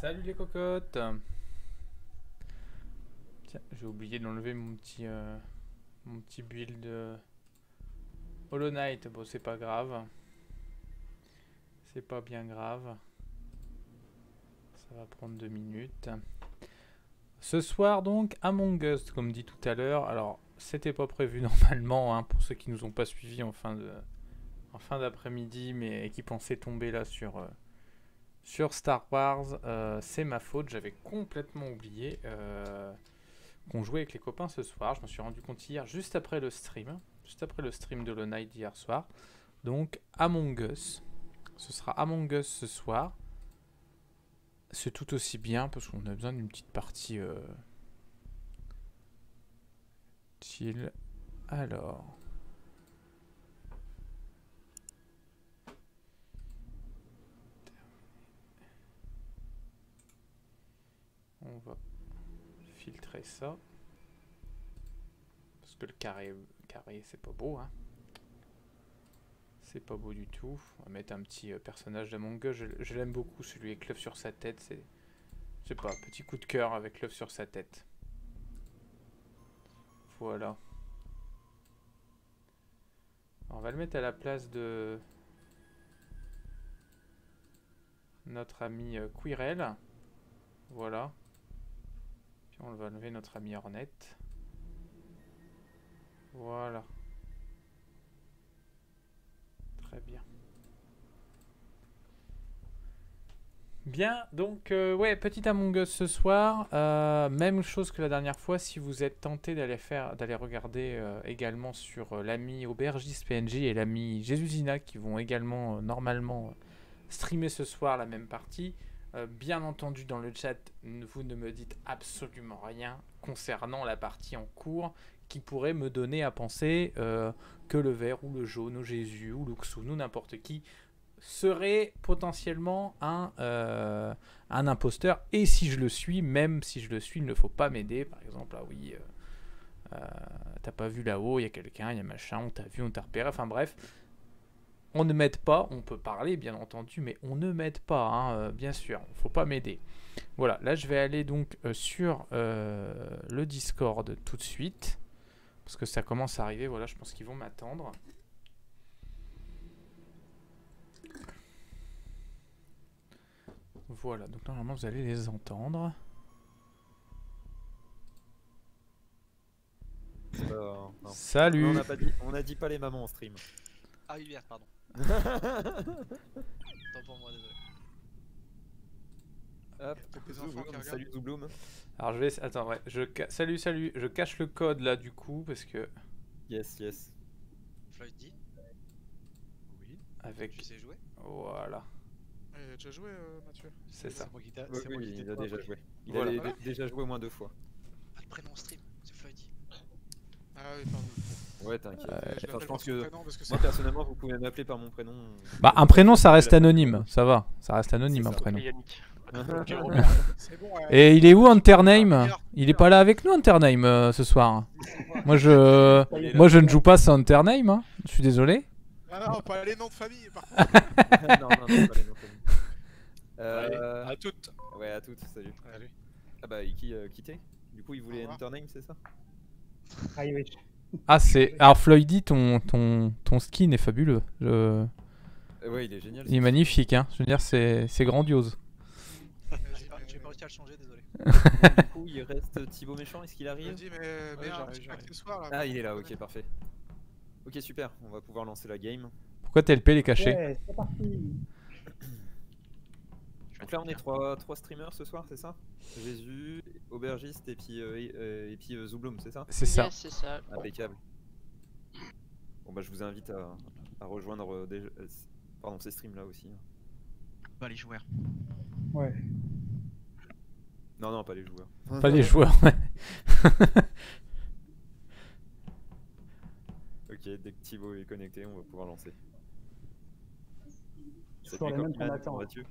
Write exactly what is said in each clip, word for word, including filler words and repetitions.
Salut les cocottes. Tiens, j'ai oublié d'enlever mon petit euh, mon petit build euh, Hollow Knight. Bon, c'est pas grave. C'est pas bien grave. Ça va prendre deux minutes. Ce soir donc, Among Us, comme dit tout à l'heure. Alors, c'était pas prévu normalement, hein, pour ceux qui nous ont pas suivis en fin de en fin d'après-midi, mais qui pensaient tomber là sur euh, sur Star Wars. Euh, c'est ma faute, j'avais complètement oublié euh, qu'on jouait avec les copains ce soir. Je me suis rendu compte hier, juste après le stream, juste après le stream de Hollow Knight d'hier soir. Donc, Among Us. Ce sera Among Us ce soir. C'est tout aussi bien parce qu'on a besoin d'une petite partie euh, chill. Alors. On va filtrer ça. Parce que le carré, carré c'est pas beau, hein. C'est pas beau du tout. On va mettre un petit euh, personnage d'Among Us. Je, je l'aime beaucoup, celui avec l'œuf sur sa tête. C'est, je sais pas, petit coup de cœur avec l'œuf sur sa tête. Voilà. Alors, on va le mettre à la place de notre ami euh, Quirrell. Voilà. Puis on va lever notre ami Hornet. Voilà. Très bien. Bien, donc euh, ouais, petit Among Us ce soir. Euh, même chose que la dernière fois, si vous êtes tenté d'aller faire, d'aller regarder euh, également sur euh, l'ami Aubergiste P N J et l'ami Jésusina qui vont également euh, normalement euh, streamer ce soir la même partie. Euh, bien entendu, dans le chat, vous ne me dites absolument rien concernant la partie en cours qui pourrait me donner à penser euh, que le vert ou le jaune ou Jésus ou Luxun ou n'importe qui serait potentiellement un, euh, un imposteur. Et si je le suis, même si je le suis, il ne faut pas m'aider. Par exemple, ah oui, euh, euh, t'as pas vu là-haut, il y a quelqu'un, il y a machin, on t'a vu, on t'a repéré. Enfin bref, on ne m'aide pas. On peut parler, bien entendu, mais on ne m'aide pas, hein, euh, bien sûr. Il ne faut pas m'aider. Voilà, là je vais aller donc euh, sur euh, le Discord tout de suite. Parce que ça commence à arriver, voilà, je pense qu'ils vont m'attendre. Voilà, donc normalement vous allez les entendre. Euh, non. Salut. Non, on, a pas dit, on a dit pas les mamans en stream. Ah oui, merde, pardon. Tant pour moi, désolé. Hop, des enfants qui Zoubloum, salut Zoubloum. Alors je vais... Attends, ouais. Je ca... Salut, salut. Je cache le code là du coup parce que... Yes, yes. Floyd dit. Oui. Avec... Tu sais jouer. Voilà. Il a déjà joué, euh, Mathieu? C'est ça. moi qui t'a- Oui, c'est moi oui, qui t'ai il a pas déjà appris. joué. Il Voilà. a Voilà. déjà joué au moins deux fois. Ah, le prénom stream, c'est Floyd dit. Ah oui, pardon. Ouais, t'inquiète. Euh, Je Enfin, je l'appelle pense par son que prénom parce que moi c'est... personnellement, vous pouvez m'appeler par mon prénom. Bah un prénom ça reste anonyme, ça va. Ça reste anonyme C'est un ça. prénom. Yannick. C'est bon, ouais. Et il est où Antername? Ah, Il est pas là avec nous Antername euh, ce soir. Moi je... Moi je ne joue pas sans Antername, hein. Je suis désolé. Ah non, pas les noms de famille, par contre. non, non, non, pas les noms de famille. Euh... Allez, à toutes. Ouais, à toutes, salut. Allez. Ah bah, Iki euh, quitté. Du coup, il Au voulait revoir. Enter Name, c'est ça? Ah c'est... Alors Floydy, ton, ton, ton skin est fabuleux. Je... Euh, Ouais, il est génial. Il est magnifique, hein. Je veux dire c'est c'est grandiose. J'ai pas, j'ai pas réussi à le changer, désolé. Du coup, il reste Thibaut Méchant, est-ce qu'il Je arrive? dis, mais, mais Ouais, un j'arrive, petit j'arrive. accessoire là. Ah, il est là, ok, parfait. Ok, super, on va pouvoir lancer la game. Pourquoi T L P les caché? Ouais, c'est parti. Donc là, on est trois, trois streamers ce soir, c'est ça? Jésus, Aubergiste et puis, euh, et, euh, et puis euh, Zoubloum, c'est ça? C'est ça. Yes, c'est ça. Impeccable. Bon bah je vous invite à, à rejoindre euh, des, euh, pardon, ces streams là aussi. Bah, les joueurs. Ouais. Non, non, pas les joueurs. Pas les joueurs. Ok, dès que Thibaut est connecté, on va pouvoir lancer. Toujours les mêmes qu'on attend. comment vas-tu?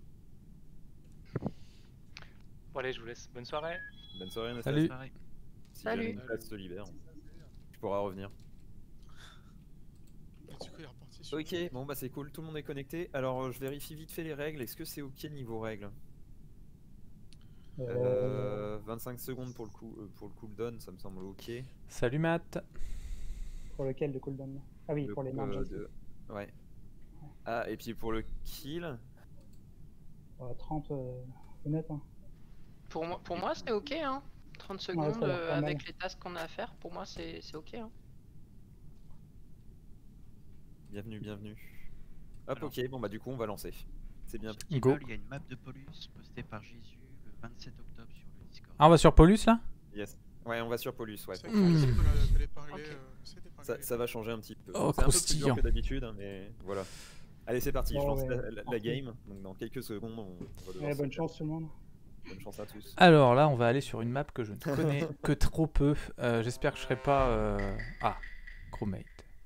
Bon, allez, je vous laisse. Bonne soirée. Bonne soirée, Anastasia. Salut. Pareil. Si Salut. jamais une place se libère, tu pourras revenir. Et du coup, il est reparti sur... Ok, bon bah c'est cool, tout le monde est connecté. Alors euh, je vérifie vite fait les règles. Est-ce que c'est ok niveau règles? Euh, vingt-cinq secondes pour le, coup, euh, pour le cooldown, ça me semble ok. Salut Matt. Pour lequel de cooldown? Ah oui, Le pour les coup, marges. euh, de... Ouais. Ah, et puis pour le kill. Euh, trente, euh, c'est net. Hein. Pour moi, pour moi c'est ok, hein. trente Ouais, secondes ça a l'air euh, pas mal. avec les tasks qu'on a à faire, pour moi c'est c'est ok. Hein. Bienvenue, bienvenue. Hop, Alors. ok, bon bah du coup on va lancer. C'est bien. Qui Go. veulent, il y a une map de Polus postée par Jésus le vingt-sept octobre sur le Discord. Ah, on va sur Paulus là? Yes. Ouais, on va sur Polus, ouais. C'est Hmm. vrai qu'il fallait parler, Ok. euh, c'est des parler. Ça, ça va changer un petit peu. Oh, C'est un peu plus croustillant. dur que d'habitude, hein, mais voilà. Allez, c'est parti, je Ouais, lance ouais, la, la- la parfait. game. Donc dans quelques secondes, on va devoir Ouais, se bonne faire. chance tout le monde. Bonne chance à tous. Alors là, on va aller sur une map que je ne connais que trop peu. Euh, J'espère que je serai pas... euh, Ah, crewmate.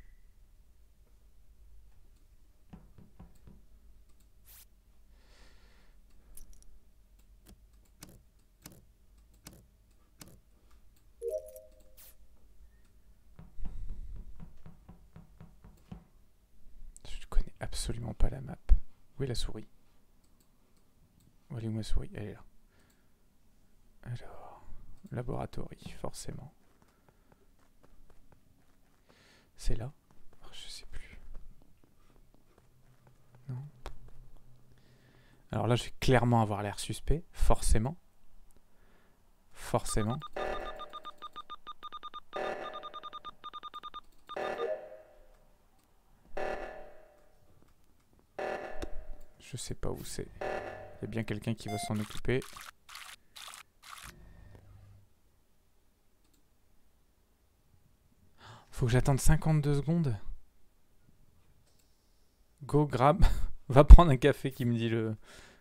Je connais absolument pas la map. Où est la souris? Où est ma souris? Elle est là. Alors, laboratory, forcément. C'est là? Oh, je sais plus. Non. Alors là, je vais clairement avoir l'air suspect, forcément. Forcément. Je sais pas où c'est. Il y a bien quelqu'un qui va s'en occuper. Faut que j'attende cinquante-deux secondes. Go, grab. Va prendre un café qui me dit le...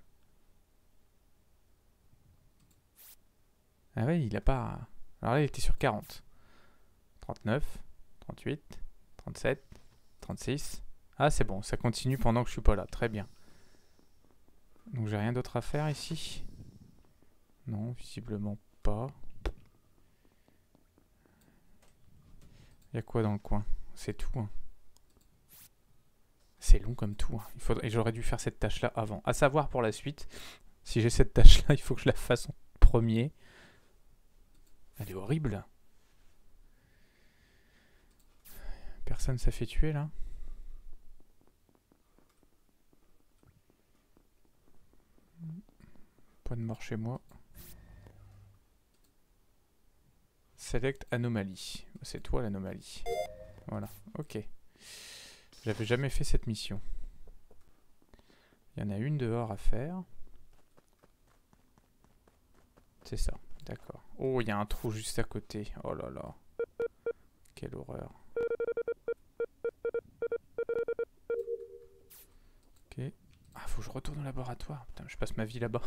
Ah ouais, il a pas... Alors là, il était sur quarante. trente-neuf, trente-huit, trente-sept, trente-six. Ah, c'est bon, ça continue pendant que je suis pas là. Très bien. Donc j'ai rien d'autre à faire ici. Non, visiblement pas. Il y a quoi dans le coin? C'est tout. Hein. C'est long comme tout. Hein. Il faudrait... Et j'aurais dû faire cette tâche-là avant. À savoir pour la suite, si j'ai cette tâche-là, il faut que je la fasse en premier. Elle est horrible. Personne s'est fait tuer là. Point de mort chez moi. Select anomalie. C'est toi l'anomalie. Voilà, ok. J'avais jamais fait cette mission. Il y en a une dehors à faire. C'est ça, d'accord. Oh, il y a un trou juste à côté. Oh là là. Quelle horreur. Ok. Ah, faut que je retourne au laboratoire. Putain, je passe ma vie là-bas.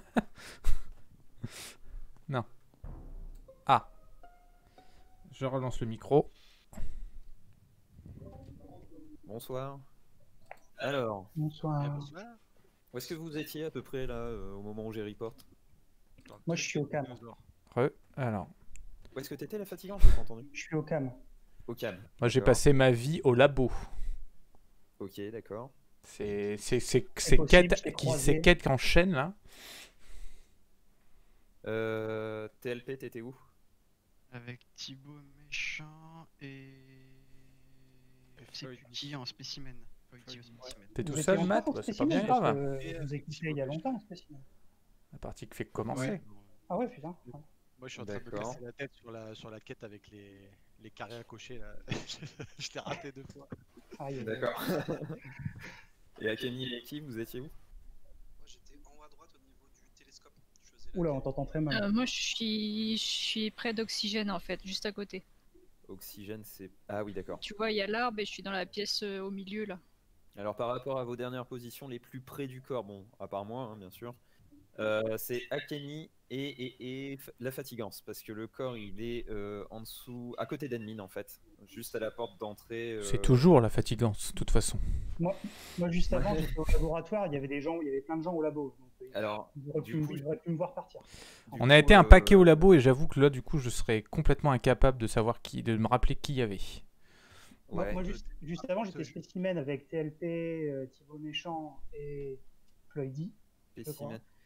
Non. Ah. Je relance le micro. Bonsoir. Alors, Bonsoir. où est-ce que vous étiez à peu près là euh, au moment où j'ai report? Moi, je suis au cam. Re. Alors. Où est-ce que t'étais la fatigante? J'ai pas entendu. Je suis au cam. Au calme. Moi, j'ai D'accord. passé ma vie au labo. Ok, d'accord. C'est c'est c'est C'est c'est possible, quête je t'ai qui croisé. c'est quête en chaîne là. Euh, T L P, t'étais où? Avec Thibaut méchant et. C'est Floyd. qui en spécimen? Floyd au spécimen. T'es tout Vous seul, étiez Matt? longtemps au Bah, c'est pas spécimen, bien parce grave. que Et, Je euh, vous ai quitté il y a longtemps, au spécimen. La partie qui fait commencer. Ouais. Ah ouais, putain. Ouais. Moi je suis en train de me D'accord. casser la tête sur la, sur la quête avec les, les carrés à cocher là. Je l'ai raté deux fois. Aïe, aïe, aïe. D'accord. Et Akemi et l'équipe, vous étiez où? Moi j'étais en haut à droite au niveau du télescope. Je faisais la Oula, on quête. t'entend très mal. Euh, moi, je suis, je suis près d'Oxygène en fait, juste à côté. Oxygène, c'est... Ah oui, d'accord. Tu vois, il y a l'arbre et je suis dans la pièce euh, au milieu là. Alors par rapport à vos dernières positions les plus près du corps, bon, à part moi, hein, bien sûr, euh, c'est Akemi et, et, et f- la fatigance, parce que le corps, il est euh, en dessous, à côté d'Admin, en fait, juste à la porte d'entrée. euh, C'est toujours la fatigance, de toute façon. Moi, moi, juste avant, j'étais au laboratoire, il y avait des gens, il y avait plein de gens au labo. Donc, euh, Alors, ils auraient du pu, coup, ils auraient pu me voir partir. du On a coup, été un euh, paquet au labo et j'avoue que là, du coup, je serais complètement incapable de savoir qui, de me rappeler qui y avait. Moi, Ouais. moi, juste, juste avant, j'étais spécimen avec T L P, euh, Thibaut Méchant et Floydy. Spécimen.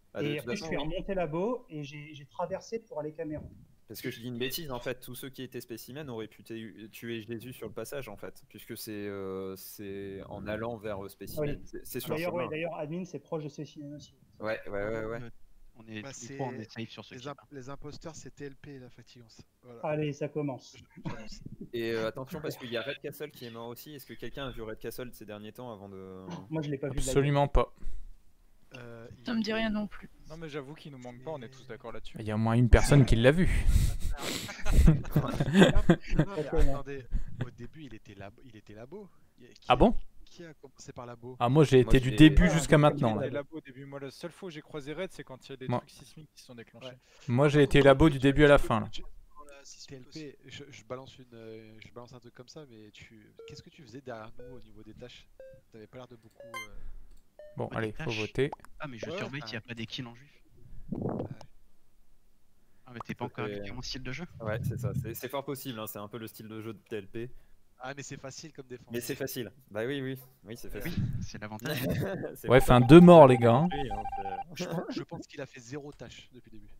Ah, de Et toute après, je façon, suis oui. remonté labo et j'ai j'ai traversé pour aller caméra. Parce que je dis une bêtise, en fait, tous ceux qui étaient spécimens auraient pu tu- tuer Jésus sur le passage, en fait, puisque c'est euh, c'est en allant vers euh, spécimen. Oui. C'est- C'est sur le D'ailleurs, ouais, chemin. d'ailleurs, admin, c'est proche de spécimen aussi. Ouais, ouais, ouais, ouais. Euh, On est Bah, tous les trois, on c'est- est safe sur ce Les, clip. imp- les imposteurs, c'est T L P et la fatigance. Voilà. Allez, ça commence. J'annonce. Et euh, attention, parce qu'il y a Red Castle qui est mort aussi. Est-ce que quelqu'un a vu Red Castle ces derniers temps avant de. Moi, je l'ai pas vu de la gueule. Absolument pas. Euh, Ça me dit rien non plus. Non, mais j'avoue qu'il nous manque pas, on est tous d'accord là-dessus. Il y a au moins une personne qui l'a vu. Non, mais attendez, au début, il était labo. Il était labo. Qui- Ah bon? Qui a commencé par labo? Ah, moi j'ai Moi, été du j'ai- début Ah, jusqu'à donc, maintenant. comme là. Les labos au début, moi la seule fois où j'ai croisé Red, c'est quand il y a des Moi. trucs sismiques qui se sont déclenchés. Ouais. Moi j'ai été labo du début à la fin. Là. T L P, je, je balance une, euh, je balance un truc comme ça, mais tu, qu'est-ce que tu faisais derrière nous au niveau des tâches? T'avais pas l'air de beaucoup. euh, Bon, Ouais, allez, des faut tâches. voter. Ah, mais je Ouais, surveille enfin- qu'il n'y a pas des kills en juif. Ouais. Ah, mais t'es pas Ça encore fait- habitué à mon style de jeu? Ouais, c'est ça. C'est c'est fort possible. Hein. C'est un peu le style de jeu de T L P. Ah, mais c'est facile comme défense. Mais c'est facile. Bah oui, oui. Oui, c'est Oui, facile. c'est l'avantage. C'est Ouais, pour enfin ça deux morts les gars. hein. que- Oui, hein, c'est- Je pense, je pense qu'il a fait zéro tâche depuis le début.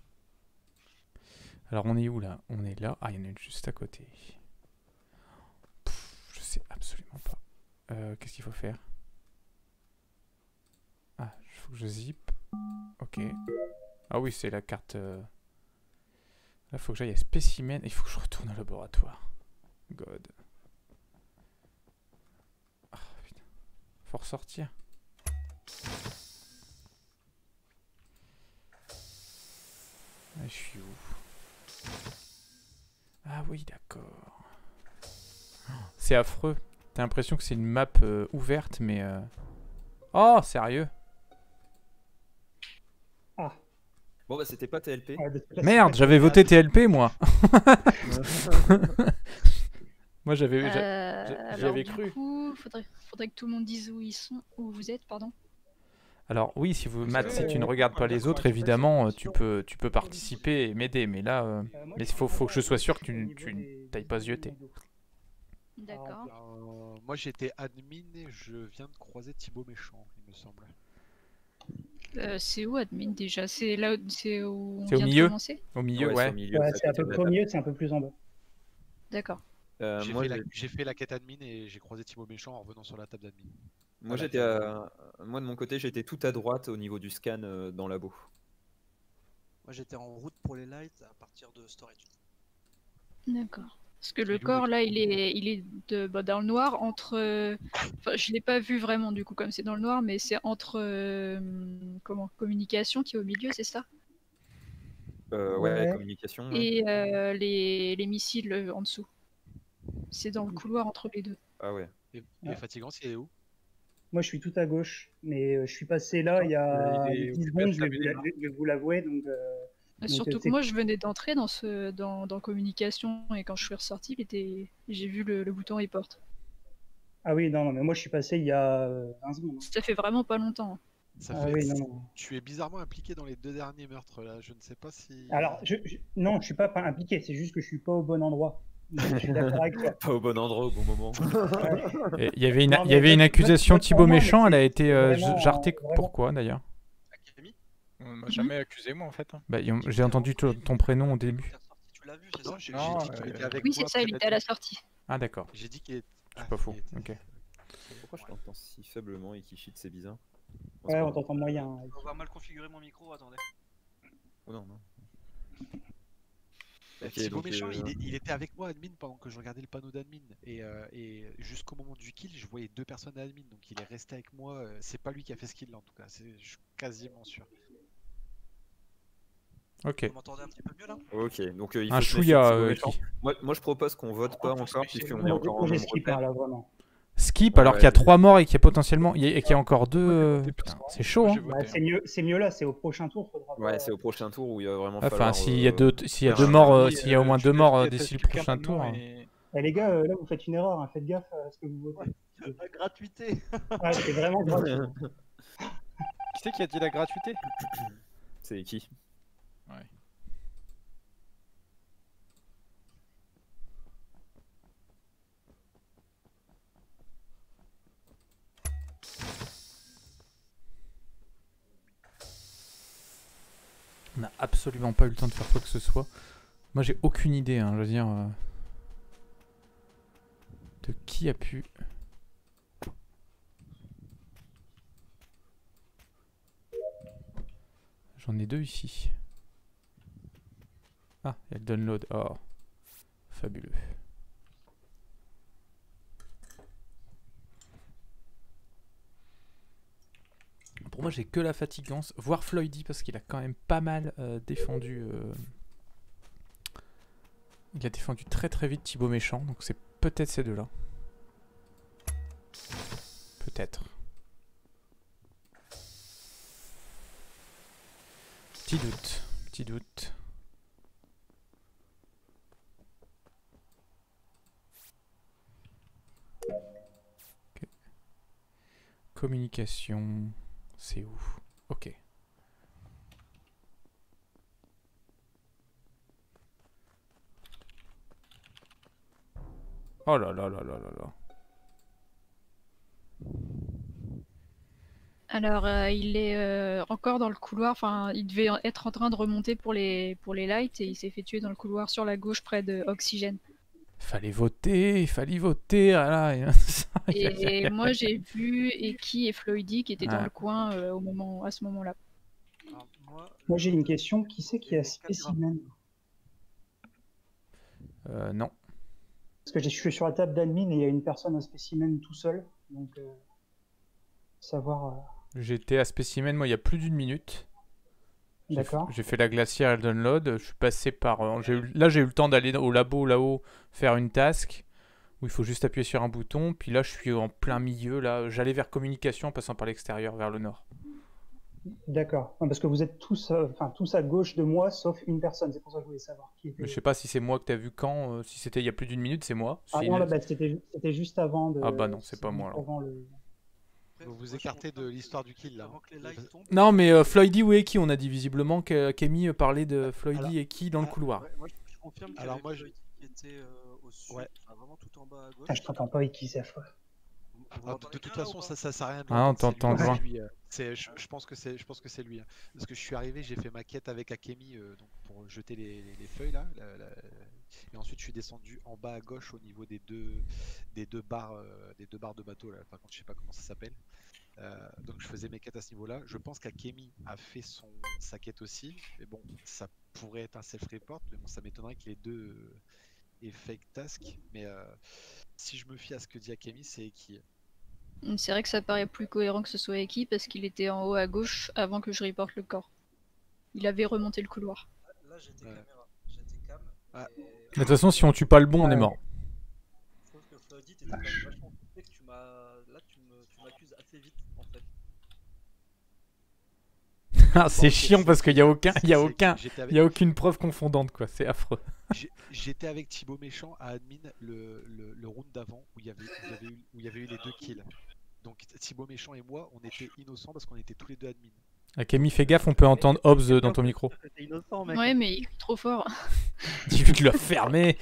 Alors on est où là? On est là. Ah, il y en a une juste à côté. Pff, je sais absolument pas. Euh, Qu'est-ce qu'il faut faire? Ah, il faut que je zip. Ok. Ah oui, c'est la carte. euh, Là, faut que j'aille à spécimen. Il faut que je retourne au laboratoire. God. Ah putain. Faut ressortir. Ah, je suis où? Ah oui, d'accord. C'est affreux. T'as l'impression que c'est une map euh, ouverte, mais... euh, Oh, sérieux? Ah, Bon, bah c'était pas T L P. ah, de toute façon, Merde, c'est j'avais pas- voté T L P, moi. Moi, j'avais... j'a- Euh, j'y alors, avais du cru. coup, faudrait, faudrait que tout le monde dise où ils sont, où vous êtes, pardon. Alors oui, si vous, Matt, que, si tu ne euh, regardes pas les autres, évidemment, euh, tu peux, tu peux participer et m'aider. Mais là, euh, Euh, moi, mais je il faut, suis faut que je sois sûr que au tu, niveau tu des- t'ailles pas des zioter. mondiaux. D'accord. Euh, moi j'étais admin et je viens de croiser Thibaut Méchant, il me semble. Euh, c'est où admin déjà? C'est là, où- c'est où on C'est au vient de milieu commencer? Au milieu, Ouais, ouais. c'est au milieu, Ouais, c'est à c'est un côté peu de la plus au table. milieu, c'est un peu plus en bas. D'accord. Euh, J'ai moi, fait, la- j'ai- j'ai fait la quête admin et j'ai croisé Thibaut Méchant en revenant sur la table d'admin. moi, Ah, j'étais, d'accord. à- moi de mon côté, j'étais tout à droite au niveau du scan euh, dans labo. Moi j'étais en route pour les lights à partir de storage. D'accord. Parce que le Il est où, corps le là, il est, il est de, bah, dans le noir entre. euh, Enfin, je l'ai pas vu vraiment du coup comme c'est dans le noir, mais c'est entre euh, comment communication qui est au milieu, c'est ça? Euh, ouais, Ouais. communication. ouais. Et euh, les, les missiles euh, en dessous. C'est dans le couloir entre les deux. Ah ouais. Et, et Ah. Fatigant, il est où? Moi, je suis tout à gauche, mais euh, je suis passé là il y a Il est dix occupé à secondes, je vais vous terminer, la- je vais vous l'avouer. Donc, euh, donc, Surtout euh, que c'est- moi, je venais d'entrer dans ce dans, dans communication et quand je suis ressorti, il était, j'ai vu le, le bouton report. Ah oui, non, non, mais moi, je suis passé il y a euh, vingt secondes. hein. Ça fait vraiment pas longtemps. Ça Ah fait... oui, non, non. Tu es bizarrement impliqué dans les deux derniers meurtres là, je ne sais pas si... Alors, je, je- non, je suis pas, pas impliqué, c'est juste que je suis pas au bon endroit. Donc, je suis d'accord avec toi. Pas au bon endroit au bon moment. Et Il y avait une, Non, il y mais avait une vote- accusation vote Thibaut pour moi, mais Méchant, elle a c'est- été c'est euh, vraiment, jartée. vraiment- Pourquoi d'ailleurs? Akemi On m'a jamais accusé, moi en fait. hein. Bah, y- J'ai entendu ton ton prénom au début. T'es ressorti, tu l'as vu, c'est Non, ça j'ai Non, j'ai dit qu'il euh, était avec Oui, moi c'est ça, près il était à la d'admin. sortie. Ah d'accord, J'ai dit qu'il est... c'est pas faux. il était- Ok. Pourquoi je t'entends si faiblement et qui cheat, c'est bizarre. En Ouais, ce on moment. t'entend moyen. hein. On va avoir mal configuré mon micro, attendez. Oh non, non. Ok, Thibaut donc, Méchant, euh, il, est- il était avec moi admin pendant que je regardais le panneau d'admin et, euh, et jusqu'au moment du kill, je voyais deux personnes admin, donc il est resté avec moi. euh, C'est pas lui qui a fait ce kill là en tout cas, c'est- je suis quasiment sûr. Ok. Vous m'entendez un petit peu mieux là? Ok, donc euh, il faut Un se méfier de chouïa. Thibaut euh, Méchant. qui- Moi, moi, je propose qu'on vote pas Oh, faut se encore méfier. puisqu'on est Moi, encore en moi, j'ai nombre skip, pair. hein, là, vraiment. Skip Ouais, alors ouais, qu'il y a c'est- trois morts et qu'il y a potentiellement il y a- et qu'il y a encore deux. euh, Des Putain, personnes. c'est chaud. Moi, Hein. j'ai voté, Bah, hein. c'est mieux, c'est mieux là, c'est au prochain tour. Faudra Ouais, pas- c'est au prochain tour où il va vraiment Enfin, falloir. s'il y a euh, deux, s'il y a faire deux un- morts, euh, Oui, s'il y a au euh, moins tu deux laisses- morts euh, tu laisses d'ici le quelqu'un prochain maintenant tour. hein. et- Eh, les gars, euh, là, vous faites une erreur, hein, faites gaffe à ce que vous votez. La gratuité. Ah, c'est vraiment gratuit. Qui c'est qui a dit la gratuité? C'est qui? Ouais. On n'a absolument pas eu le temps de faire quoi que ce soit. Moi j'ai aucune idée, hein, je veux dire... euh, de qui a pu... J'en ai deux ici. Ah, il y a le download. Oh, fabuleux. Pour moi, j'ai que la fatigance, voire Floydy, parce qu'il a quand même pas mal euh, défendu. Euh... Il a défendu très très vite Thibaut Méchant, donc c'est peut-être ces deux-là. Peut-être. Petit doute, petit doute. Okay. Communication, c'est où? Ok. Oh là là là là là là. Alors, euh, il est euh, encore dans le couloir. Enfin, il devait être en train de remonter pour les, pour les lights et il s'est fait tuer dans le couloir sur la gauche près de Oxygène. Fallait voter, il fallait voter. Ah là, et moi, j'ai vu Eki et Floydy qui étaient Ah. dans le coin euh, au moment, à ce moment-là. Alors, moi, Moi j'ai une question, qui c'est qui a spécimen? Euh, non. Parce que je suis sur la table d'admin et il y a une personne à spécimen tout seul, donc euh, savoir... euh, J'étais à Spécimen, moi, il y a plus d'une minute. J'ai D'accord. f- J'ai fait la glacière et le download. Je suis passé par... euh, j'ai eu- Là, j'ai eu le temps d'aller au labo là-haut faire une task où il faut juste appuyer sur un bouton. Puis là, je suis en plein milieu. Là, j'allais vers communication en passant par l'extérieur, vers le nord. D'accord. Non, parce que vous êtes tous, euh, enfin, tous à gauche de moi, sauf une personne. C'est pour ça que je voulais savoir qui était. Mais je sais pas si c'est moi que t'as vu quand. euh, si c'était il y a plus d'une minute, c'est moi. Ah Si- non, là, bah, c'était c'était juste avant de. Ah bah non, c'est pas juste moi, alors. avant le- Vous vous écartez de l'histoire du kill là. avant que les lights tombent. Non, mais euh, Floydy ou Eki, on a dit visiblement que Kemi parlait de Floydy Alors- et Eki dans le couloir. Ouais, moi, je, je confirme qu'il y Alors avait moi, je- Floyd qui était euh, au sud, Ouais. enfin, vraiment tout en bas à gauche. Ah, je t'entends pas, Iki, c'est affreux. Vous- vous Ah, de m'entendez toute bien, là, façon, ou ça, pas ça sert à rien de Ah, on l'entendre, t'entend c'est loin. lui, c'est lui, euh, c'est- je, je pense que c'est, je pense que c'est lui. hein. Parce que je suis arrivé, j'ai fait ma quête avec Akemi euh, donc pour jeter les, les- les feuilles là, la- la- et ensuite je suis descendu en bas à gauche au niveau des deux, des deux barres, euh, des deux barres de bateau là. Par contre, je sais pas comment ça s'appelle. Euh, donc je faisais mes quêtes à ce niveau-là. Je pense qu'Akemi a fait son sa quête aussi, mais bon, ça pourrait être un self-report, mais bon, ça m'étonnerait que les deux euh, aient fake task. Mais euh, si je me fie à ce que dit Akemi, c'est qui. C'est vrai que ça paraît plus cohérent que ce soit Eki parce qu'il était en haut à gauche avant que je reporte le corps. Il avait remonté le couloir. Là, j'étais Ouais. caméra, j'étais cam. Ah. et- De toute façon, si on tue pas le bon, on est Ouais. mort. Je trouve que Floydy, t'étais quand même vachement coupé, que tu m'as. Là, tu me- tu m'accuses assez vite en fait. Ah, c'est chiant parce qu'il y a aucun, il y a C'est- aucun, j'étais il avec- y a aucune preuve confondante quoi. C'est affreux. J'ai- J'étais avec Thibaut Méchant à admin le, le, le round d'avant où il y avait où il y avait eu, où il y avait eu les deux kills. Donc Thibaut Méchant et moi, on était innocents parce qu'on était tous les deux admin. Akemi, fais gaffe, on peut entendre Hobbs euh, dans ton micro. T'es innocent, mec. Ouais, mais il crie trop fort. Dis-lui de le fermer.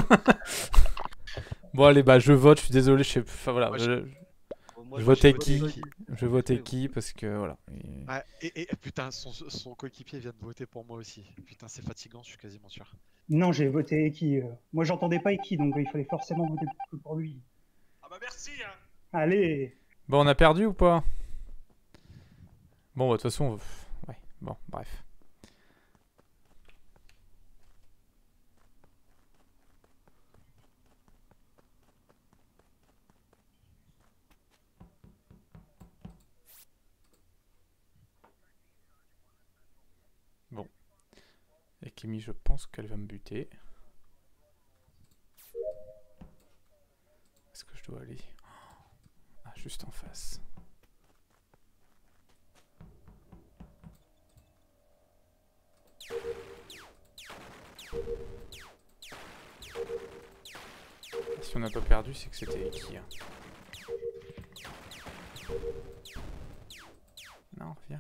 Bon allez, bah je vote. Je suis désolé. Je sais, enfin voilà, Moi, je, Moi, je j'ai votais voté qui, Floydy. je votais qui parce que voilà. Et- Ah, et, et- putain, son, son coéquipier vient de voter pour moi aussi. Putain, c'est fatigant, je suis quasiment sûr. Non, j'ai voté Iki. euh. Moi, j'entendais pas Iki, donc euh, il fallait forcément voter pour- pour lui. Ah bah merci hein. Allez. Bon, on a perdu ou pas? Bon, bah, de toute façon, pff, ouais. Bon, bref. Bon. Et Kimi, je pense qu'elle va me buter. Est-ce que je dois aller? Ah, juste en face. Si on n'a pas perdu, c'est que c'était Eki. hein. Non, viens.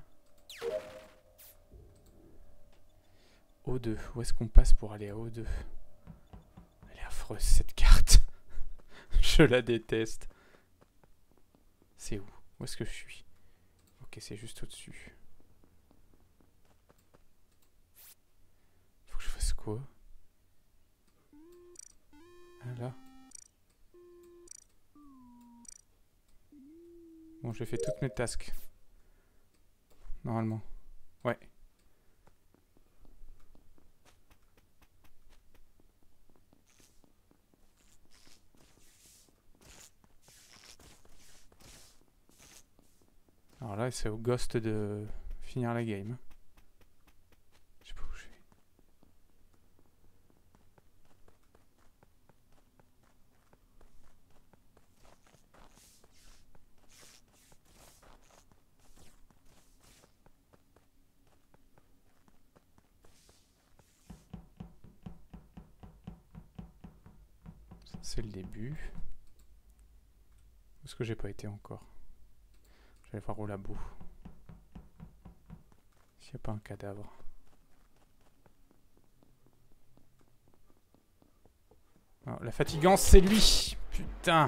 O deux, où est-ce qu'on passe pour aller à O deux? Elle est affreuse cette carte. Je la déteste. C'est où? Où est-ce que je suis? Ok, c'est juste au-dessus. quoi? Ah là. Bon, j'ai fait toutes mes tasks. Normalement. Ouais. Alors là, c'est au Ghost de finir la game. Je sais pas où je suis. Ça, c'est le début. Où est-ce que j'ai pas été encore? Je vais voir au labo. S'il n'y a pas un cadavre. Alors, la fatigance, c'est lui. Putain.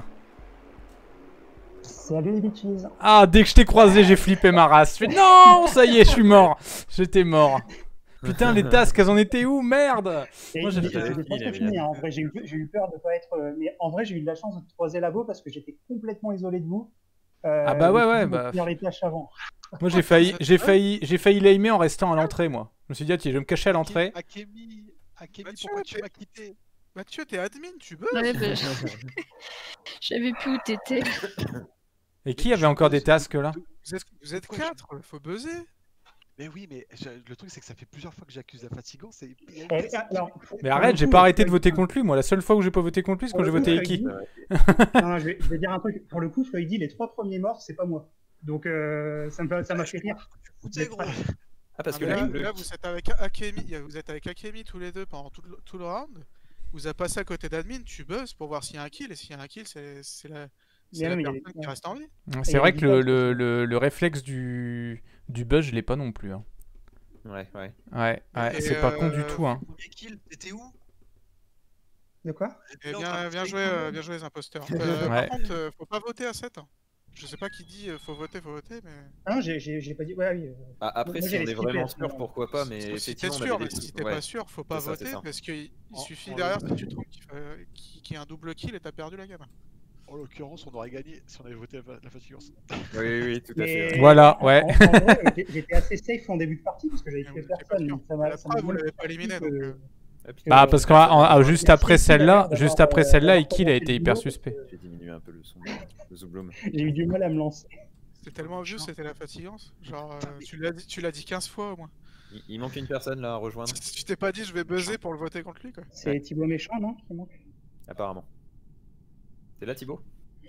Salut les bitches. Ah, dès que je t'ai croisé, j'ai flippé ma race. Je fais non, ça y est, je suis mort. J'étais mort. Putain, les tasks, elles en étaient où? Merde. Et Moi, j'ai j'ai fait... j'ai presque fini, hein. En vrai, j'ai eu, j'ai eu peur de pas être. euh, Mais en vrai, j'ai eu de la chance de te croiser labo parce que j'étais complètement isolé de vous. Euh, Ah bah ouais, donc, ouais, je bah... finir les tâches avant. Moi, j'ai failli, j'ai failli, j'ai failli l'aimer en restant à l'entrée, moi. Je me suis dit, ah, tiens, je vais me cacher à l'entrée. Akemi, Akemi, Mathieu, pourquoi tu t'es- m'as quitté? Mathieu, t'es admin, tu buzz. Ouais, bah, je- J'avais plus où t'étais. Et qui avait encore des tasks là? Vous êtes, vous êtes quatre, faut buzzer. Mais oui, mais je- le truc c'est que ça fait plusieurs fois que j'accuse la fatigance et il y a une Eh, personne qui- alors, Mais arrête, j'ai pas arrêté de voter contre lui. Moi, la seule fois où j'ai pas voté contre lui, c'est quand j'ai voté Eki. Non, non, je vais, je vais dire un truc. Pour le coup, Floydy, les trois premiers morts, c'est pas moi. Donc euh, ça me ça m'a fait rire. Foutez, gros. Ah, parce Ah, que mais là, le- là, vous êtes avec Akemi, vous êtes avec Akemi tous les deux pendant tout le, tout le round. Vous avez passé à côté d'admin, tu buzzes pour voir s'il y a un kill, et s'il y a un kill, c'est c'est la, c'est Mais la non, mais il y a- personne qui reste en vie. C'est vrai que le, le, le, le réflexe du, du buzz, je l'ai pas non plus. Hein. Ouais, ouais. Ouais, ouais, Et, c'est pas con euh, du tout. Hein. Premier kill, t'étais où? De quoi? Eh Là, on bien, t'a bien fait joué, une euh, commande. bien joué les imposteurs. Euh, Ouais. Par contre, euh, faut pas voter à sept. hein. Je sais pas qui dit euh, faut voter, faut voter, mais. Ah non, j'ai j'ai- j'ai pas dit. Ouais, oui. euh, Ah, après, moi, si j'ai on les est skippés, vraiment à ce sûr, moment-là. pourquoi pas, mais Si t'es effectivement, on sûr, avait mais des si t'es ouais. pas sûr, faut pas C'est ça, c'est voter ça. parce qu'il il En- suffit en derrière le- si tu trompes qu'il fa- qu'il qu'il y ait un double kill et t'as perdu la game. En l'occurrence, on aurait gagné si on avait voté la, la fatigance. Oui, oui, oui, tout à fait. Mais- ouais. Voilà, ouais. En, en vrai, j'ai- j'étais assez safe en début de partie parce que j'avais Mais tué vous étiez pas personne. sûr. donc Ça m'a La ça m'a preuve, vous bien l'avez pas fait éliminé, que- donc, euh, Et puis, Bah, euh, parce qu'en juste après Merci celle-là, d'avoir- juste après d'avoir, celle-là, euh, Eki il a été commencé hyper le vidéo, suspect. J'ai diminué un peu le son, le Zoubloum. J'ai eu du mal à me lancer. c'est tellement vieux, c'était la fatigance. Genre, euh, tu l'as dit, tu l'as dit quinze fois au moins. Il, il manque une personne là à rejoindre, Tu t'es pas dit je vais buzzer pour le voter contre lui quoi. C'est Ouais. Thibaut Méchant, non, qui manque? apparemment. C'est là, Thibaut?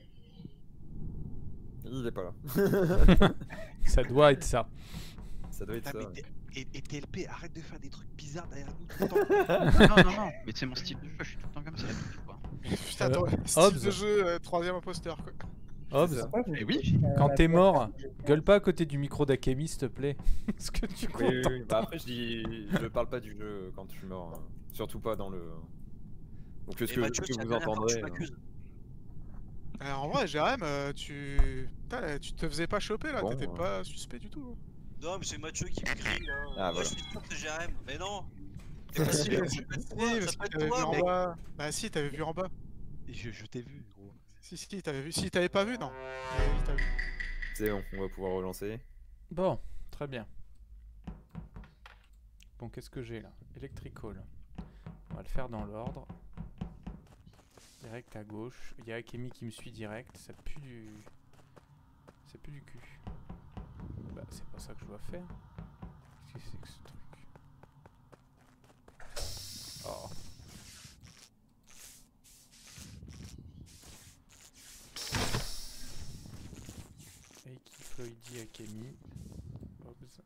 Il est pas là. Ça doit être ça. Ça doit être Ah, ça. mais ouais. T- et, et T L P, arrête de faire des trucs bizarres derrière nous tout le temps. Non, non, non, mais c'est mon style de jeu, je suis tout le temps comme ça. tu vois. Putain, Euh, ton Hobbs. style de jeu, euh, troisième imposteur quoi. Hobbs, ça. Pourquoi vous- Eh oui. euh, quand la t'es fois, mort, j'ai- gueule pas à côté du micro d'Akemi, s'il te plaît. Parce que tu Oui, oui, comptes. oui. Bah après, je dis, je parle pas du jeu quand je suis mort, hein. Surtout pas dans le. Donc, ce Et que, Mathieu, ce que c'est la vous dernière fois que entendrez. tu euh, m'accuses. Alors, en vrai, Jérém, euh, tu... Putain, là, tu te faisais pas choper là, Bon, t'étais ouais. pas suspect du tout. hein. Non, mais c'est Mathieu qui m'écrit là. Ah, Moi, voilà. je suis sûr que c'est Jérém. Mais non. Si, C'est si, pas si, toi, parce ça que peut être t'avais vu toi, en mec. bas. Bah si, t'avais vu en bas. Et je je t'ai vu, gros. Si, si, t'avais vu. Si, t'avais pas vu, non. Il- il t'a vu. C'est bon, on va pouvoir relancer. Bon, très bien. Bon, qu'est-ce que j'ai là? Electrical. On va le faire dans l'ordre. Direct à gauche. Il y a Akemi qui me suit direct. Ça pue du. Ça pue du cul. Bah, c'est pas ça que je dois faire. Qu'est-ce que c'est que ce truc? Oh. Eki, Floydy, Akemi. Hobbs.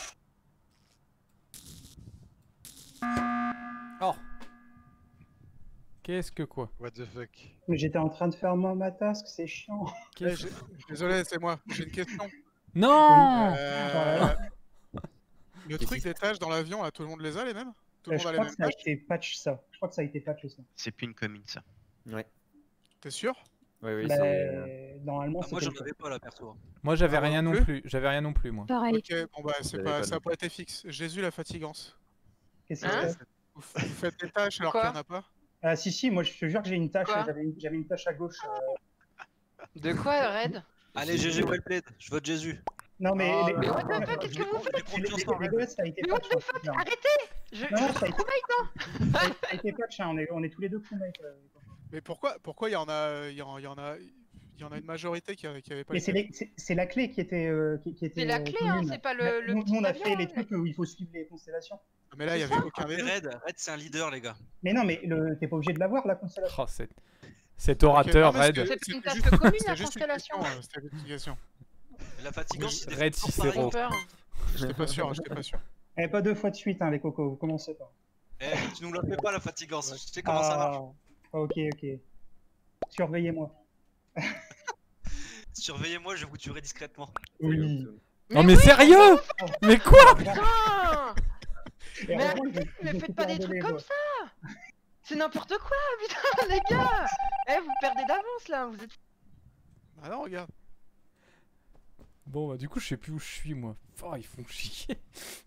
Oh! Qu'est-ce que quoi? What the fuck? Mais j'étais en train de faire moi ma task, c'est chiant. Eh, Qu'est-ce- j'ai- Désolé, c'est moi. J'ai une question. Non! Euh, Le truc des tâches dans l'avion, là, tout le monde les a les mêmes? Tout le Euh, monde je a les crois que mêmes ça a tâches? été patch ça. Je crois que ça a été patch ça. C'est plus une commune ça. Ouais. T'es sûr? Oui, oui, Bah, c'est. normalement, Ah, moi, c'était j'en le cas. avais pas là, perso. Moi j'avais Ah, moi rien non non plus. plus. J'avais rien non plus moi. Pareil. Ok, bon bah c'est J'avais pas, pas ça a non pas été fixe. Jésus la fatigance. Qu'est-ce qui Hein se passe? Vous, f- vous faites des tâches alors qu'il Quoi n'y en a pas? Ah si, si, moi je te jure que j'ai une tâche, Quoi j'avais une, j'avais une tâche à gauche. euh. De quoi, Red? Allez, G G Wellplayed, je vote Jésus. Non mais... Oh les- là Mais là. what the fuck, qu'est-ce que vous faites? les- les- les gosses, ça a été Mais what patch, the hein, fuck, c'est clair. arrêtez! Je, Non, je non, ça a été, crewmate, hein. ça a- ça a été patch, hein, on est, on est tous les deux crewmates. euh, les copains. Mais pourquoi pourquoi il y en a il y en, il y en a il y en a une majorité qui avait, qui avait pas Mais été- c'est les- c'est c'est la clé qui était, euh, qui, qui était C'est la euh, clé, hein, commune. c'est pas le- le nous, petit nous, on a avion, fait les hein. trucs où il faut suivre les constellations. Mais là il y avait aucun des Mais deux. Red, Red c'est un leader, les gars. Mais non, mais le- t'es pas obligé de l'avoir, la constellation. Oh, cet... cet orateur, Ok, non, mais Red. c'était- C'est pas une c'était tâche juste- commune, la c'était juste une constellation. question, euh, C'était juste une question. La fatigance, c'était Red toujours Cicéro. pareil. Peur. J'étais pas sûr, j'étais pas sûr. Eh, pas deux fois de suite, hein, les cocos, vous commencez pas. Eh, tu nous la fais pas, la fatigance. Je sais comment ça marche. Ah, ok, ok. Surveillez-moi. Surveillez-moi, je vous tuerai discrètement. Oui. Non mais sérieux? Mais quoi? Putain! Et Mais heureusement, arrêtez, je- mais je faites suis pas des pardonné, trucs comme moi. ça! C'est n'importe quoi, putain, les gars! Eh, vous perdez d'avance là, vous êtes. Ah non, regarde. Bon bah du coup je sais plus où je suis moi. Oh ils font chier.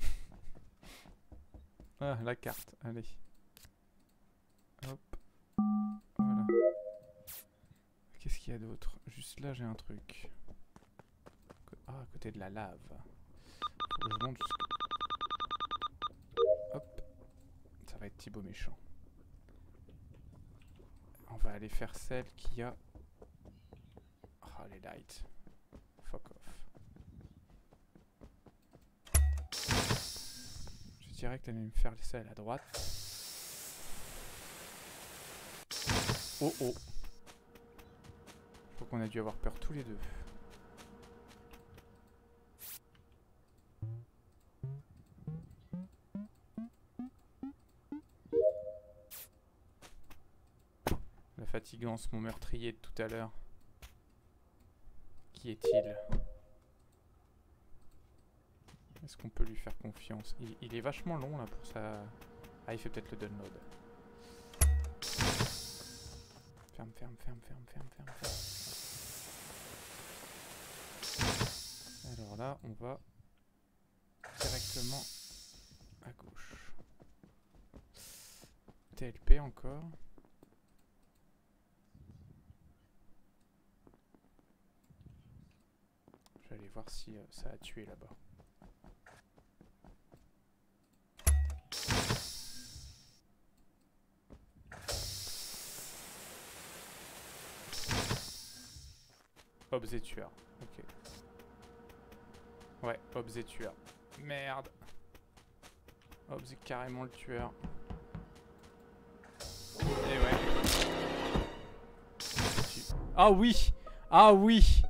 Ah la carte, allez. Hop. Voilà. Qu'est-ce qu'il y a d'autre? Juste là j'ai un truc. Ah à côté de la lave. Faut que je monte jusque- Hop. Ça va être Thibaut méchant. On va aller faire celle qui a... Ah les lights. Fuck off. Je dirais que allait me faire celle à droite. Oh oh. Je crois qu'on a dû avoir peur tous les deux. La fatigance, mon meurtrier de tout à l'heure. Qui est-il? Est-ce qu'on peut lui faire confiance? il, il est vachement long là pour ça. Ah, il fait peut-être le download. Ferme, ferme, ferme, ferme, ferme, ferme, ferme. Alors là, on va directement à gauche. T L P encore. Je vais aller voir si euh, ça a tué là-bas. Hobbs et tueur. Ok. Ouais, Hobbs et tueur. Merde. Hobbs est carrément le tueur. Et ouais. Ah oui! Ah oui!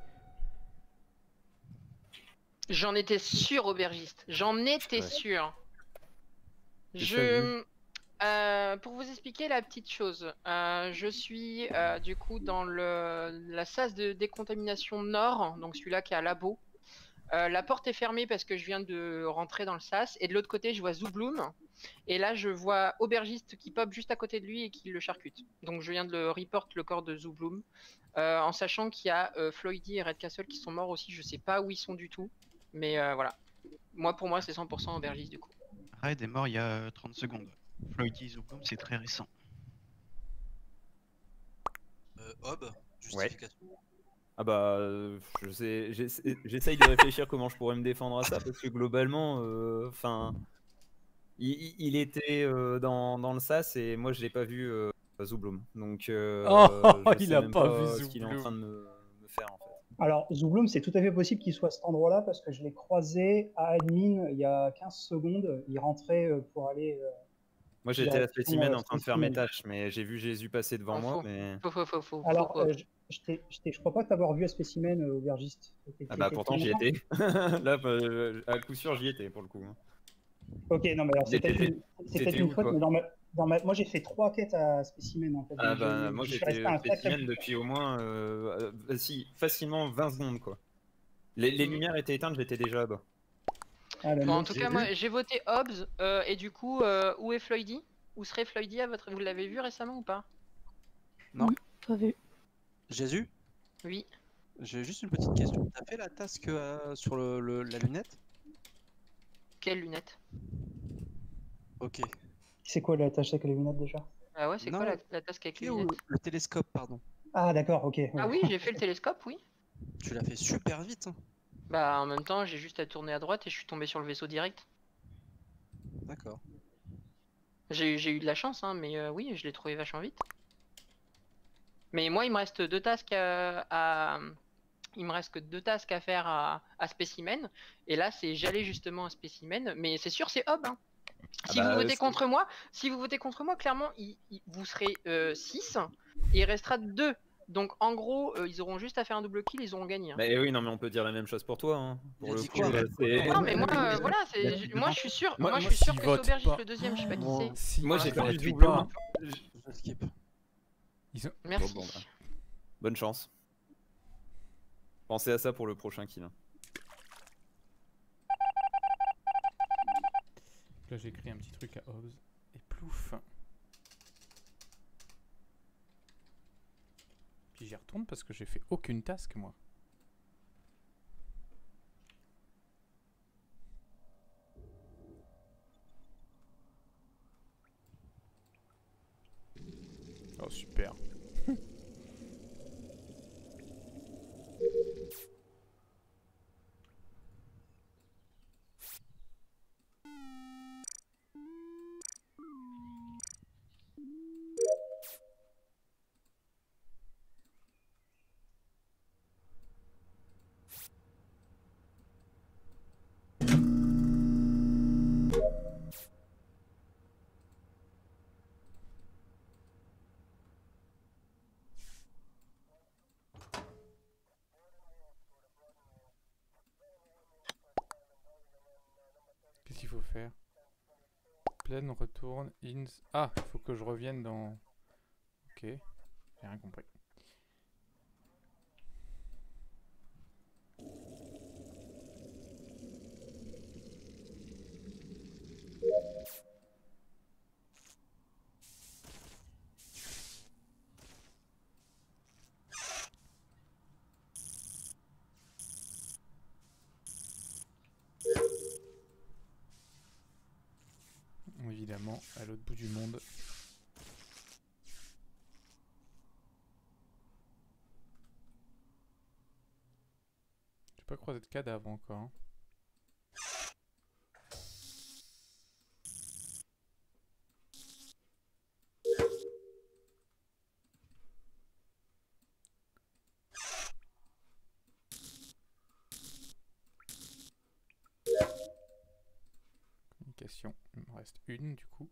J'en étais sûr, aubergiste. J'en étais Ouais. sûr. J'ai pas Je. Euh, pour vous expliquer la petite chose, euh, je suis euh, du coup dans le, la sas de décontamination nord, donc celui-là qui est à labo. Euh, la porte est fermée parce que je viens de rentrer dans le sas, et de l'autre côté je vois Zoubloom, et là je vois aubergiste qui pop juste à côté de lui et qui le charcute. Donc je viens de le report le corps de Zoubloom, euh, en sachant qu'il y a euh, Floydy et Red Castle qui sont morts aussi, je sais pas où ils sont du tout, mais euh, voilà. Moi pour moi c'est cent pour cent aubergiste du coup. Red est mort il y a trente secondes. Floydy Zoubloom, c'est très récent. Euh, Hob, justification. Ah bah, euh, je sais, j'essa- j'essaye de réfléchir comment je pourrais me défendre à ça parce que globalement, enfin, il, il- il était euh, dans, dans le sas et moi je l'ai pas vu euh, Zoubloom, donc euh, Oh, je il sais a même pas vu ce qu'il est en Zoubloom. train de me, me faire en fait. Alors, Zoubloom, c'est tout à fait possible qu'il soit à cet endroit-là parce que je l'ai croisé à admin il y a quinze secondes. Il rentrait euh, pour aller. euh, Moi j'étais à direction, spécimen euh, en train de faire mes spécimen. tâches, mais j'ai vu Jésus passer devant Ah, moi, faux. mais Faux, faux, faux, faux. Alors, faux, faux. euh, je, je, t'ai- je, t'ai- je crois pas t'avoir vu à spécimen euh, aubergiste. T'étais- ah bah t'étais pourtant j'y longtemps. étais. Là, euh, à coup sûr j'y étais pour le coup. Ok, non, mais alors c'est T'étais- peut-être une, c'est t'étais peut-être une où, faute, toi mais dans ma, dans ma, moi j'ai fait trois quêtes à spécimen en fait. Ah donc bah j'ai- moi je suis j'étais resté un sacré spécimen bout de depuis au moins euh, euh, si, facilement vingt secondes quoi. Les, les Mm. lumières étaient éteintes, j'étais déjà là-bas. temps. Ah, bah, Bon, moi en tout aussi. cas, moi j'ai voté Hobbs, euh, et du coup, euh, où est Floydy? Où serait Floydy à votre... Vous l'avez vu récemment ou pas? Non. Pas vu. Jésus, Oui. j'ai juste une petite question. T'as fait la task euh, sur le, le- la lunette? Quelle lunette? Ok. C'est quoi la tâche avec les lunettes déjà? Ah ouais, c'est quoi Non. la, la task avec les Ou lunettes? le télescope, pardon. Ah d'accord, ok. ouais. Ah oui, j'ai fait le télescope, oui. Tu l'as fait super vite. Hein. Bah en même temps, j'ai juste à tourner à droite et je suis tombé sur le vaisseau direct. D'accord. J'ai j'ai eu de la chance, hein, mais euh, oui, je l'ai trouvé vachement vite. Mais moi, il me reste deux tasks à, à- il me reste que deux tasks à faire à, à Spécimen. Et là, c'est j'allais justement à Spécimen, mais c'est sûr, c'est Hob. Hein. Ah Si bah, vous votez c'est- contre moi, si vous votez contre moi, clairement, il- il- vous serez six et il restera deux. Donc en gros, euh, ils auront juste à faire un double kill, ils auront gagné. Hein. Bah oui, non, mais on peut dire la même chose pour toi. Hein. Pour Il a le dit coup, quoi euh, c'est. Non mais moi, euh, voilà, c'est, Il moi je suis sûr, Moi- moi, je moi, suis sûr s'il que vote c'est Aubergiste pas. le deuxième, je sais pas qui Moi- c'est. Si, Moi, Voilà. j'ai fait vote du pas. double. Je skip. Ils ont- Merci. Bon, bon, bah. Bonne chance. Pensez à ça pour le prochain kill. hein. Là, j'ai écrit un petit truc à Hobbs. Et plouf. Puis j'y retourne parce que j'ai fait aucune task, moi. Oh, super. Qu'est-ce qu'il faut faire? Pleine, retourne, ins... Ah, il faut que je revienne dans... Ok, j'ai rien compris. Évidemment, à l'autre bout du monde. J'ai pas croisé de cadavre encore. hein. Communication, il me reste une du coup.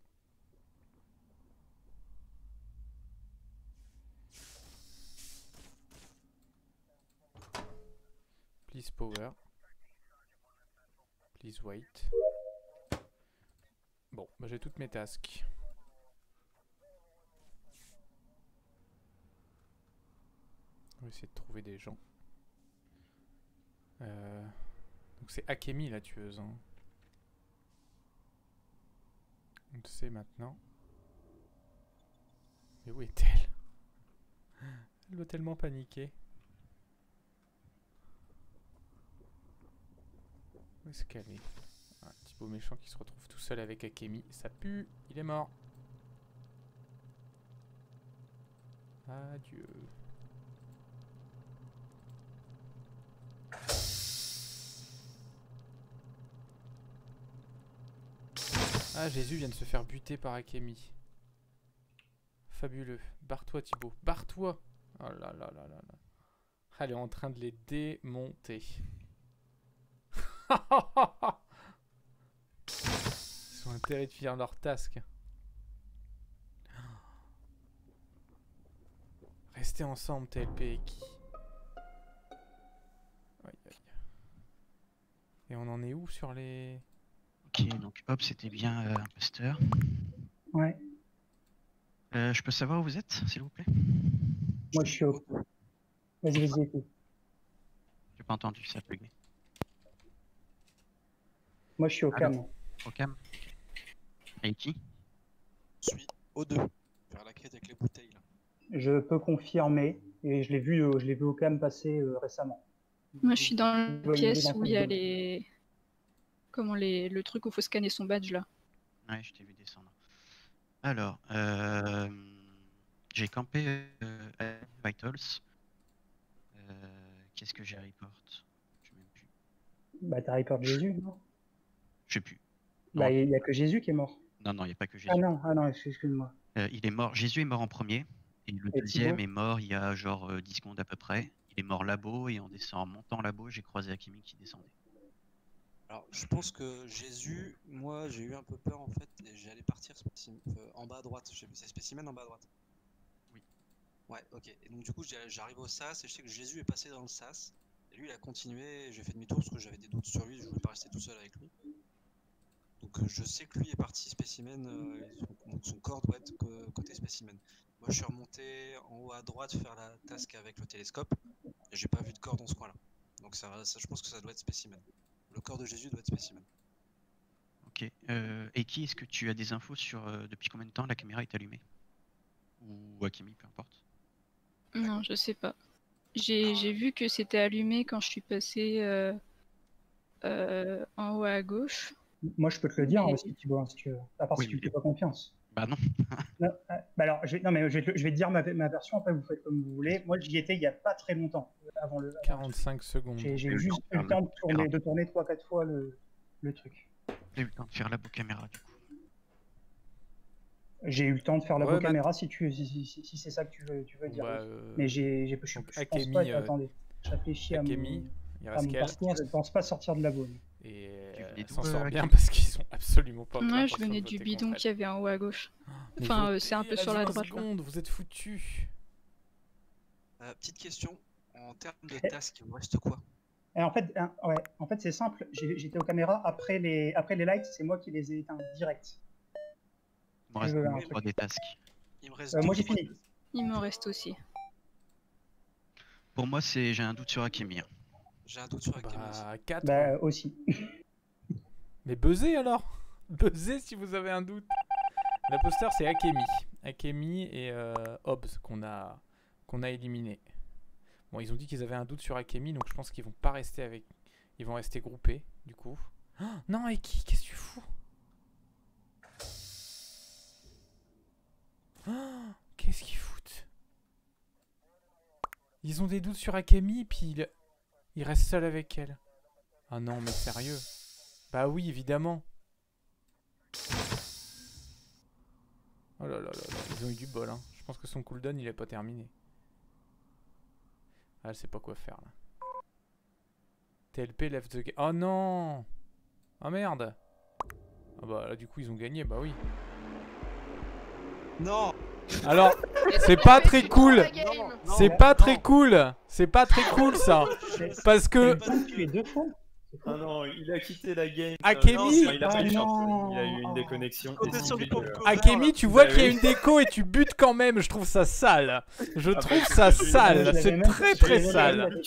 Please power. Please wait. Bon, bah j'ai toutes mes tasks. On va essayer de trouver des gens. Euh... Donc c'est Akemi la tueuse. Hein. On le sait maintenant. Mais où est-elle? Elle doit tellement paniquer. Où est-ce qu'elle est? Un petit beau méchant qui se retrouve tout seul avec Akemi. Ça pue, il est mort. Adieu. Ah, Jésus vient de se faire buter par Akemi. Fabuleux. Barre-toi Thibaut. Barre-toi. Oh là là là là là. Elle est en train de les démonter. Ils ont intérêt de finir leur task. Restez ensemble, T L P et qui. Aïe, aïe. Et on en est où sur les... Ok, donc hop, c'était bien euh, imposteur. Ouais. Euh, je peux savoir où vous êtes, s'il vous plaît? Moi, je suis au... Vas-y, vas-y, écoute. J'ai pas entendu, ça a bugué. Moi, je suis au Allô? cam. Au cam. Et qui? Je suis au deux. Vers la quête avec les bouteilles là. Je peux confirmer, et je l'ai vu, euh, je l'ai vu au cam passer euh, récemment. Moi, je suis dans la Ouais, il est pièce dans où il y a le- les... Comment les... le truc où il faut scanner son badge là. Ouais, je t'ai vu descendre. Alors, euh, j'ai campé euh, à Vitals. Euh, Qu'est-ce que j'ai report? Je sais même plus. Bah, t'as report Jésus, non? Je sais plus. Bah, Non. il y a que Jésus qui est mort. Non, non, il n'y a pas que Jésus. Ah non, ah non, excuse-moi. Euh, il est mort. Jésus est mort en premier. Et le Et deuxième Thibaut est mort il y a genre euh, dix secondes à peu près. Il est mort labo et en, descend, en montant labo, j'ai croisé Akemi qui descendait. Alors, je pense que Jésus, moi, j'ai eu un peu peur en fait, et j'allais partir spécim- euh, en bas à droite. Je sais- C'est spécimen en bas à droite. Oui. Ouais, ok. Et donc, du coup, j'ai- j'arrive au sas et je sais que Jésus est passé dans le sas. Et lui, il a continué. J'ai fait demi-tour parce que j'avais des doutes sur lui. Je voulais pas rester tout seul avec lui. Donc, euh, je sais que lui est parti spécimen. euh, et son- donc, son corps doit être co- côté spécimen. Moi, je suis remonté en haut à droite faire la task avec le télescope. Et j'ai pas vu de corps dans ce coin-là. Donc, ça, ça- je pense que ça doit être spécimen. Le corps de Jésus doit être spécimen. Ok. Euh, et qui est-ce que tu as des infos sur euh, depuis combien de temps la caméra est allumée? Ou Akemi, peu importe. Non, je sais pas. J'ai j'ai vu que c'était allumé quand je suis passé euh, euh, en haut à gauche. Moi, je peux te le dire Mais- aussi, Thibaut, hein, si tu veux. À part Oui, si tu mais- me fais pas confiance. Bah non. Non, euh, bah alors, je vais, non, mais je vais, te, je vais te dire ma, ma version, après vous faites comme vous voulez. Moi, j'y étais il y a pas très longtemps, euh, avant le. avant le- quarante-cinq secondes. J'ai j'ai eu le juste temps de eu le faire temps de la tourner, caméra. de tourner trois quatre fois le, le truc. J'ai eu le temps de faire la beau caméra du coup. J'ai eu le temps de faire la Ouais, beau Matt. caméra si, tu, si, si, si- si c'est ça que tu veux, tu veux dire. Bah, oui. euh, Mais j'ai, j'ai, je, je donc, pense Akemi, pas. euh, Attendez, je réfléchis à Akemi, mon, il à reste mon qu'elle. parcours. Je ne pense pas sortir de la bonne. Et Tu euh, venais elle d'où s'en Euh, sort Akemi. bien parce qu'ils sont absolument pas. Moi, je l'impression de venais du voter bidon contre elle. qu'il y avait en haut à gauche. Mais Enfin, euh, votez, c'est un peu il sur la reste vingt droite, là. secondes, vous êtes foutus. Euh, petite question. En termes de Eh. task, il vous reste quoi? Et en fait, hein, ouais, en fait c'est simple. J'ai- J'étais aux caméras après les, après les lights, c'est moi qui les ai éteints direct. Il me reste veux un deux, truc. trois des tasks. Il me reste Euh, deux moi, j'ai trois fini. tasks. Il m'en reste aussi. Pour moi, c'est j'ai un doute sur Akemi. hein. J'ai un doute sur Akemi aussi. Bah, quatre. Bah, aussi. Mais buzzez alors. Buzzez si vous avez un doute. L'imposteur c'est Akemi. Akemi et euh, Hobbs qu'on a, qu'on a éliminé. Bon, ils ont dit qu'ils avaient un doute sur Akemi, donc je pense qu'ils vont pas rester avec. Ils vont rester groupés, du coup. Oh, non, Eki, qu'est-ce que tu fous? Oh, qu'est-ce qu'ils foutent? Ils ont des doutes sur Akemi, puis il, il reste seul avec elle. Ah non, mais sérieux? Bah oui, évidemment. Oh là là là là, ils ont eu du bol, hein. Je pense que son cooldown il est pas terminé. Ah, elle sait pas quoi faire là. T L P left the game. Oh non! Ah merde! Ah bah là du coup ils ont gagné, bah oui. Non! Alors, Et c'est donc, pas en fait, très tu cool! prends la game. Non, non, C'est non, pas non. très cool! C'est pas très cool ça! Parce que Pas du Tu es deux fois. Ah non, il a quitté la game. Akemi- Non, il a pas Ah eu de chance, non. il a eu une déconnexion. Côté Et sur si, du pompe euh, cover, Akemi, là. tu vois Bah qu'il y a oui. une déco et tu butes quand même, je trouve ça sale! Je Ah bah, trouve c'est ça ce que j'ai- sale! je l'avais C'est même- très je très l'avais sale! même-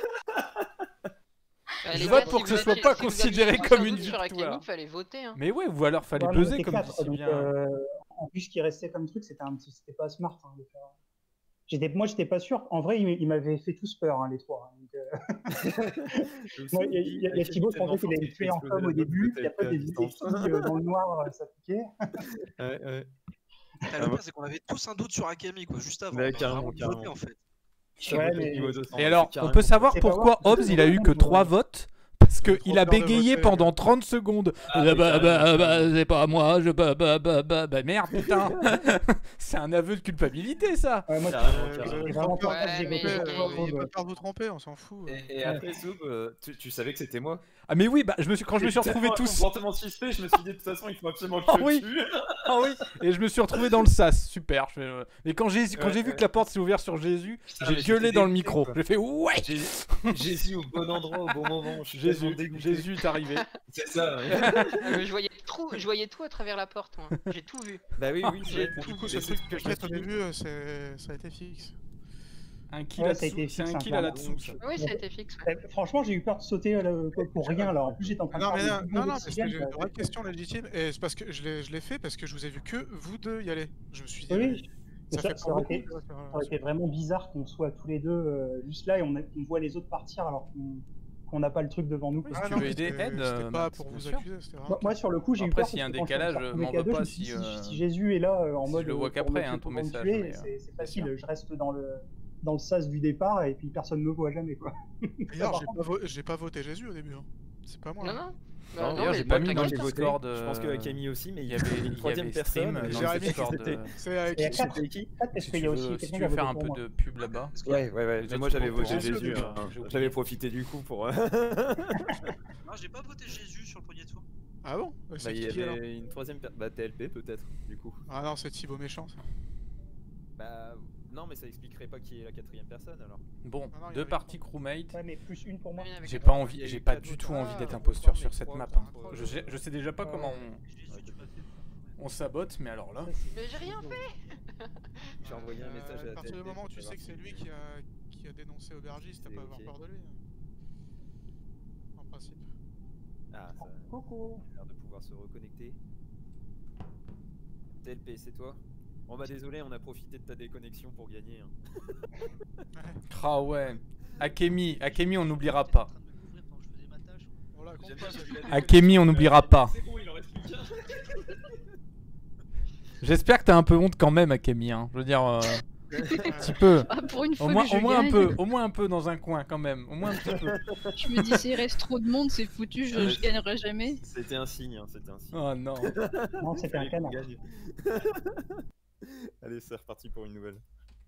Euh, Je les vote gars, pour si que vous ce soit aviez- pas si vous considéré aviez comme un une doute sur victoire. Akemi, fallait voter. Hein. Mais ouais, ou alors fallait Ouais, mais on buzzer était comme quatre, dit si donc, bien. euh, en plus, ce qui restait comme truc, c'était un petit, c'était pas smart hein, de faire. J'étais, moi, j'étais pas sûr. En vrai, ils il m'avaient fait tous peur, hein, les trois. hein, donc, euh, moi, il y a, il y a- il y a Thibaut, je pensais qu'il allait tuer en com au début, puis après, des, des filles euh, dans le noir, euh, ça piquait. Ouais, ouais. Ah, le pire, c'est qu'on avait tous un doute sur Akemi, quoi, juste avant. Ouais, On a carrément, vraiment carrément. voté, en fait. Ouais, mais- Niveau deux cents, Et alors, c'est on peut carrément- savoir C'est pas pourquoi voir, Hobbs c'est il a pas eu voir, que je- trois votes parce J'ai qu'il trop a peur de bégayé voter. pendant trente secondes. Ah, Euh, mais bah, bah, carrément, bah, carrément. c'est pas moi, je bah, bah, bah, bah, bah, merde putain. C'est un aveu de culpabilité ça. Ouais, moi, Carrément, j'ai- carrément. j'ai vraiment pas Ouais, que j'ai mais- voté pour mais- toi, Euh, Bob. Il peut pas vous tromper, on s'en fout. Et, et après, Zoub, euh, tu, tu savais que c'était moi. Ah mais oui, bah je me suis quand je me suis retrouvé Tellement un tous. comportement suspect, je me suis dit de toute façon, il faut absolument que Ah je oui. le tue. Ah oui. Et je me suis retrouvé dans le sas, super. Je fais, euh, Mais quand j'ai quand Ouais, j'ai vu ouais. que la porte s'est ouverte sur Jésus, Putain, j'ai mais gueulé j'étais dans le dégoûté, micro. quoi. J'ai fait ouais. Jésus, Jésus au bon endroit, au bon moment. Je suis tellement Jésus, dégoûté. Jésus est arrivé. C'est ça, ouais. Euh, je, voyais tout, je voyais tout à travers la porte, moi. J'ai tout vu. Bah oui, oui, J'ai c'est Du coup, c'est ce truc ce que je piquette au me suis dit. début, euh, c'est- ça a été fixe. Un kill Ouais, ça a là-dessous, été c'est fixe, un hein, kill à clairement. là-dessous ça. Oui, ça a été fixe. ouais. Eh, Franchement, j'ai eu peur de sauter euh, pour- pour rien là. En plus, j'étais en train de Non, mais faire non, des non, non, bouffées parce que d'oxygène, j'ai une quoi. vraie question légitime, et c'est parce que je l'ai je l'ai fait parce que je vous ai vu que vous deux y aller. Je me suis dit, Oui, mais oui. Mais ça ça, fait ça pas aurait beaucoup. été, tu vois, ça sur- aurait été vraiment bizarre qu'on soit tous les deux euh, juste là et on, a- on voit les autres partir alors qu'on qu'on n'a pas le truc devant nous. Si quoi. Ah tu non, veux mais aider, c'était- aide. c'était euh, pas Matt, pour bien vous sûr. accuser, c'était vraiment. Moi, moi, sur le coup, j'ai eu Après, peur. s'il y a un parce que quand je décalage, suis m'en retrouvé veux qu'à deux, pas je me suis si, dit, euh, si Jésus est là euh, en si mode. je le vois euh, pour qu'après, me hein, tuer, ton pour me message, tuer, mais, euh, c'est c'est bien facile. sûr. Je reste dans le dans le sas du départ et puis personne me voit jamais quoi. D'ailleurs, Par j'ai contre, pas, vo- j'ai pas voté Jésus au début. hein. C'est pas moi. Non, hein. non. Bah, Non, non, D'ailleurs, mais j'ai moi, pas mis dans le t'inquiète, hein. Discord. Je pense que euh, Akemi aussi, mais il y avait, une il y troisième avait personne. stream et dans je le sais pas qui Discord. c'était. euh, C'est avec il y a qui quatre, C'était qui quatre donc parce si qu'il tu y a aussi veux, si quelqu'un tu qui a veux faire voté un pour peu moi. de pub là-bas. Parce que- Ouais, ouais, ouais. Les Mais autres moi sont j'avais pas au voté courant, Jésus. j'ai hein. oublié. J'avais profité du coup pour. Non, j'ai pas voté Jésus sur le premier tour. Ah bon Bah, Bah, C'est il y qui alors avait une troisième personne. Bah, T L P peut-être, du coup. Ah non, c'est Thibaut Méchant. ça. Bah, non, mais ça expliquerait pas qui est la quatrième personne alors. Bon, Ah non, il y deux avait parties crewmate. Ouais, mais plus une pour moi. Oui, avec J'ai la pas droite. envie, Il y a j'ai eu pas quatre du tout votes. envie Ah, d'être on imposteur vote sur pas, cette mais map. trois hein. contre- Je, sais- je sais déjà pas Ouais. comment on, Jésus, tu m'as fait. on sabote, mais alors là. Ça, c'est- Mais j'ai rien fait. J'ai envoyé un Euh, message à À partir du T L P moment où pour tu sais savoir que c'est si- lui qui a, qui a dénoncé Aubergiste, t'as C'est pas à avoir ok. peur de lui. En principe. Ah, ça Coucou. a l'air de pouvoir se reconnecter. T L P, c'est toi? Bon bah désolé, on a profité de ta déconnexion pour gagner. hein. Ah ouais. Akemi, Akemi, on n'oubliera J'étais en pas. train de me couvrir pendant que je faisais ma tâche. On la compte J'aime pas, bien, ça. j'ai vu la Akemi, on n'oubliera pas. C'est bon, il en reste plus qu'un. J'espère que t'as un peu honte quand même, Akemi. Hein. Je veux dire, euh, un petit peu. Ah, pour une Au fois moins, que je au moins un gagne, peu, au moins un peu dans un coin quand même. Au moins un petit peu. je me dis s'il reste trop de monde, c'est foutu, je, je gagnerai jamais. C'était un signe, hein, c'était un signe. Oh non. Non, c'était un Fallait qu'on canard. gagne. Allez, c'est reparti pour une nouvelle.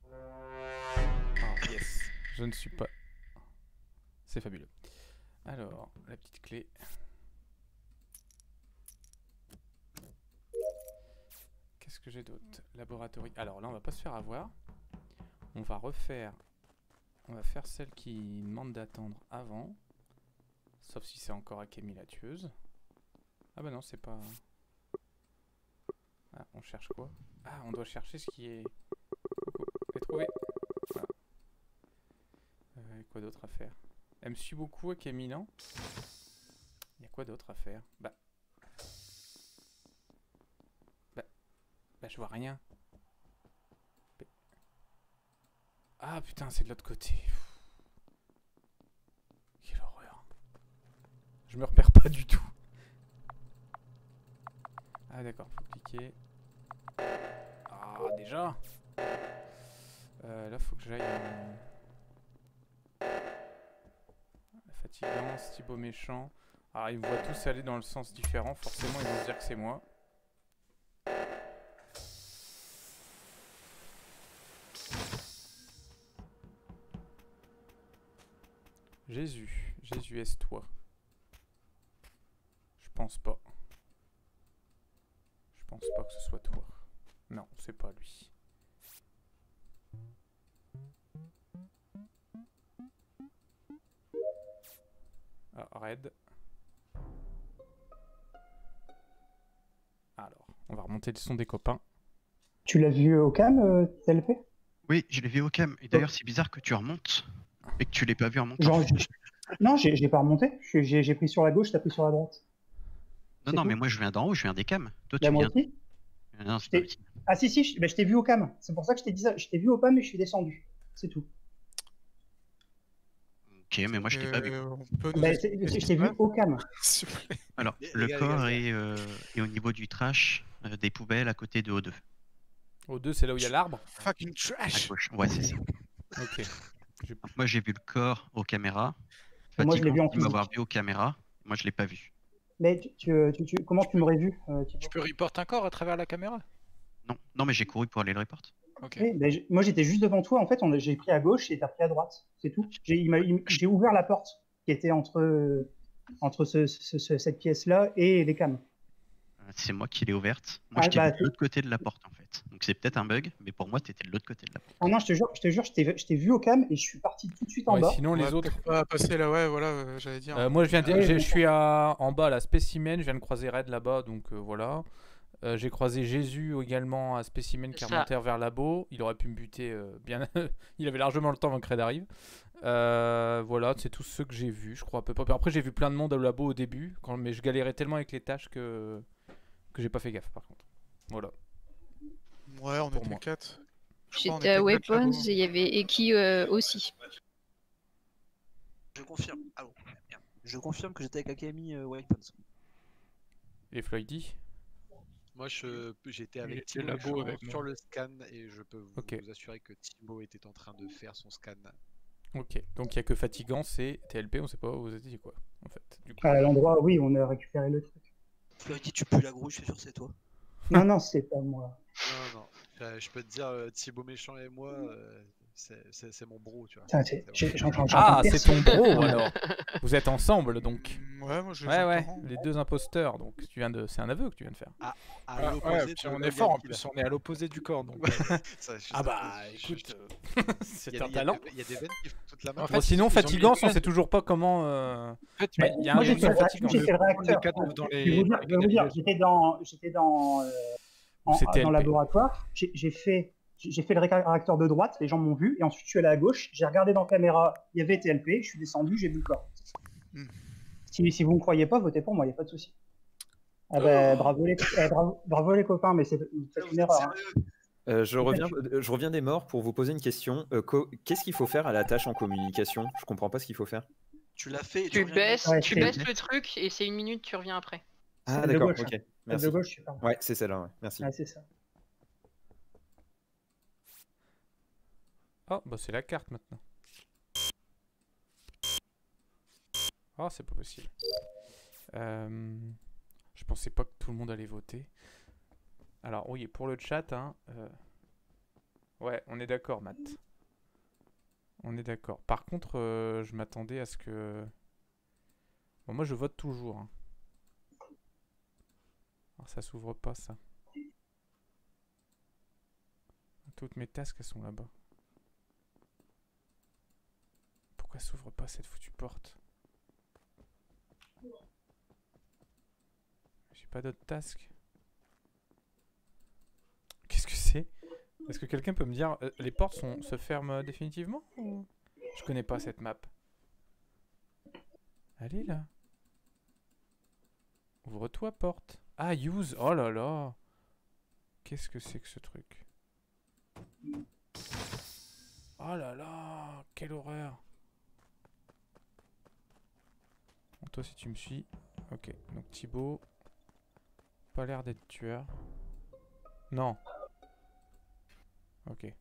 Ah, yes. Je ne suis pas. C'est fabuleux. Alors, la petite clé. Qu'est-ce que j'ai d'autre? Laboratory. Alors là, on va pas se faire avoir. On va refaire. On va faire celle qui demande d'attendre avant. Sauf si c'est encore Akemi la tueuse. Ah bah non, c'est pas. Ah, on cherche quoi? Ah, on doit chercher ce qui est. Coucou, j'ai trouvé. Voilà. Euh, quoi d'autre à faire? Elle me suit beaucoup, Akemi, non? Il y a quoi d'autre à faire? Bah. Bah. Bah, je vois rien. Bah. Ah putain, c'est de l'autre côté. Quelle horreur. Je me repère pas du tout. Ah d'accord, faut cliquer. Ah déjà. Euh, là faut que j'aille en... La fatigance, Thibaut méchant. Ah ils me voient tous aller dans le sens différent, forcément ils vont se dire que c'est moi. Jésus, Jésus est-ce toi? Je pense pas. Je pense pas que ce soit toi. Non, c'est pas lui. Ah, Red. Alors, on va remonter le son des copains. Tu l'as vu au cam, euh, T L P? Oui, je l'ai vu au cam. Et d'ailleurs, c'est bizarre que tu remontes et que tu l'aies pas vu en montant. Genre, non, j'ai j'ai pas remonté. Je- J'ai j'ai pris sur la gauche, t'as pris sur la droite. Non, c'est non, tout. mais moi je viens d'en haut, je viens des cams. Toi, Bah, tu moi viens. aussi. Non, c'est Je pas t'ai- possible. Ah si, si, je, bah, je t'ai vu au cam. C'est pour ça que je t'ai dit ça. Je t'ai vu au cam et je suis descendu. C'est tout. Ok, mais moi je t'ai pas vu. Euh, on peut nous Bah, expliquer c'est- ce je qui t'ai se vu passe au cam. S'il vous plaît. Alors, Les- le les gars, corps les est, euh, est au niveau du trash, euh, des poubelles à côté de O deux. Au deux, c'est là où il y a l'arbre. Fucking À trash. gauche. Ouais, c'est ça. Ok. J'ai- Donc, moi j'ai vu le corps aux caméras. Et moi, je l'ai vu en Fatigant dit m'avoir physique. vu aux caméras. Moi je l'ai pas vu. Mais tu, tu, tu- tu- comment tu m'aurais vu euh, Thibaut Tu peux report un corps à travers la caméra? Non, non, mais j'ai couru pour aller le report. Ok. Oui, bah, je- moi j'étais juste devant toi. En fait, on a- j'ai pris à gauche et t'as pris à droite. C'est tout. J'ai il m'a- il- j'ai ouvert la porte qui était entre, euh, entre ce- ce- ce- cette pièce-là et les cams. Euh, C'est moi qui l'ai ouverte. Moi Ah, je t'ai bah, vu de l'autre côté de la porte en fait. Donc c'est peut-être un bug, mais pour moi t'étais de l'autre côté de la porte. Ah non, je te jure, je te jure, je t'ai je t'ai vu au cam et je suis parti tout de suite en Ouais, bas. sinon On les va autres. peut-être pas passer là, ouais, voilà, euh, j'allais dire. Euh, moi je viens de- Ouais, j'ai- mais- je suis à, en bas là, Spécimen, je viens de croiser Red là-bas, donc euh, voilà. Euh, j'ai croisé Jésus également à Spécimen qui est Ça. remonté vers labo. Il aurait pu me buter euh, bien. Il avait largement le temps avant que Red arrive. Euh, voilà, c'est tous ceux que j'ai vus, je crois à peu près. Après j'ai vu plein de monde au labo au début, quand... mais je galérais tellement avec les tâches que que j'ai pas fait gaffe par contre. Voilà. Ouais, on pour était moi. quatre. J'étais à Weapons et il y avait Eki euh, aussi. Je confirme. Allô. Merde. Je confirme que j'étais avec Akemi euh, Wildpons. Et Floydy? Moi, je- j'étais Il avec était Thibaut labo Méchant avec sur moi. le scan et je peux vous, Ok. vous assurer que Thibaut était en train de faire son scan. Ok, donc il n'y a que Fatigance et T L P, on sait pas où vous étiez quoi, en fait. Du coup. À l'endroit, oui, on a récupéré le truc. Floydy, tu pues la grouille, je suis sûr que c'est toi. Non, non, c'est pas moi. Non, non, euh, je peux te dire, euh, Thibaut Méchant et moi, euh, c'est c'est- c'est mon bro, tu vois. Putain, c'est- j'ai- j'en- j'en- Ah, j'entends c'est ton personne. bro alors. Vous êtes ensemble donc. Ouais, moi je les Ouais, ouais, entends. les deux imposteurs. Donc tu viens de, c'est un aveu que tu viens de faire. À, à Ah, l'opposé ouais, de puis on Logan est fort en Kill. plus, on est à l'opposé du corps. Donc... Ça, je- Ah ça, bah je- écoute, je- euh, Il y c'est a- un il y a talent. des- Il y a des veines qui font toute la main. En Bon, fait, sinon ils ont mis Fatigance, des on sait toujours pas comment. euh, En fait, Mais il y a moi, un j'ai nom fait, sur le- Fatigance. j'ai fait le prendre les réacteur. cadeaux dans Je vais les- vous dire, dans les je vais vous dire, canalisations. j'étais dans, j'étais dans, euh, en- C'est dans T L P. le laboratoire. J'ai j'ai fait, j'ai fait le réacteur de droite, les gens m'ont vu, et ensuite je suis allé à gauche. J'ai regardé dans la caméra, il y avait T L P. Je suis descendu, j'ai vu le corps. Hmm. Si, si vous me croyez pas, votez pour moi, il y a pas de souci. Ah ben, bravo les, eh, bravo, bravo les copains, mais c'est c'est une erreur. hein. Euh, je, reviens, euh, je reviens des morts pour vous poser une question. Euh, co- Qu'est-ce qu'il faut faire à la tâche en communication? Je comprends pas ce qu'il faut faire. Tu l'as fait et Tu reviens baisses, Ouais, tu c'est- baisses le truc et c'est une minute, tu reviens après. Ah Celle de d'accord, gauche, ok. hein. Merci. De gauche, je suis pas. Ouais, c'est celle-là, ouais. Merci. Ouais, c'est ça. Oh, bah c'est la carte maintenant. Oh, c'est pas possible. Euh, Je pensais pas que tout le monde allait voter. Alors, oui, pour le chat, hein. euh, Ouais, on est d'accord, Matt. On est d'accord. Par contre, euh, je m'attendais à ce que. Bon, moi, je vote toujours. hein. Alors, ça s'ouvre pas, ça. Toutes mes tasks, elles sont là-bas. Pourquoi s'ouvre pas cette foutue porte? J'ai pas d'autres tasks. Qu'est-ce que c'est? Est-ce que quelqu'un peut me dire euh, les portes sont, se ferment définitivement ou... Je connais pas cette map. Allez là. Ouvre-toi porte. Ah use. Oh là là. Qu'est-ce que c'est que ce truc? Oh là là. Quelle horreur. Bon, toi si tu me suis. Ok. Donc Thibaut. Pas l'air d'être tueur. Non. Ok.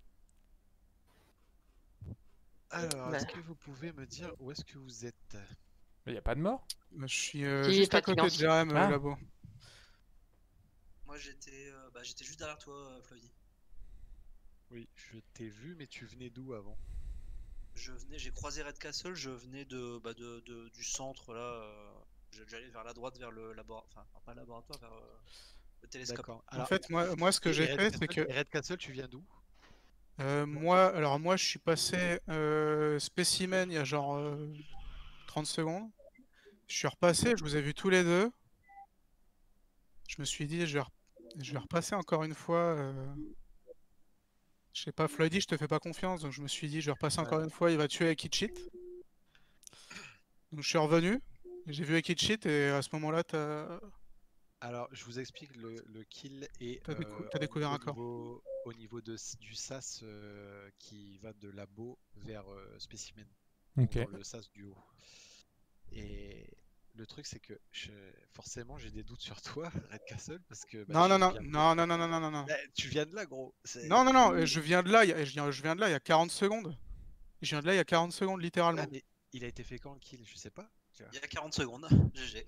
Alors, Bah. est-ce que vous pouvez me dire où est-ce que vous êtes? Il y a pas de mort? Je suis euh, Qui juste est à côté de fatigant. Jérém euh, Ah. labo. Moi j'étais euh, bah, j'étais juste derrière toi, euh, Floydy. Oui, je t'ai vu, mais tu venais d'où avant? Je venais, j'ai croisé Red Castle, je venais de, bah, de, de- du centre là. euh, je- J'allais vers la droite, vers le laboratoire, enfin pas le laboratoire, vers euh, le télescope. D'accord. En fait, moi, moi, ce que et j'ai Red fait, c'est Castle- que et Red Castle, tu viens d'où? euh, moi, alors moi, je suis passé euh, spécimen il y a genre euh, trente secondes. Je suis repassé, je vous ai vu tous les deux. Je me suis dit, je vais, re- je vais repasser encore une fois. euh, Je sais pas, Floydy, je te fais pas confiance, donc je me suis dit, je vais repasser encore une fois, il va tuer Akichit. Donc je suis revenu, j'ai vu Akichit et à ce moment-là, t'as. Alors, je vous explique le, le kill et T'as décou- euh, t'as découvert au un corps. niveau, au niveau de, du sas euh, qui va de labo vers euh, spécimen. Donc Ok. dans le sas du haut. Et le truc, c'est que je- forcément, j'ai des doutes sur toi, Red Castle, parce que. bah, Non, tu non, non, viens de- non, non, non, non, non, non, non. Bah, tu viens de là, gros. c'est- Non, non, non, je viens de là, il y a- je viens, je viens de là il y a quarante secondes. Je viens de là il y a quarante secondes, littéralement. Ah, mais il a été fait quand le kill? Je sais pas. tu vois. Il y a quarante secondes, G G.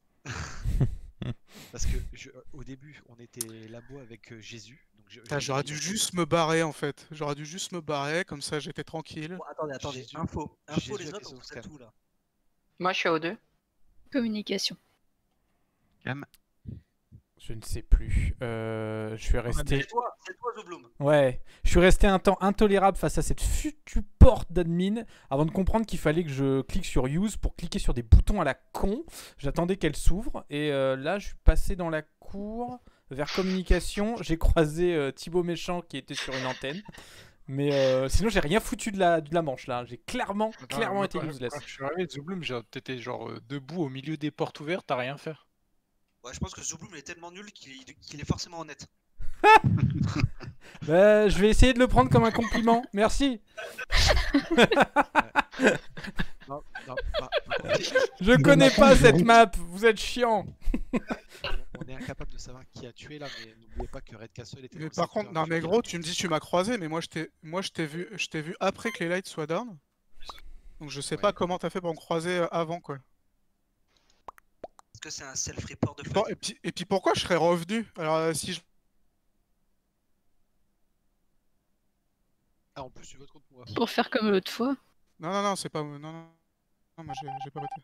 Parce que je- au début, on était labo avec euh, Jésus. Donc je- Putain, je- J'aurais dû juste me barrer en fait. J'aurais dû juste me barrer, comme ça j'étais tranquille. Bon, attendez, attendez, Jésus- info, info Jésus les a fait autres, son vous êtes scan. où là? Moi, je suis au deux. Communication. Cam. Je ne sais plus. Euh, je suis resté. C'est toi, c'est toi, Zobloom. Ouais, je suis resté un temps intolérable face à cette foutue porte d'admin avant de comprendre qu'il fallait que je clique sur Use pour cliquer sur des boutons à la con. J'attendais qu'elle s'ouvre et euh, là je suis passé dans la cour vers communication. J'ai croisé euh, Thibaut Méchant qui était sur une antenne. Mais euh, sinon j'ai rien foutu de la, de la manche là. J'ai clairement, clairement moi, été quand- useless. Quand je suis arrivé, Zubloom, j'ai- t'étais genre euh, debout au milieu des portes ouvertes, t'as rien fait. Ouais, je pense que Zobloom il est tellement nul qu'il qu'il est forcément honnête. Bah, je vais essayer de le prendre comme un compliment. Merci. Non, non, par, par contre, Je connais pas cette map, vous êtes chiant. On est incapable de savoir qui a tué là, mais n'oubliez pas que Red Castle était. Mais dans le par secteur contre, non du mais village. gros, tu me dis tu m'as croisé, mais moi je t'ai moi je t'ai vu je t'ai vu après que les lights soient down. Donc je sais Ouais. pas comment t'as fait pour me croiser euh, avant quoi. Est-ce que c'est un self-report de Et, pour- Floyd et puis, et puis pourquoi je serais revenu? Alors euh, si je... Ah, en plus, tu votes contre moi. Pour faire comme l'autre fois. Non non non, c'est pas non non non, moi j'ai j'ai pas voté.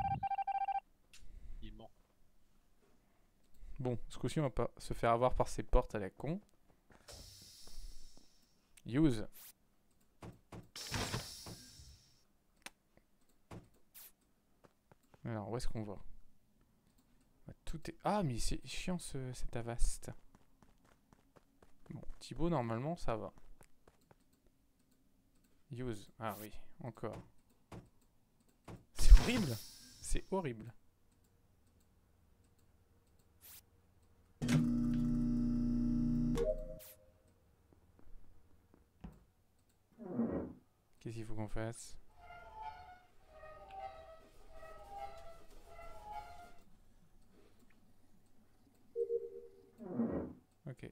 Il ment. Bon, ce coup-ci, on va pas se faire avoir par ces portes à la con. Use. Alors, où est-ce qu'on va? Tout est... Ah, mais c'est chiant ce, cet Avast. Bon, Thibaut, normalement, ça va. Use. Ah oui, encore. C'est horrible. C'est horrible. Qu'est-ce qu'il faut qu'on fasse? Ok.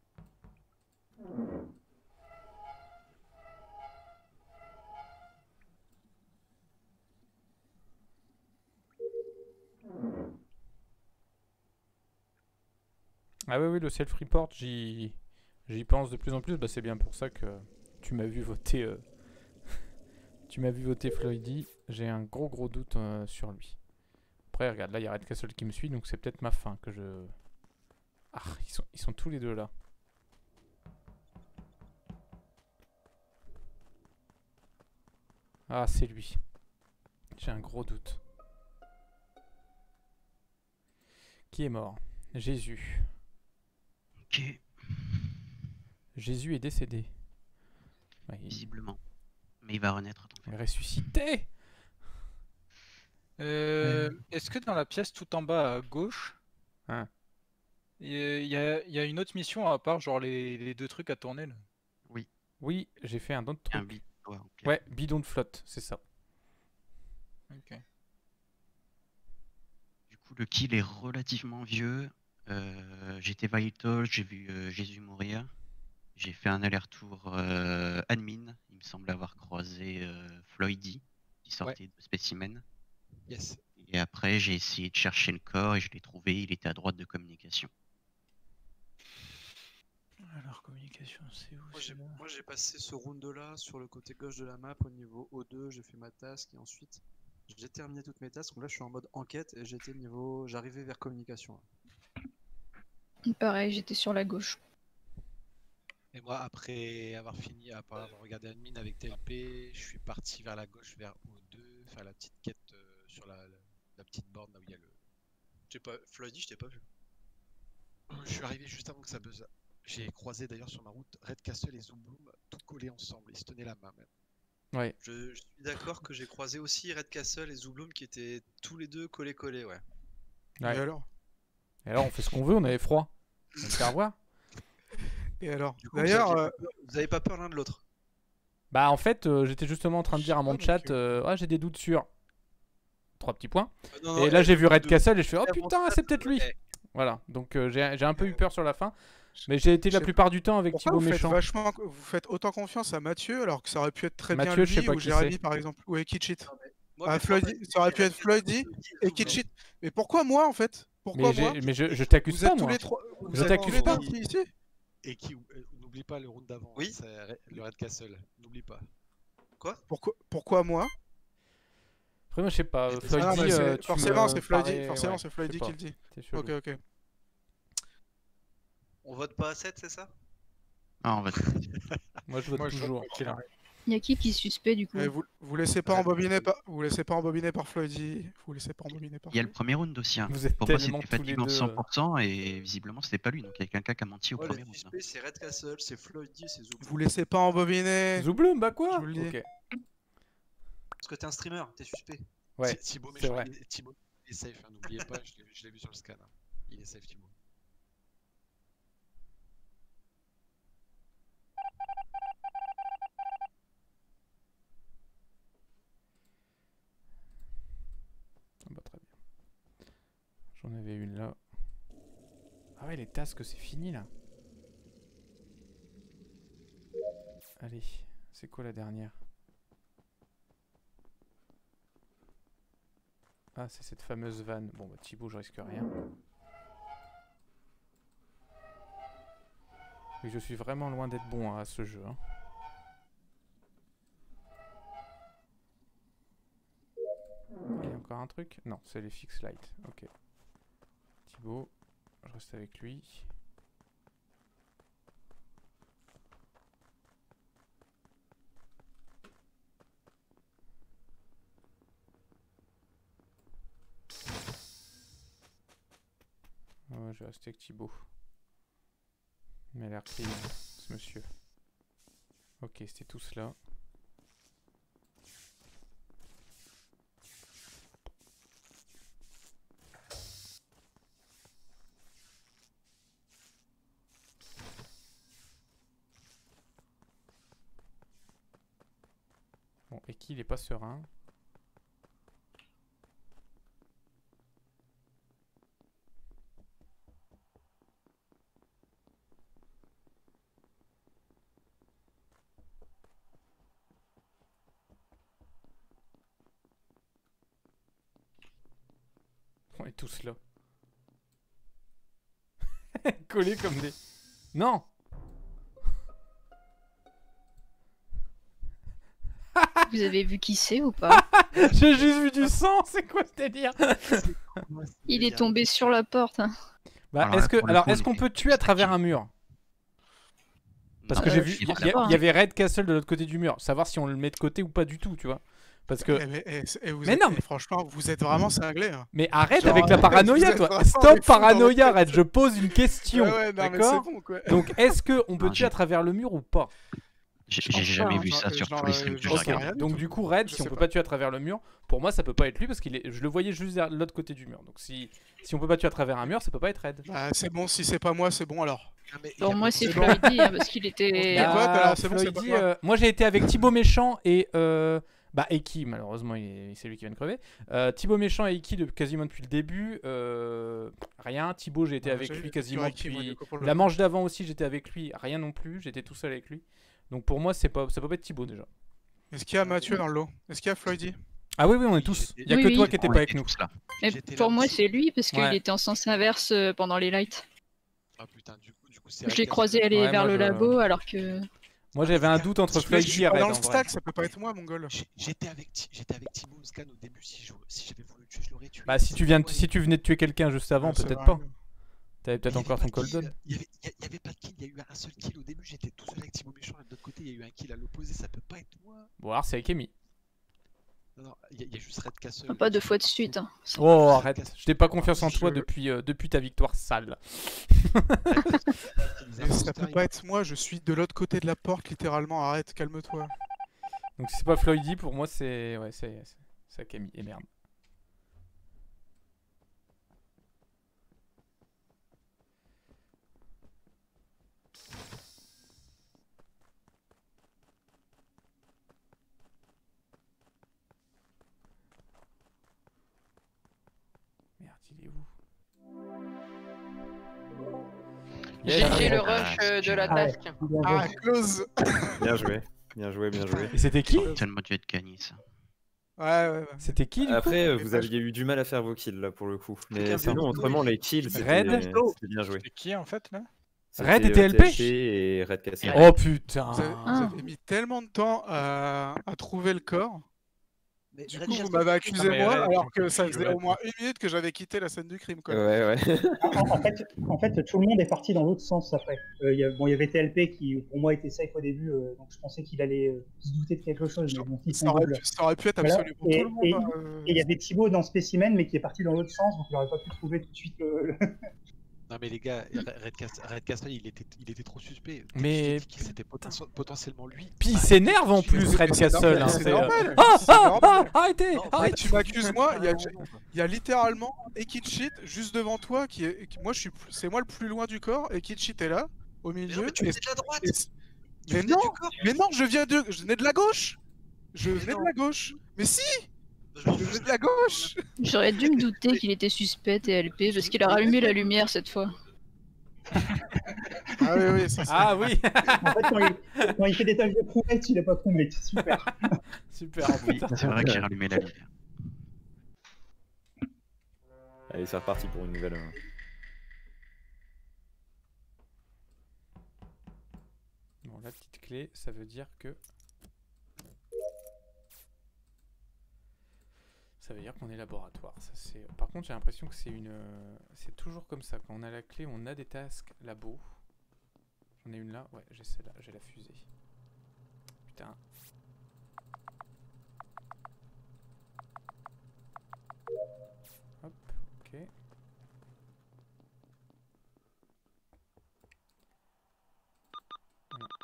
Ah oui, oui, le self-report, j'y j'y pense de plus en plus. Bah, c'est bien pour ça que tu m'as vu voter... euh, tu m'as vu voter Floydy. J'ai un gros gros doute euh, sur lui. Après, regarde, là, il y a Red Castle qui me suit, donc c'est peut-être ma fin que je... Ah, ils sont, ils sont tous les deux là. Ah, c'est lui. J'ai un gros doute. Qui est mort? Jésus. Ok, Jésus est décédé. Ouais, il visiblement. Mais il va renaître. attends. est ressuscité. Euh, Est-ce que dans la pièce tout en bas à gauche, Hein. il y, a- il y a une autre mission à part genre les, les deux trucs à tourner là? Oui, Oui, j'ai fait un autre un truc. bit. Ouais, ok. Ouais, bidon de flotte, c'est ça. Ok. Du coup, le kill est relativement vieux. Euh, J'étais Vital, j'ai vu euh, Jésus mourir. J'ai fait un aller-retour euh, admin. Il me semble avoir croisé euh, Floydy qui sortait de spécimen. Yes. Et après, j'ai essayé de chercher le corps et je l'ai trouvé. Il était à droite de communication. Alors communication, c'est où? Moi j'ai celui-là moi, j'ai passé ce round là sur le côté gauche de la map au niveau O deux, j'ai fait ma task et ensuite j'ai terminé toutes mes tasks. Donc là je suis en mode enquête et j'étais niveau j'arrivais vers communication. Pareil, j'étais sur la gauche. Et moi, après avoir fini, après avoir regardé admin avec T L P, je suis parti vers la gauche, vers O deux, faire la petite quête euh, sur la, la, la petite borne là où il y a le. J'ai pas Floydy, je t'ai pas vu. Je suis arrivé juste avant que ça buzz. J'ai croisé d'ailleurs sur ma route Red Castle et Zoobloom tout collés ensemble, ils se tenaient la main même. Ouais. Je, je suis d'accord que j'ai croisé aussi Red Castle et Zoobloom qui étaient tous les deux collés collés, ouais. Ouais. Et alors? Et alors, on fait ce qu'on veut, on avait froid. On va se faire voir. Et alors? Du coup, D'ailleurs, vous, euh, aviez pas peur- vous avez pas peur l'un de l'autre? Bah, en fait, euh, j'étais justement en train de Je dire sais à mon pas, chat, donc, euh, ah, j'ai des doutes sur trois petits points. Euh, non, Et non, là, eh, j'ai vu de- Red de- Castle et je fais, oh eh, mon putain, chat, c'est peut-être lui. eh, Voilà, donc euh, j'ai j'ai un peu eu peur sur la fin. Mais j'ai été la Je- plupart du temps avec pourquoi Thibaut vous faites Méchant. vachement, vous faites autant confiance à Mathieu alors que ça aurait pu être très bien Mathieu, je sais lui pas ou qui Jérémy c'est. par exemple ou Ekichit. moi, Ah, mes trois Floydy, tasks, ça aurait c'était pu être Floydy, Floydy et Ekichit. Mais pourquoi moi en fait? Pourquoi Mais, moi? j'ai- mais je, je t'accuse Vous êtes pas, tous moi. les trois, vous Je êtes t'accuse tous les pas. trois ici? Et qui, euh, n'oublie pas le round d'avant, Oui. c'est Re- le Red Castle, n'oublie pas. Quoi? Pourquoi, pourquoi moi? Après, moi, je sais pas. Ah, euh, non, Floydy, mais c'est- euh, tu forcément me c'est Floydy, parais- forcément ouais, c'est je sais Floydy pas. qui le dit. C'est chelou. Ok ok. On vote pas à sept, c'est ça? Ah, on va. Moi, je vote Moi, je toujours. vote pour Killer. Y a qui qui est suspect du coup? Mais vous, vous laissez pas embobiner par, vous laissez pas embobiner par Floydy, vous laissez pas embobiner par. Il y a le premier round aussi. hein. Vous êtes Pour moi, tellement c'était tous les fatigant deux, cent pour cent et visiblement, c'était pas lui. Donc, il y a quelqu'un qui a menti au Moi, premier les round. hein. suspects, c'est Red Castle, c'est Floydy, c'est Zoobloom. Vous laissez pas embobiner. Zoubloum, bah quoi? Je vous le dis. Ok. Parce que t'es un streamer, t'es suspect. Ouais, Thi- Thibaut c'est Méchant, vrai. il est, Thibaut, il est safe, hein, n'oubliez pas, je l'ai vu- je l'ai vu sur le scan. hein. Il est safe, Thibaut. J'en avais une là. Ah ouais, les tasks, c'est fini là. Allez, c'est quoi la dernière? Ah, c'est cette fameuse vanne. Bon, bah Thibaut, je risque rien. Oui, je suis vraiment loin d'être bon hein, à ce jeu. Hein. Il y a encore un truc? Non, c'est les fix light. Ok. Thibaut, je reste avec lui. Ouais, je vais rester avec Thibaut. Il m'a l'air clean, ce monsieur. Ok, c'était tout cela. Bon, et qui il est pas serein. On est tous là. Collés comme des... Non. Vous avez vu qui c'est ou pas? J'ai juste vu du sang, c'est quoi ce délire? Il est tombé sur la porte. Hein. Bah, est-ce que, alors, est-ce qu'on peut tuer à travers un mur? Parce que Euh, j'ai vu, je il y, pense a- pas, il y avait Red Castle de l'autre côté du mur. Savoir si on le met de côté ou pas du tout, tu vois. Parce que. Eh, mais, eh, eh, vous Mais êtes- non, eh, mais- franchement, vous êtes vraiment cinglés. Hein. Mais arrête Genre, avec la vous paranoïa, êtes toi. vraiment des Stop fous dans votre paranoïa, tête. Red. Je pose une question. Ouais, ouais, non, mais D'accord. c'est bon, quoi. Donc, est-ce que on peut Non, tuer j'ai- à travers le mur ou pas? J'ai Je pense j'ai jamais pas, vu hein, ça genre, sur genre, tous les euh, streams que je j'ai sais rien regardés. du Donc tout. du coup, Red, Je si on sais peut pas. pas tuer à travers le mur, pour moi, ça peut pas être lui parce qu'il est, je le voyais juste de l'autre côté du mur. Donc si, si on peut pas tuer à travers un mur, ça peut pas être Red. Bah, c'est bon, si c'est pas moi, c'est bon alors. Ah, mais il y Pour a moi, pas c'est de- Floydy, hein, parce qu'il était. Bah, pote, alors, c'est bon, c'est Floydy, pas moi. euh, moi j'ai été avec Thibaut Méchant et euh, bah Eki, malheureusement il est- c'est lui qui vient de crever. Euh, Thibaut Méchant et Eki de, quasiment depuis le début, euh, rien. Thibaut j'ai été Ouais, avec j'ai- lui j'ai quasiment Eki, moi, depuis du coup, pour le la coup. manche d'avant aussi, j'étais avec lui, rien non plus, j'étais tout seul avec lui. Donc pour moi c'est pas, ça peut pas être Thibaut déjà. Est-ce qu'il y a Mathieu dans le lot? Est-ce qu'il y a Floydy? Ah oui oui on est tous. Il y a Oui, que oui. toi qui étais On pas était avec nous. tous là. Mais J'étais pour là moi, aussi. c'est lui, parce qu'il Ouais. était en sens inverse euh, pendant les lights. Ah putain, du coup, du coup c'est Je Red l'ai Castle. croisé aller Ouais, vers moi, le je- labo, alors que. Moi j'avais un doute entre Je me- je Floydy suis et pas Red dans en le vrai. stack, ça peut pas être moi, mongol. J'ai- J'étais avec, Ti- j'étais avec Thibaut Scan au début. Si je- si j'avais voulu le tuer, je l'aurais tué. Bah si tu viens de- si tu venais de tuer quelqu'un juste avant, Ouais, c'est peut-être vrai. pas. T'avais peut-être Il y avait encore pas ton de kill, cooldown. Il y avait, il y a- il y avait pas de kill, il y a eu un seul kill au début. J'étais tout seul avec Thibaut Méchant. Et de l'autre côté, il y a eu un kill à l'opposé. Ça peut pas être moi. Bon alors c'est avec Amy. Non, non, il y, a- il y a juste Red Castle. Ah, pas deux fois de suite. Hein. Oh Red arrête, Castle. je t'ai pas confiance en Je- toi depuis, euh, depuis ta victoire sale. Mais ça peut pas être moi, je suis de l'autre côté de la porte, littéralement. Arrête, calme-toi. Donc si c'est pas Floydy, pour moi c'est ouais c'est c'est- c'est Camille et merde. Merde, il est où? J'ai Yes. fait le Ah, rush euh, de la Ah ouais. task. Bien Ah, joué. close. Bien joué, bien joué, bien joué. Et c'était qui? Tellement dû être gagné ça. Ouais, ouais, ouais. C'était qui du coup? Après, euh, Mais vous pas- aviez eu du mal à faire vos kills là pour le coup. Mais Quelqu'un sinon, veut- autrement, les kills, c'était Red c'était bien joué. C'est qui en fait là? Red C'était, et T L P? euh, T L P et Red Castle. Oh putain. Vous avez, Ah. vous avez mis tellement de temps à, à trouver le corps. Mais Du Red coup, vous Castle, m'avez c'est- accusé Ah, mais moi, Red, alors tu- que ça tu faisait Red. au moins une minute que j'avais quitté la scène du crime, quoi. Ouais, ouais. En, en fait, en fait, tout le monde est parti dans l'autre sens après. Euh, il y a- bon, il y avait T L P qui, pour moi, était safe au début, euh, donc je pensais qu'il allait euh, se douter de quelque chose. Mais bon, s'ils sont Ça aurait, doubles. pu, ça aurait pu être Voilà. absolument Et- tout le monde. et- euh, Et il y avait Thibaut dans Specimen, mais qui est parti dans l'autre sens, donc il n'aurait pas pu trouver tout de suite le. le- Non mais les gars, Red Castle, Red Castle, il était, il était trop suspect. Dès que Mais- je t'ai dit que c'était poten- potentiellement lui. Puis il bah, s'énerve en tu- plus tu- Red c'est Castle. normal, hein, c'est c'est, euh, normal, Ah c'est ah normal. ah arrêtez, Non, en fait, arrête. Tu m'accuses moi, il y a, Non, non, non. il y a littéralement Ekitchit juste devant toi, qui est, qui- moi je suis, plus- c'est moi le plus loin du corps, Ekitchit est là, au Mais non, milieu. mais tu et- venais de la droite. et- Tu mais venais non, du corps. mais non, je viens de, je venais de la gauche. Je Mais venais de non. la gauche. Mais si, Je de la gauche. J'aurais dû me douter qu'il était suspect T L P parce qu'il a rallumé la lumière cette fois. Ah oui, oui, ça, Ah oui. En fait, quand il, quand il fait des tâches de crewmate, il est pas crewmate. Super. Super. Oui, c'est vrai que j'ai rallumé la lumière. Allez, c'est reparti pour une nouvelle. euh, Bon, la petite clé, ça veut dire que... Ça veut dire qu'on est laboratoire. Ça, c'est... Par contre, j'ai l'impression que c'est une... euh, c'est toujours comme ça. Quand on a la clé, on a des tasks labo. J'en ai une là. Ouais, j'ai celle-là. J'ai la fusée. Putain. Hop, ok. Voilà.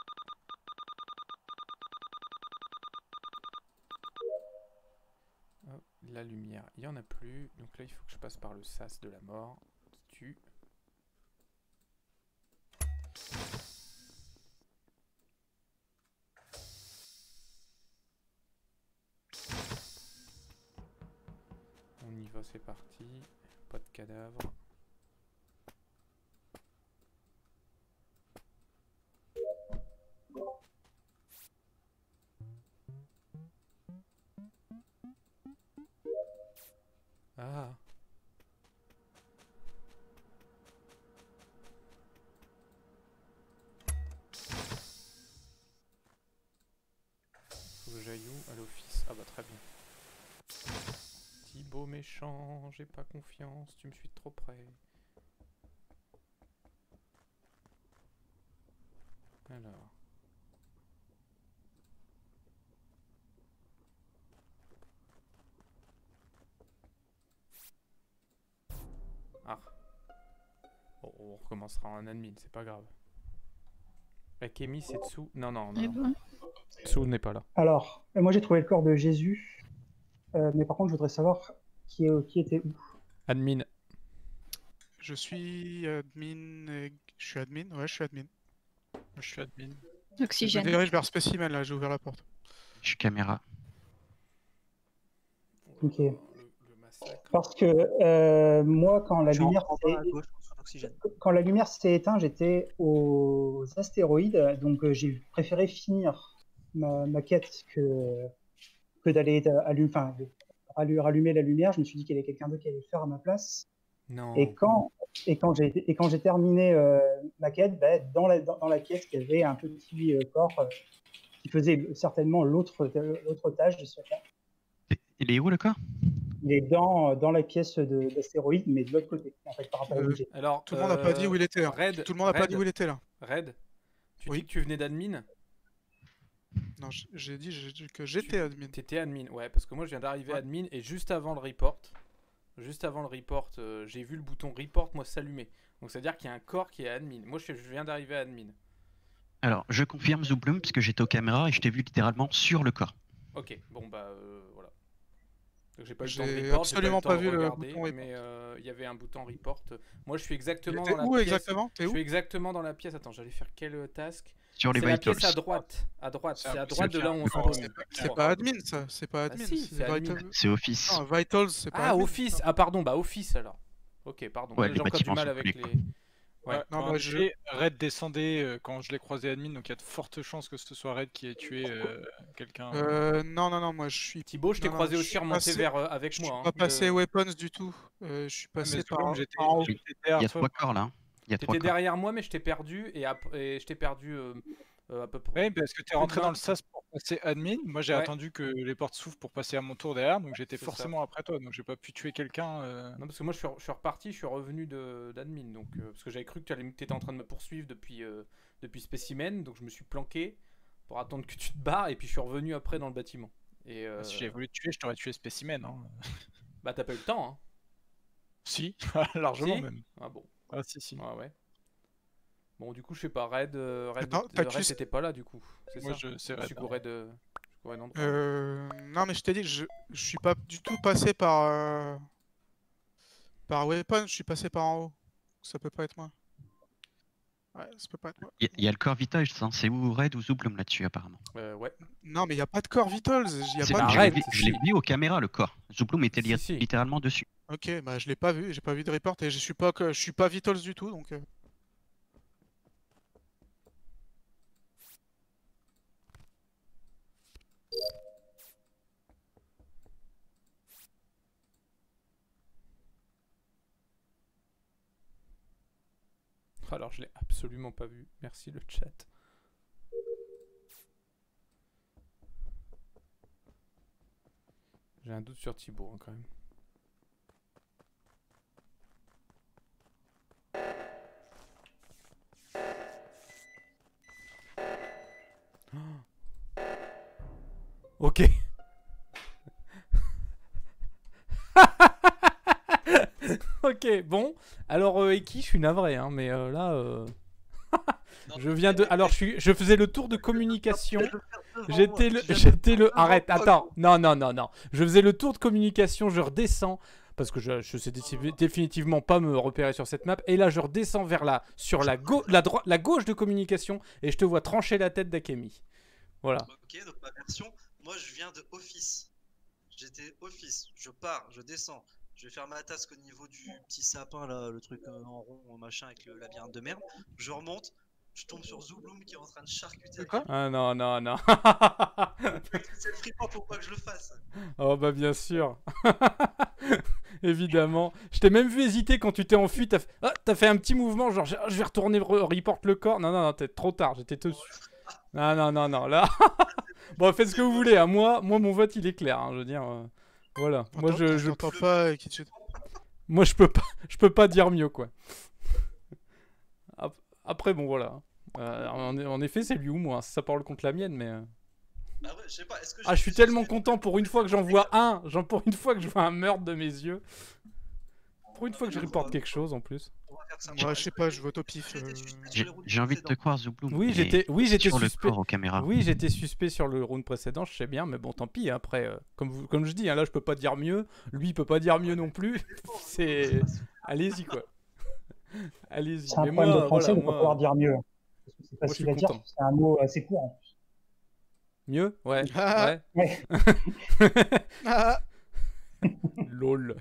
Hop, la lumière, il n'y en a plus. Donc là, il faut que je passe par le sas de la mort. Qui tue. On y va, c'est parti. Pas de cadavre. Ah. Faut que j'aille où? À l'office. Ah bah très bien. Thibaut méchant, j'ai pas confiance, tu me suis de trop près. Alors. Ah. Bon, on recommencera en admin, c'est pas grave. Akemi, c'est dessous. Non, non, non. Eh ben. Dessous n'est pas là. Alors, euh, moi j'ai trouvé le corps de Jésus, euh, mais par contre je voudrais savoir qui, est, qui était où. Admin. Je suis admin. et- Je suis admin, ouais, je suis admin. Je suis admin. Je Oxygène. me dirige vers spécimen là, j'ai ouvert la porte. Je suis caméra. Ok. Parce que euh, moi, quand la Je suis en- lumière en bas à s'est gauche, en dessous d'oxygène. quand la lumière s'est éteinte, j'étais aux astéroïdes, donc euh, j'ai préféré finir ma, ma quête que, que d'aller allumer, enfin, de rallu- rallumer la lumière. Je me suis dit qu'il y avait quelqu'un d'autre qui allait le faire à ma place. Non. Et quand, et quand j'ai et quand j'ai terminé euh, ma quête, bah, dans, la, dans, dans la pièce, il y avait un petit euh, corps euh, qui faisait certainement l'autre l'autre tâche de ce cas. Il est où le corps? Il est dans, dans la pièce de- d'astéroïde, mais de l'autre côté, en fait, par rapport Euh, au budget. Alors, Tout le monde n'a pas dit où il était. hein. Red, Tout le monde n'a pas Red, dit où il était là. Red, tu Oui. dis que tu venais d'admin? Non, j- j'ai dit j'ai dit que j'étais admin. T'étais admin, ouais, parce que moi je viens d'arriver Ouais. admin et juste avant le report, juste avant le report, euh, j'ai vu le bouton report moi s'allumer. Donc c'est à dire qu'il y a un corps qui est admin. Moi je, je viens d'arriver admin. Alors, je confirme Zoublum, puisque j'étais aux caméras et je t'ai vu littéralement sur le corps. Ok, bon bah euh, voilà. Donc j'ai pas eu le temps de J'ai report, absolument j'ai pas, pas eu le vu temps de le regarder, bouton report. mais euh, il y avait un bouton report. Moi je suis exactement T'es dans la où pièce. exactement? T'es Je où? suis exactement dans la pièce. Attends, j'allais faire quel euh, task? Sur les C'est la vitals. pièce à droite, à droite, C'est c'est un- à droite de là où on Non, spawn. c'est pas- je C'est crois. pas admin ça, c'est pas Ah admin. si, c'est c'est admin. Vital- C'est Office. Non, Vitals, c'est pas Ah, admin. office. Ah pardon, bah office alors. Ok, pardon. Ouais, J'ai les encore du bâtiments mal sont avec collés, quoi. les. Ouais. Ouais, non, non, moi, je- Red descendait euh, quand je l'ai croisé admin, donc il y a de fortes chances que ce soit Red qui ait tué euh, quelqu'un. Euh, non, non, non, moi je suis. Thibaut, je t'ai non, non, croisé je aussi suis remonter passé- vers euh, avec Je moi. suis hein, pas passé de- weapons du tout. Euh, je suis Ouais, passé mais par, Zoublum, j'étais par en haut. j'étais Il derrière y a toi. trois corps là. hein. Il y a trois T'étais corps. derrière moi, mais je t'ai perdu et, ap- et je t'ai perdu euh, euh, à peu près. Oui, parce que t'es Plus rentré de dans vingt. le sas pour passer admin. Moi, j'ai Ouais. attendu que les portes s'ouvrent pour passer à mon tour derrière, donc j'étais C'est forcément après toi, donc j'ai pas pu tuer quelqu'un. euh. Non, parce que moi je suis, re- je suis reparti, je suis revenu de- d'admin. Donc, euh, parce que j'avais cru que tu étais en train de me poursuivre depuis, euh, depuis Spécimen. Donc je me suis planqué pour attendre que tu te barres. Et puis je suis revenu après dans le bâtiment. Et, euh, Si j'avais voulu te tuer, je t'aurais tué spécimen. Hein. Bah, t'as pas eu le temps, hein. Si, largement Si même. Ah bon. Ah, si, si. Ouais, ouais. Bon, du coup, je sais pas, Red, euh, Red, Attends, euh, t'as Red, accusé- t'étais pas là du coup. C'est Moi, ça je- c'est Je Red, suis hein. couré de. Je courais d'endroit. Euh, non, mais je t'ai dit, je, je suis pas du tout passé par. euh, par weapons, je suis passé par en haut. Ça peut pas être moi. Ouais, ça peut pas être moi. Il y, a- il y a le corps Vitals, hein. C'est où Red ou Zoublum là-dessus apparemment. Euh, ouais. Non, mais il y a pas de corps Vitals. Il y a C'est- pas de... je l'ai arrête, vu- je l'ai si. vu aux caméras le corps. Zubloom était li- Si, si. littéralement dessus. Ok, bah je l'ai pas vu, j'ai pas vu de report et je suis pas que je suis pas Vitals du tout donc. euh, Alors, je l'ai absolument pas vu. Merci le chat. J'ai un doute sur Thibaut hein, quand même. Ok. Ok, bon. Alors, euh, Eki, je suis navré, hein, mais euh, là... euh, je viens de... Alors, je, suis... je faisais le tour de communication. J'étais le... J'étais le... Arrête, attends. Non, non, non, non. Je faisais le tour de communication, je redescends. Parce que je ne sais dé- définitivement pas me repérer sur cette map. Et là, je redescends vers la... Sur la, gau... la, dro... la gauche de communication. Et je te vois trancher la tête d'Akemi. Voilà. Ok, donc ma version, moi je viens de Office. J'étais Office, je pars, je descends. Je vais faire ma task au niveau du petit sapin là, le truc euh, en rond, machin avec le labyrinthe de merde. Je remonte, je tombe sur Zubloom qui est en train de charcuter. Quoi Ah non, non, non. C'est flippant pour pas que je le fasse. Oh bah bien sûr. Évidemment. Je t'ai même vu hésiter quand tu t'es enfui. T'as fait... Ah, t'as fait un petit mouvement, genre je je vais retourner re- report le corps. Non, non, non, t'es trop tard, j'étais dessus. Non, non, non, non, là. Bon, faites ce que vous voulez. Hein. Moi, moi, mon vote, il est clair. Hein, je veux dire, euh, voilà. Moi, je, je, J'entends pas qui tu. moi, je peux pas, je peux pas dire mieux, quoi. Ap- Après, bon, voilà. Euh, en, en effet, c'est lui ou moi. Ça parle contre la mienne, mais. euh, Ah ouais, je sais pas, est-ce que Ah, je suis tellement content pour une fois que j'en vois un. Genre pour une fois que je vois un meurtre de mes yeux. Pour une fois que je reporte quelque chose en plus. Ouais, je sais pas, je vote au pif. euh. J'ai j'ai envie de te croire, Zubloom. Oui, mais j'étais, oui, j'étais sur le suspect. corps aux caméras. Oui, j'étais suspect sur le round précédent, je sais bien, mais bon, tant pis. Après, euh, comme, vous, comme je dis, hein, là, je peux pas dire mieux. Lui, il peut pas dire mieux non plus. C'est, allez-y quoi. Allez-y. C'est un Mais problème moi, de français voilà, de pas moi, pouvoir dire mieux. Parce que c'est moi, je suis facile à dire, content. c'est un mot assez court en plus. Mieux, ouais, Ah. ouais. Ouais. Ah. Lol.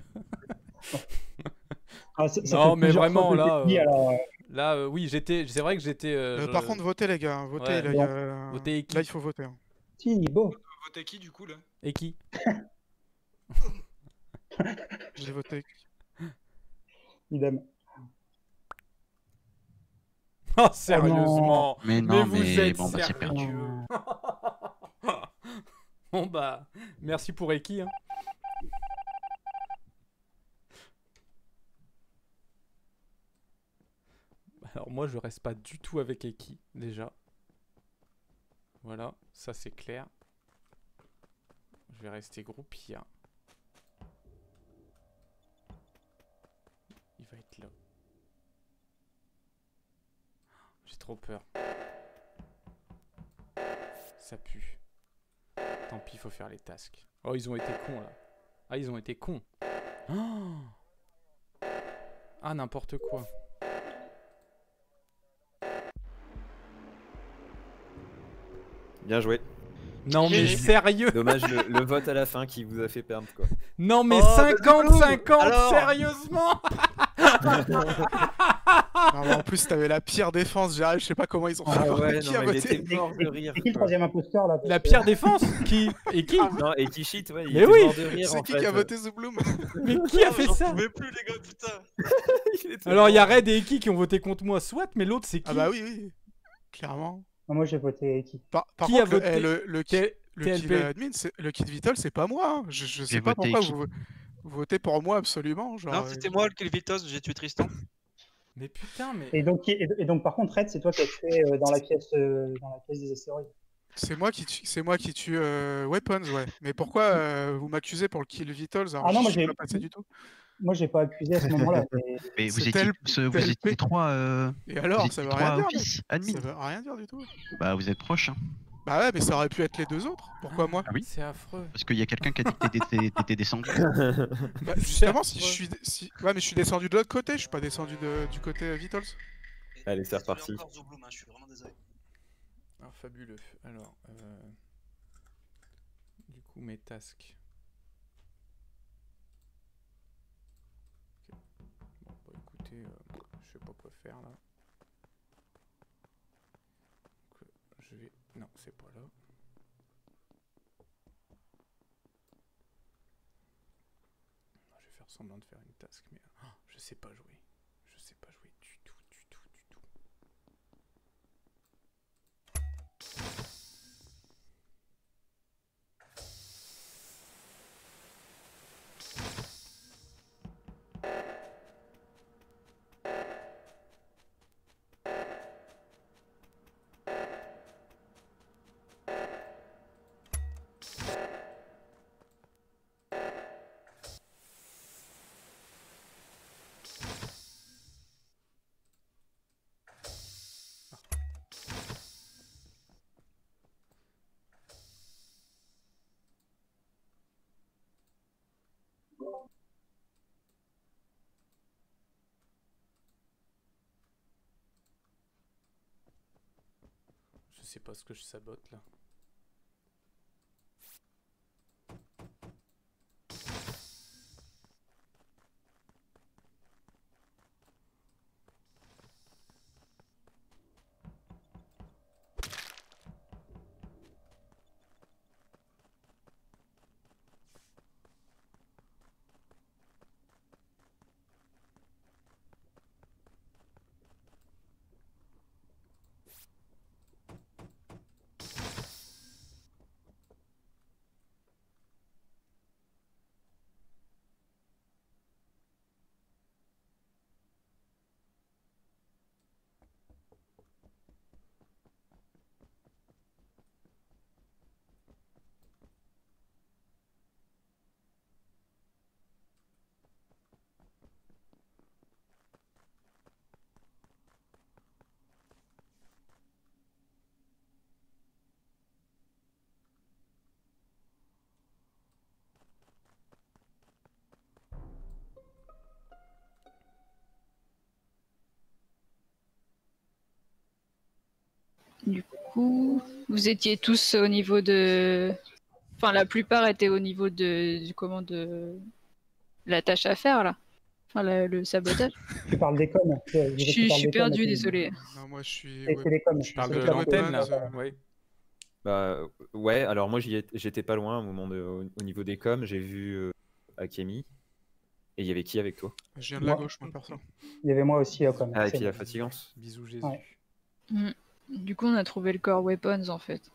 Ah, c'est- ça Non, fait mais plusieurs vraiment fois que là, je t'ai dit, euh, alors, euh, là, euh, oui, j'étais, c'est vrai que j'étais. euh, Euh, je- Par contre, votez les gars, votez. Ouais. Là, il y a- Votez qui là, il faut voter. hein. Si, beau. Votez qui du coup là? Et qui? J'ai voté. Idem. Oh, sérieusement. Mais non, vous mais êtes bon, bah, c'est perdu. sérieux. Bon bah, merci pour Eki. Hein. Alors moi, je reste pas du tout avec Eki, déjà. Voilà, ça c'est clair. Je vais rester groupia. Il va être là. J'ai trop peur. Ça pue. Tant pis, il faut faire les tasks. Oh, ils ont été cons là. Ah, ils ont été cons. Oh ah, n'importe quoi. Bien joué. Non mais sérieux. Dommage le, le vote à la fin qui vous a fait perdre quoi. Non mais Oh, cinquante cinquante, alors sérieusement. Non, mais en plus, t'avais la pire défense, j'arrive, je sais pas comment ils ont fait. Ah ouais, Qui non, a mais il voté était mort de rire. C'est qui le quoi. troisième imposteur là? La pire défense. Qui? Et qui? Non, et qui cheat, ouais, il Mais était oui. mort de rire C'est en qui fait. qui a voté Zubloom? Mais qui a Ah, fait j'en ça? pouvais plus les gars, putain. Il était Alors il y a mort. Red et Eki qui ont voté contre moi, soit, mais l'autre c'est qui? Ah bah oui, oui. Clairement. Non, moi j'ai voté qui? Par, par Qui a contre, le- voté eh, le, le, ki- T- le T L kill P. admin, c'est- le kit vital, c'est pas moi. hein. Je, je sais J'ai pas voté pourquoi qui vous, vous votez pour moi absolument. Genre, Non, euh, c'était moi le kill Vitos, j'ai tué Tristan. Mais putain, mais. Et donc, qui- et, et donc par contre, Red, c'est toi qui as fait euh, dans la pièce, euh, dans la pièce des astéroïdes. c'est moi qui tue, c'est moi qui tue euh, Weapons, ouais. Mais pourquoi euh, vous m'accusez pour le kill vitals alors Ah non, je moi, suis j'ai- pas passé du tout. Moi, j'ai pas accusé à ce moment-là. mais- Mais vous C'est étiez, tel- ce- vous tel étiez P- trois. euh, Et alors, vous ça étiez veut trois rien dire. office, admin. Ça veut rien dire du tout. Bah, vous êtes proches. Hein. Bah ouais, mais ça aurait pu être les deux autres. Pourquoi moi? Ah oui. C'est affreux. Parce qu'il y a quelqu'un qui a dit que t'étais- t'étais t'étais descendu. Bah, justement, si je suis, si... ouais, mais je suis descendu de l'autre côté. Je suis pas descendu de- du côté euh, vitals. Allez, c'est Désolé reparti. encore, Zubloom, hein, je suis vraiment désolé. Ah, fabuleux. Alors, euh... du coup, mes tasks. écoutez, euh, je sais pas quoi faire là. Donc, euh, je vais... Non, c'est pas là. Je vais faire semblant de faire une task, mais oh, je sais pas jouer. Je sais pas jouer du tout, du tout, du tout. Je sais pas ce que je sabote là. Du coup, vous étiez tous au niveau de... Enfin, la plupart étaient au niveau de... du comment de... la tâche à faire, là. Enfin, la- le sabotage. Tu parles des coms. Je suis, je suis perdu, désolé. Non, moi je suis. C'est ouais, c'est les coms. je suis Je parle C'est de les weapons, coms. l'antenne là. euh, Oui. Bah ouais, alors moi j'y étais- j'étais pas loin au moment de, au, au niveau des coms, j'ai vu euh, Akemi. Et il y avait qui avec toi? Je viens de la Moi- gauche, moi perso. Il y avait moi aussi, euh, comme. Ah, et c'est puis la bon. fatigance. Bisous Jésus. Ouais. Mm. Du coup, on a trouvé le corps weapons, en fait.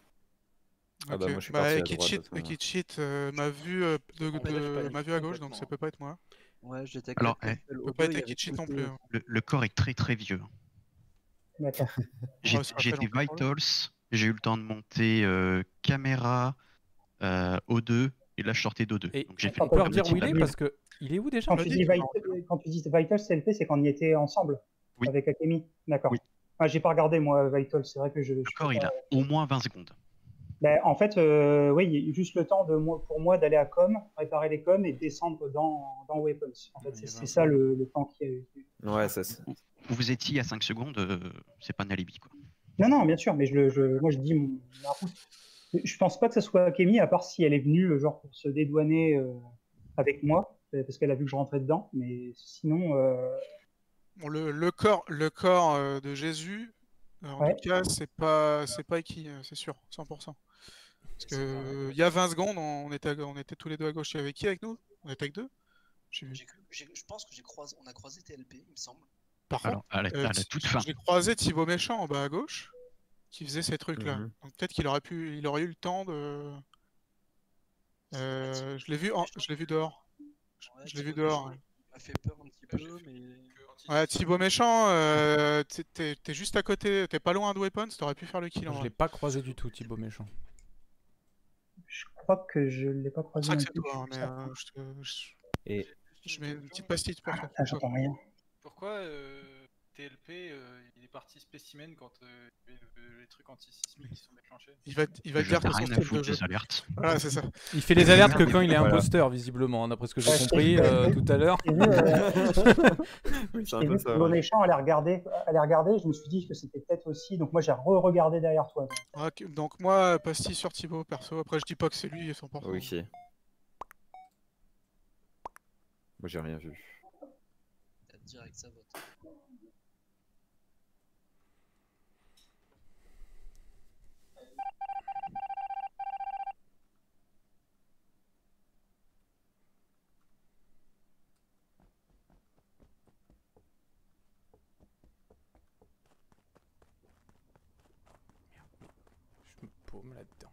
Ah bah, Ok. moi, je suis Bah, parti à Ekid droite, Cheat- de toute façon, Ekid Cheat, euh, m'a vu, euh, de, Ah, mais là, je de- suis pas- m'a vu à gauche, donc ça peut pas être moi. Ouais, j'étais Alors, avec eh, le peut O pas deux, être il y Ekid avait Cheat tous non ces- plus. hein. le, le corps est très très vieux. D'accord. J'ai- Ouais, ça J'ai rappelle été encore, là. Vitals, j'ai eu le temps de monter euh, caméra, euh, O deux, et là je sortais d'O deux. Et Donc j'ai fait on une peut petite redire où il est navette. parce que il est où déjà? Quand l'a tu, dit dis tout à Vital, quand tu dis Vital C L P, c'est qu'on y était ensemble Oui. avec Akemi. D'accord. Oui. Ah, j'ai pas regardé moi Vital, c'est vrai que je. Le je corps peux il pas- a au moins vingt secondes. Ben, en fait, euh, oui, il y a juste le temps de moi, pour moi d'aller à com, réparer les coms et descendre dans, dans Weapons. En fait, Il y c'est a c'est vingt ça secondes. le, le temps qui a eu. Ouais, ça c'est. Où où vous étiez à cinq secondes, euh, c'est pas un alibi quoi. Non, non, bien sûr, mais je, le- je, moi je dis mon, ma route. Je pense pas que ce soit Akemi, à part si elle est venue euh, genre pour se dédouaner euh, avec moi, euh, parce qu'elle a vu que je rentrais dedans. Mais sinon, euh, Bon, le, le corps, le corps euh, de Jésus, euh, en Ouais. tout cas, c'est pas, c'est pas Eki, euh, c'est sûr, cent pour cent. Parce que euh, il y a vingt secondes, on était, à- on était tous les deux à gauche. Il y avait qui avec nous? On était avec deux? J'ai vu. J'ai cru- j'ai- Je pense que j'ai croisé, on a croisé T L P, il me semble. Par contre, Alors, à la, euh, à la Thi- toute fin. j'ai croisé Thibaut Méchant en bas à gauche, qui faisait ces trucs-là. Mhm. Donc peut-être qu'il aurait pu, il aurait eu le temps de. Euh, je l'ai vu, en- je l'ai vu dehors. Je, Ouais, je l'ai vu Thibaut dehors. Méchant, ouais. il m'a fait peur un petit peu, mais. Ouais, Thibaut Méchant, euh, t'es- t'es t'es juste à côté, t'es pas loin de Weapons, t'aurais pu faire le kill en Je vrai. l'ai pas croisé du tout, Thibaut Méchant. je crois que je l'ai pas C'est pour croisé. ça que non c'est plus, toi, hein, je mais suis certain. euh, je, te- je- Et je mets une petite pastille pour toi. Ah, j'entends rien. Pourquoi euh, T L P euh, il est parti spécimen quand euh, il y avait le- les trucs anti-sismiques qui sont déclenchés? Il va, te- il va te Je dire n'ai que son rien à style de foutre jeu. des alertes. Voilà, c'est ça. Il fait les alertes que quand il est Voilà. imposteur, visiblement, hein, d'après ce que j'ai Ouais, compris c'est- euh, tout à l'heure. J'ai vu, euh, oui, c'est un j'ai peu vu ça. Thibaut ouais. Méchant, elle a regardé, elle a regardé, je me suis dit que c'était peut-être aussi, donc moi j'ai re-regardé derrière toi. Ok, donc moi, pastille sur Thibaut, perso. Après, je dis pas que c'est lui, cent pour cent. Ok. Moi j'ai rien vu. direct, ça vote. Je me paume là-dedans.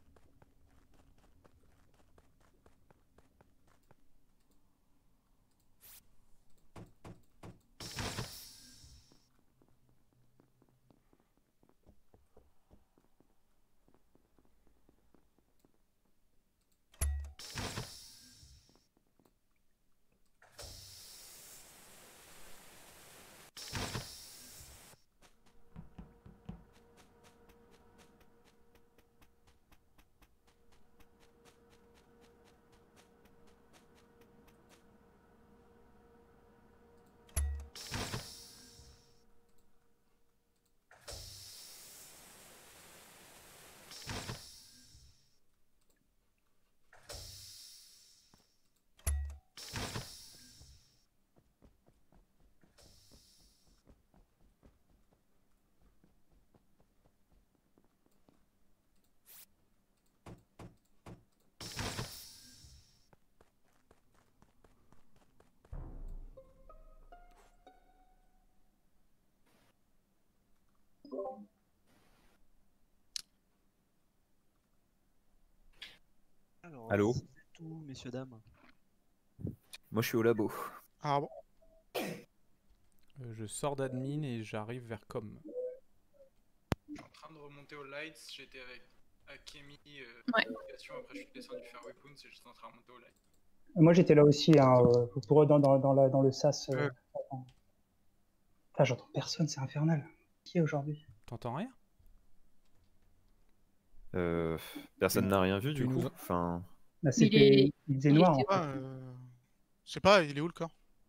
Alors, Allô? vous êtes où, messieurs, dames? Moi, je suis au labo. Ah bon. Euh, je sors d'admin et j'arrive vers com. Je suis en train de remonter aux lights, j'étais avec Akemi, euh, Ouais. communication, après je suis descendu faire weapons et j'étais en train de remonter aux lights. Moi, j'étais là aussi, hein, euh, pour eux, dans, dans, dans, la- dans le sas. euh, Euh. attends. Putain, j'entends personne, c'est infernal. Qui est aujourd'hui? T'entends rien? Euh, personne n'a rien vu Tu du nous coup. en- Enfin, Bah, Il c'était. est- Il faisait il noir. était En fait. Ah, euh, je sais pas, il est où le corps?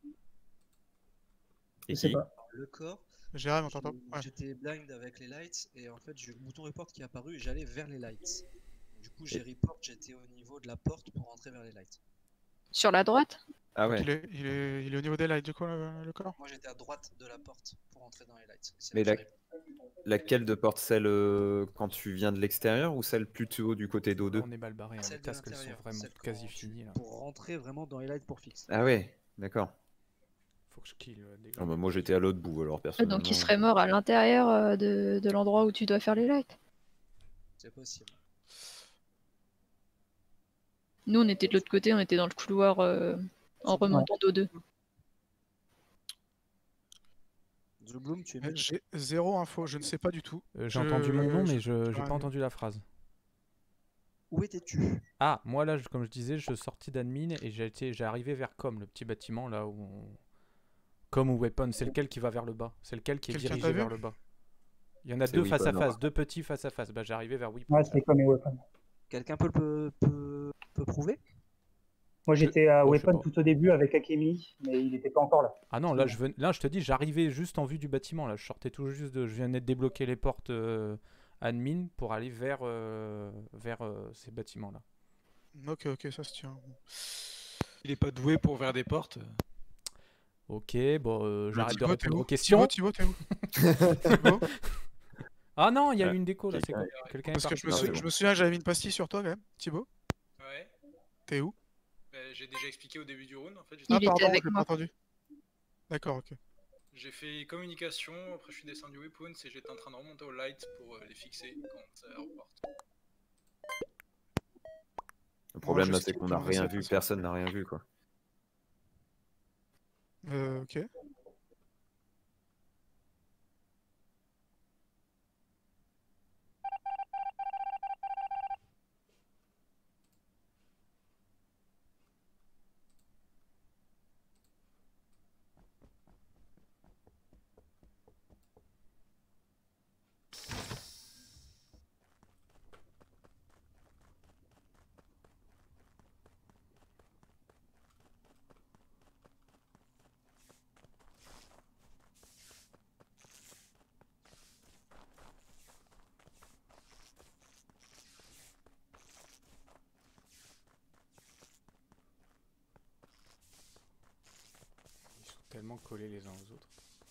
Je et sais qui? pas. Le corps, Jérém, on t'entend? j'ai- Ouais. j'étais blind avec les lights et en fait j'ai eu le bouton report qui est apparu et j'allais vers les lights. Du coup j'ai report, j'étais au niveau de la porte pour rentrer vers les lights. Sur la droite? Ah Donc ouais. il est, il, est, il est au niveau des lights, du coup, le, le corps? Moi j'étais à droite de la porte pour rentrer dans les lights. C'est Mais là la... que j'ai laquelle de porte? Celle euh, quand tu viens de l'extérieur ou celle plutôt du côté d'O deux? On est mal barré, hein. Les celle de tasks elles sont l'intérieur, vraiment celle quasi quand tu- finies là. pour rentrer vraiment dans les lights pour fixe. Ah ouais, d'accord. Faut que je kill euh, des gars. Ah bah, moi j'étais à l'autre bout alors Ah, personnellement. donc il serait mort à l'intérieur euh, de, de l'endroit où tu dois faire les lights. C'est possible. Nous, on était de l'autre côté, on était dans le couloir euh, en remontant d'O deux. The Bloom, tu es Euh, mute. J'ai zéro info, je ne sais pas du tout. Euh, J'ai Je- entendu mon nom, je- mais je j'ai rien pas dit. entendu la phrase. Où étais-tu? Ah, moi là, je- comme je disais, je sortis d'admin et j'ai été, j'ai arrivé vers com, le petit bâtiment là où on... Com ou weapon, c'est lequel qui va vers le bas? C'est lequel qui est Quelqu'un dirigé t'a vers vu le bas? Il y en a C'est deux face à Weapon, face, ouais. deux petits face à face. Bah j'ai arrivé vers weapon. Ouais, c'était comme les weapons. Quelqu'un peut, le- peut, peut, peut prouver? Moi, j'étais à Oh, je sais weapon pas. tout au début avec Akemi, mais il était pas encore là. Ah non, là je, ven- là je te dis, j'arrivais juste en vue du bâtiment. Là, je sortais tout juste de, je venais de débloquer les portes euh, admin pour aller vers euh, vers euh, ces bâtiments là. Ok, ok, ça se tient. Il est pas doué pour ouvrir des portes. Ok, bon, euh, j'arrête de Thibaut, t'es répondre où? aux questions. Thibaut, Thibaut, t'es où? Thibaut. Ah non, il y a Ah, eu une déco là, c'est quelqu'un- quoi? Quelqu'un est Parce que parti. je me, Non, sou- c'est je bon. me souviens, j'avais mis une pastille sur toi quand même. Thibaut, Ouais. t'es où? Bah, j'ai déjà expliqué au début du round en fait. j'étais- Il Ah, était pardon, avec je l'ai pas moi. entendu. D'accord, ok. J'ai fait communication, après je suis descendu weapons et j'étais en train de remonter aux lights pour euh, les fixer quand ça reporte. Le problème je là sais c'est qu'il qu'on faut n'a me rien laisser vu, passer. personne n'a rien vu quoi. Euh, ok. tellement collés les uns aux autres.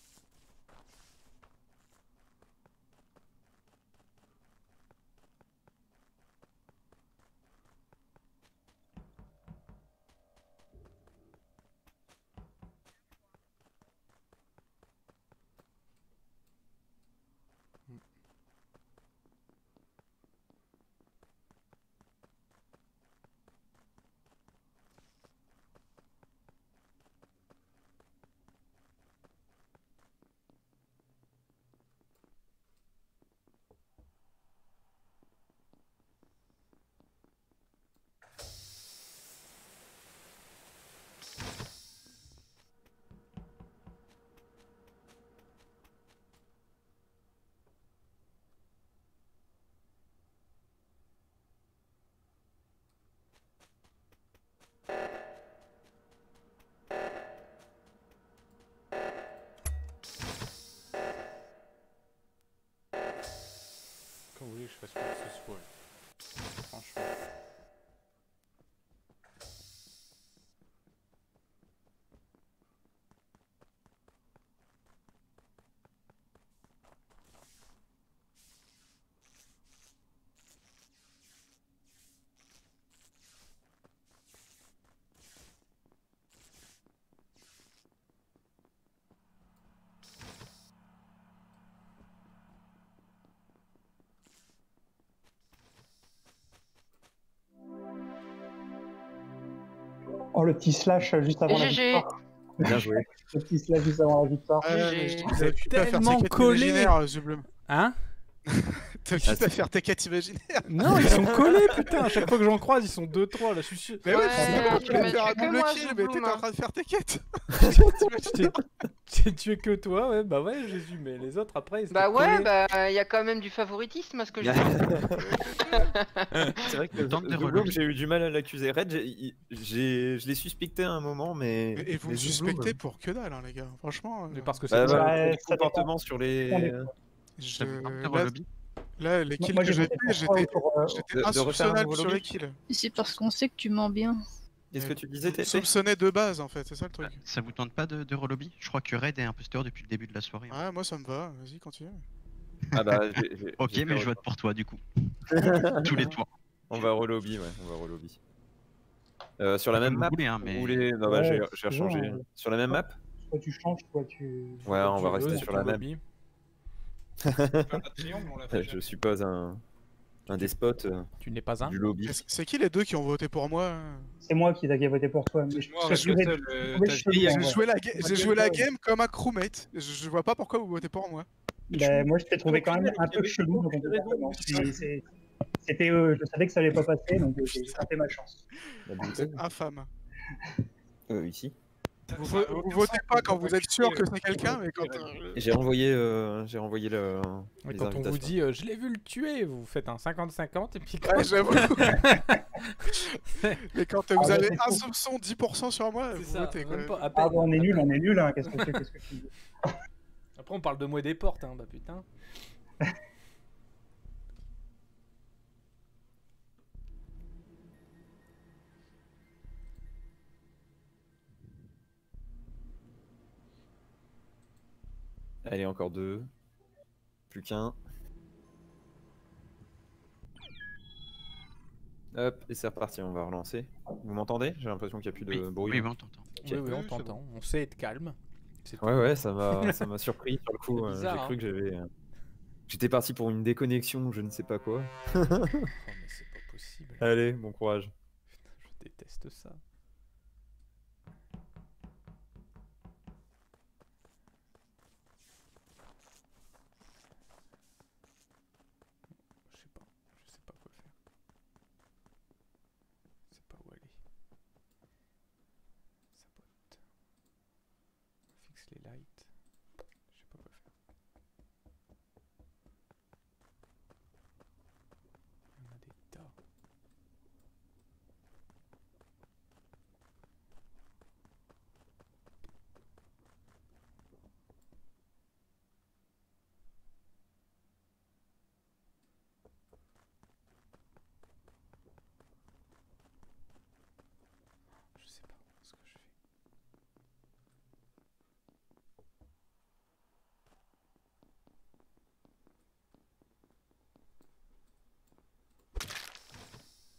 Quand vous voulez que je fasse quoi que ce soit. Franchement. Oh, le petit slash juste avant la G G. victoire. Bien joué. Le petit slash juste avant la victoire. Ouais, G G. mais je dis, Vous t'as êtes occupé à faire tellement tes quêtes collés. imaginaires, Zublum. Hein? T'es occupé à faire tes quêtes imaginaires. Non, ils sont collés, putain. À chaque fois que j'en croise, ils sont deux trois là. Je suis sûr. Mais ouais, Ouais, tu non, sais, tu tu voulais m'as faire tué un que double moi, kill, mais Zublum, t'étais en hein. train de faire tes quêtes. J'ai j'ai tué que toi, ouais, bah ouais, Jésus, mais les autres après, ils étaient Bah ouais, collés. bah il y a quand même du favoritisme à ce que je C'est vrai que Le temps de Zublum, reload. j'ai eu du mal à l'accuser. Red, j'ai- il- j'ai- je l'ai suspecté à un moment, mais. Et et vous mais me Zublum, suspectez pour que dalle, hein, les gars. Franchement. Mais euh, parce que Bah, c'est bah, toi. Ouais, les ça dépend. comportements sur les. Ça dépend. je- Ça vous tente de là, relobby? là, les Moi, kills moi, que j'ai j'ai voté fait, pour toi j'étais pour, euh, j'étais De- de refaire un insoupçonnable nouveau sur les lobby kills. C'est parce qu'on sait que tu mens bien. Qu'est-ce que tu disais, T T? Soupçonné de base, en fait, c'est ça le truc. Ça vous tente pas de, de relobby? Je crois que Red est imposteur depuis le début de la soirée. Ouais, moi ça me va, vas-y, continue. Ah bah, j'ai- j'ai- Ok, j'ai mais fait je vote pour toi du coup. Tous les tours. On va relobby, ouais, on va relobby. Euh, sur la Comme même vous map voulez, hein, Vous mais- voulez- Non, bah, Ouais, j'ai si j'ai tu veux, rechangé. hein. Sur la même map Soit tu changes, soit tu. Ouais, on va Tu rester veux, sur ton la même. lobby. Pas de triangle, on l'a fait Je jamais. suis pas un, un despote euh, Tu n'es pas un. du lobby. Et c- C'est qui les deux qui ont voté pour moi hein C'est moi qui ai voté pour toi. Mais je Moi, je reste le trouvais- seul, je euh, trouvais t'as chelou, dit, en J'ai vrai. joué la, ga- Moi, j'ai je joué la sais. game comme un crewmate. Je, je vois pas pourquoi vous votez pour moi. Ben, moi, je t'ai trouvé quand même un peu J'avais chelou dans ton aucune raison, comportement. mais c'est- C'est- c'est- C'était, euh, je savais que ça allait pas passer, donc euh, j'ai tenté ma chance. La bouteille Infâme. Euh, ici. Vous, Ça a vo- vous aucun votez sens pas de quand vous êtes sûr que c'est quelqu'un, euh, mais quand. euh, euh, J'ai renvoyé, euh, j'ai renvoyé le. Mais les quand on vous invitations. dit euh, je l'ai vu le tuer, vous faites un cinquante cinquante et puis. Ouais, j'avoue. Mais quand vous Ah, avez ouais, un c'est soupçon, dix pour cent sur moi, C'est vous ça, votez quoi. même pas, à Ah peine, bon, on est à nul, peine. on est nul, hein. Qu'est-ce que tu qu'est-ce que tu dis? Après, on parle de moi et des portes, hein, bah putain. Allez, encore deux. Plus qu'un. Hop, et c'est reparti, on va relancer. Vous m'entendez? J'ai l'impression qu'il n'y a plus de Oui, bruit. oui, hein. oui, on t'entend. Ok. Oui, oui, on Oui, c'est t'entend. On sait être calme. C'est Ouais, tout. ouais, ça m'a ça m'a surpris sur le coup. C'est euh, bizarre, J'ai cru hein. que j'avais. euh, J'étais parti pour une déconnexion, je ne sais pas quoi. Oh, mais c'est pas possible. Allez, bon courage. Putain, je déteste ça. Je sais pas. Je sais pas quoi faire. Je sais pas où aller. Sabote. Fixe les lights. Je sais pas quoi faire. Il y en a des tas.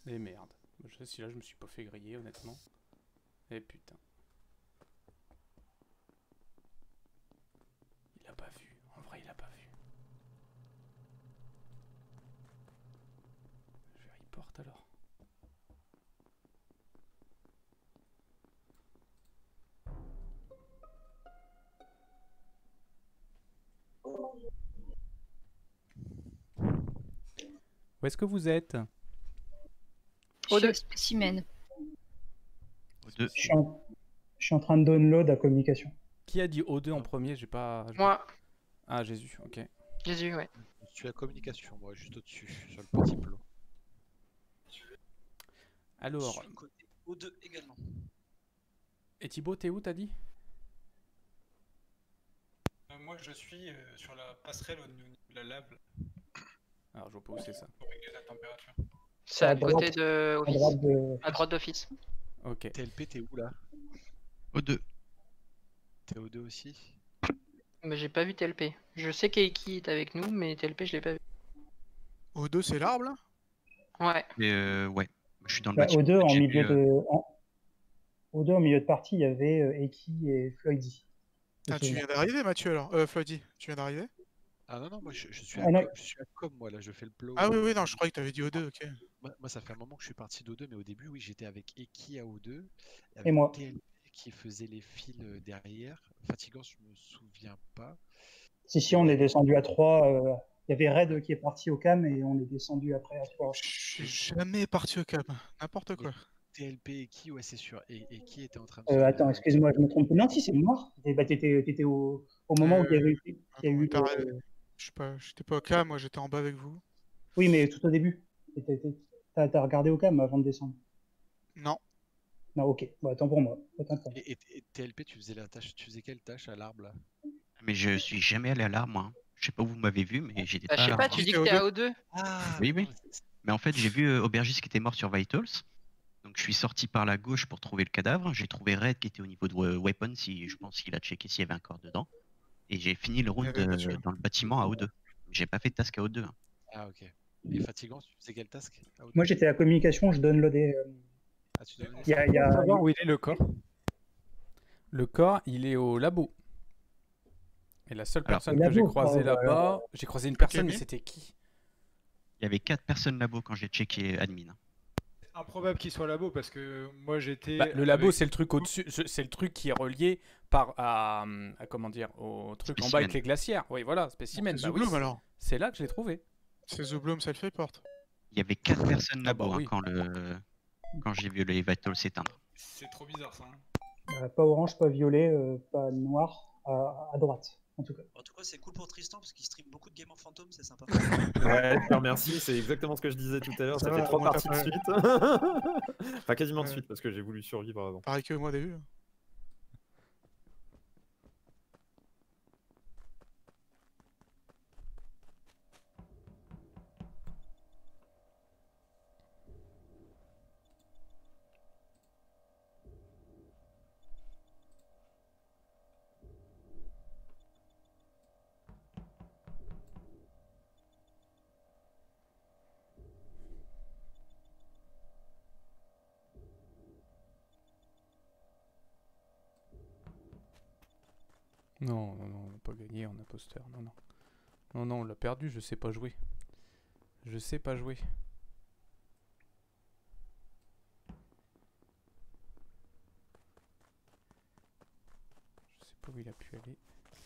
Et merde. Je sais si là je me suis pas fait griller honnêtement. Et putain. Il a pas vu. En vrai il a pas vu. Je vais report alors. Où est-ce que vous êtes? Au deux spécimen. deux. Je suis, en... je suis en train de download la communication. Qui a dit O deux en premier? J'ai pas. Moi. Ah, Jésus, ok. Jésus, ouais. Je suis à communication, moi, juste au-dessus, sur le petit plot. Alors. Je suis côté O deux également. Et Thibaut, t'es où, t'as dit? Euh, moi, je suis euh, sur la passerelle au niveau de la lave. là, Alors, je vois pas où c'est ça. Pour régler la température. C'est à, À droite- côté de à Office. droite de- À droite d'Office. Ok. T L P, t'es où là? O deux. T'es O deux aussi? Mais j'ai pas vu T L P. Je sais qu'Eiki est avec nous, mais T L P, je l'ai pas vu. O deux, c'est l'arbre là? Ouais. Et euh, ouais, je suis dans le Bah, bâtiment. au deux, en J'ai milieu vu, euh, de. En... Au deux, en milieu de partie, il y avait euh, Eki et Floydy. Ah, tu viens d'arriver, Mathieu, alors euh, Floydy, tu viens d'arriver? Ah non, non, moi je, je suis, Ah à non. com, je suis à com, moi là, je fais le plot. Ah oui, euh, oui, non, je croyais que t'avais dit O deux, ok. Moi, moi, ça fait un moment que je suis parti d'O deux, mais au début, oui, j'étais avec Eki à O deux, Et moi. T L P qui faisait les fils euh, derrière. Fatigant, je me souviens pas. Si, si, on est descendu à trois. euh, Il y avait Red qui est parti au cam et on est descendu après à trois. Je suis jamais parti au cam, n'importe quoi. T L P et qui, ouais, c'est sûr. Et, et qui était en train de. Euh, se- attends, excuse-moi, je me trompe. Non, si, c'est noir. T'étais bah, t'étais- t'étais au... au moment où il y avait eu. il y a eu T'as- le- Je sais pas, j'étais pas au cam, moi j'étais en bas avec vous. Oui, mais tout au début. T'étais- t'étais- T'as t'as regardé au cam avant de descendre. Non. Non, ok. Bon, attends pour moi. Attends pour moi. Et, et- et T L P, tu faisais la tâche, tu faisais quelle tâche à l'arbre là? Mais je suis jamais allé à l'arbre, moi. Je sais pas où vous m'avez vu, mais j'étais Bah, pas je à sais pas, l'arbre. tu dis que t'es à O deux. Ah, Oui, oui. Mais en fait, j'ai vu euh, Aubergiste qui était mort sur Vitals. Donc je suis sorti par la gauche pour trouver le cadavre. J'ai trouvé Red qui était au niveau de euh, Weapon, si je pense qu'il a checké s'il y avait un corps dedans. Et j'ai fini le round avait pas euh, tué. dans le bâtiment à O deux. J'ai pas fait de task à O deux. hein. Ah, ok. Et Fatigant, tu faisais quelle task à O deux? Moi, j'étais à la communication, je downloadais. euh, Ah, tu dois- Il y a, il y a- Savoir où il est le corps. Le corps, il est au labo. Et la seule Alors, personne au que j'ai labo, croisée oh, bah, là-bas, j'ai croisé une personne, mais Camille c'était qui? Il y avait quatre personnes labo quand j'ai checké admin. Improbable qu'il soit labo parce que moi j'étais. Bah, le labo, avec- c'est le truc au-dessus, je- c'est le truc qui est relié par à, à- comment dire, au truc en bas avec Spécimen. les glacières. Oui, voilà, spécimen. C'est Bah oui, Zubloom c'est- alors. c'est là que je l'ai trouvé. C'est Zubloom Self-Report. Il y avait quatre personnes Ah bah labo hein, oui. quand, le... quand j'ai vu les Vitals s'éteindre. C'est trop bizarre ça. hein. euh, pas orange, pas violet, euh, pas noir, à, à droite, en tout cas. En tout cas, c'est cool pour Tristan parce qu'il stream beaucoup de Game of Phantom, c'est sympa. Ouais, je te remercie, c'est exactement ce que je disais tout à l'heure. Ça Ça fait va, trois moi, parties de t'as suite. Enfin, quasiment de Ouais. suite parce que j'ai voulu survivre avant. Pareil que moi au début. Non, non, non, on n'a pas gagné en imposteur. Non, non. Non, non, on l'a perdu, je sais pas jouer. Je sais pas jouer. Je sais pas où il a pu aller.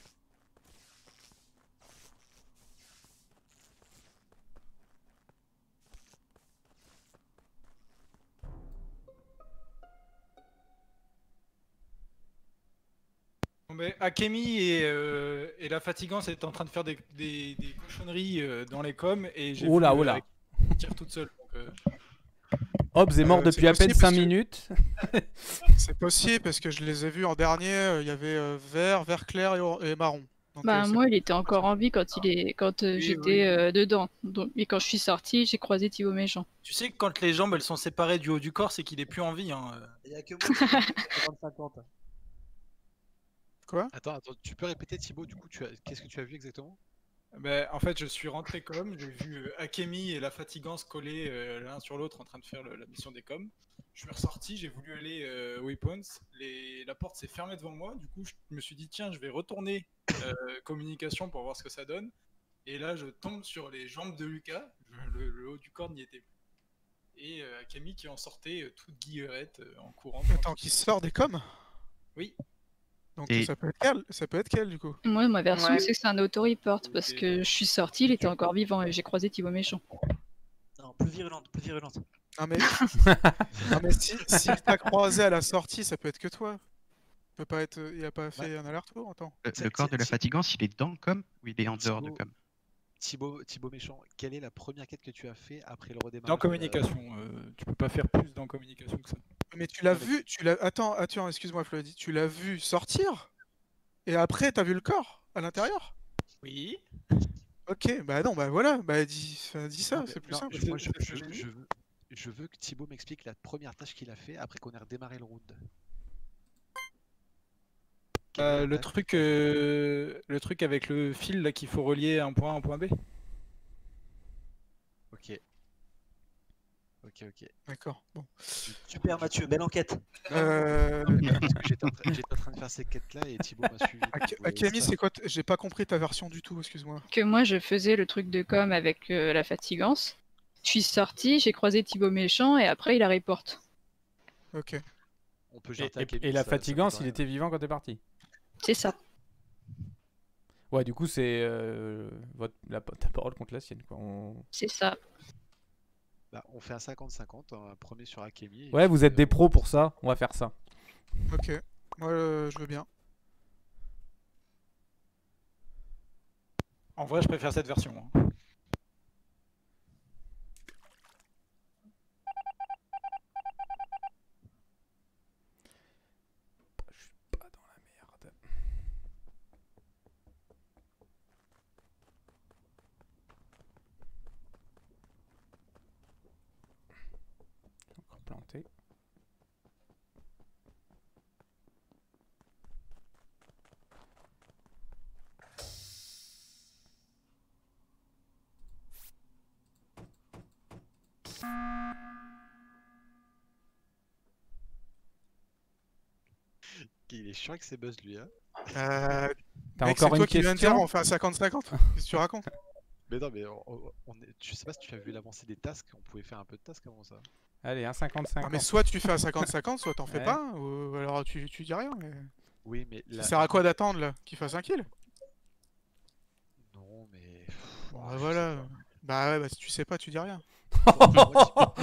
Bon, ben, Akemi et, euh, et la fatigance étaient en train de faire des, des, des cochonneries euh, dans les coms et j'ai Oh là, vu, oh euh, là. Akemi tire toute seule. donc, euh, Hobbs est mort Euh, depuis c'est à peine possible cinq parce que- minutes. C'est possible parce que je les ai vus en dernier, euh, il y avait euh, vert, vert clair et, or- et marron. Donc, Bah euh, c'est- moi il était encore en vie quand il est quand euh, Oui, j'étais oui. euh, dedans. Donc, et quand je suis sortie, j'ai croisé Thibaut Méjean. Tu sais que quand les jambes elles sont séparées du haut du corps, c'est qu'il est plus en vie. Hein. euh. Il y a que moi qui suis cinquante cinquante. Quoi? Attends, attends, tu peux répéter Thibaut, du coup, tu as... qu'est-ce que tu as vu exactement? Ben, en fait, je suis rentré com, j'ai vu euh, Akemi et la fatigance coller euh, l'un sur l'autre en train de faire le- la mission des coms. Je suis ressorti, j'ai voulu aller euh, Waypoints, les... la porte s'est fermée devant moi, du coup je me suis dit tiens je vais retourner euh, communication pour voir ce que ça donne. Et là je tombe sur les jambes de Lucas, je- le, le haut du corps n'y était plus. Et euh, Akemi qui en sortait euh, toute guillerette euh, en courant. Attends, qui sort des coms? Oui. Donc Et- ça peut être quel Ça peut être quel du coup? Moi, ma version, Ouais. c'est que c'est un auto-report parce que je suis sorti, il était encore vivant et j'ai croisé Thibaut Méchant. Non, plus virulente, plus virulente. Non mais, non, mais si, si t'as croisé à la sortie, ça peut être que toi. Il peut pas être, il a pas fait un aller-retour, attends. Le, C'est- le corps c'est- de la c'est- fatigance, il est dans le com ou il est en dehors de Thibaut- com? Thibaut, Thibaut Méchant, quelle est la première quête que tu as fait après le redémarrage Dans de la- communication, euh, tu peux pas faire plus dans communication que ça. Mais tu l'as Non, mais- vu, tu l'as. Attends, attends, excuse-moi, Floyd, tu l'as vu sortir et après t'as vu le corps à l'intérieur? Oui. Ok, bah non, bah voilà, bah dis, enfin, dis ça, Non, mais- c'est plus non, simple. je- moi, je, C'est ce que je- j'ai je dit. veux, je veux que Thibaut m'explique la première tâche qu'il a fait après qu'on ait redémarré le round. Quelle est Euh, la le tâche truc, euh, le truc avec le fil là qu'il faut relier un point A à un point B. Ok. Ok, ok. D'accord, bon. Super Mathieu, belle enquête. Euh... Non, mais parce que J'étais en, train- j'étais en train de faire ces quêtes-là et Thibaut m'a suivi. Ak- donc, euh, Akemi, ça- c'est quoi t- J'ai pas compris ta version du tout, excuse-moi. Que moi, je faisais le truc de com avec euh, la fatigance. Je suis sorti, j'ai croisé Thibaut Méchant et après il a report. Ok. On peut Et, jarter et- Akemi, et la ça- ça fatigance, coûte il rien. était vivant quand t'es parti. C'est ça. Ouais, du coup, c'est euh, votre, la, ta parole contre la sienne, quoi. On- C'est ça. Bah, on fait un cinquante cinquante, un premier sur Akemi. et Ouais, vous puis, êtes des euh, pros pour ça. On va faire ça. Ok. Moi, euh, je veux bien. En vrai, je préfère cette version. hein. Je suis pas dans la merde. J'ai encore planté. Il est chiant avec ses buzz, lui. Hein. Euh... T'as Mec, encore c'est une toi qui viens de dire question on fait un cinquante cinquante. Qu'est-ce que tu racontes? Mais non, mais on, on- on est... je sais pas si tu as vu l'avancée des tasks, on pouvait faire un peu de tasks avant ça. Allez, un cinquante Ah, mais cinquante. soit tu fais un cinquante cinquante, soit t'en fais Ouais. pas, ou alors tu, tu dis rien. Mais... Oui, mais Ça la- sert à quoi d'attendre là? Qu'il fasse un kill? Non, mais. Bon, Oh, bah je voilà. sais pas. Bah ouais, bah si tu sais pas, tu dis rien. Pour moi,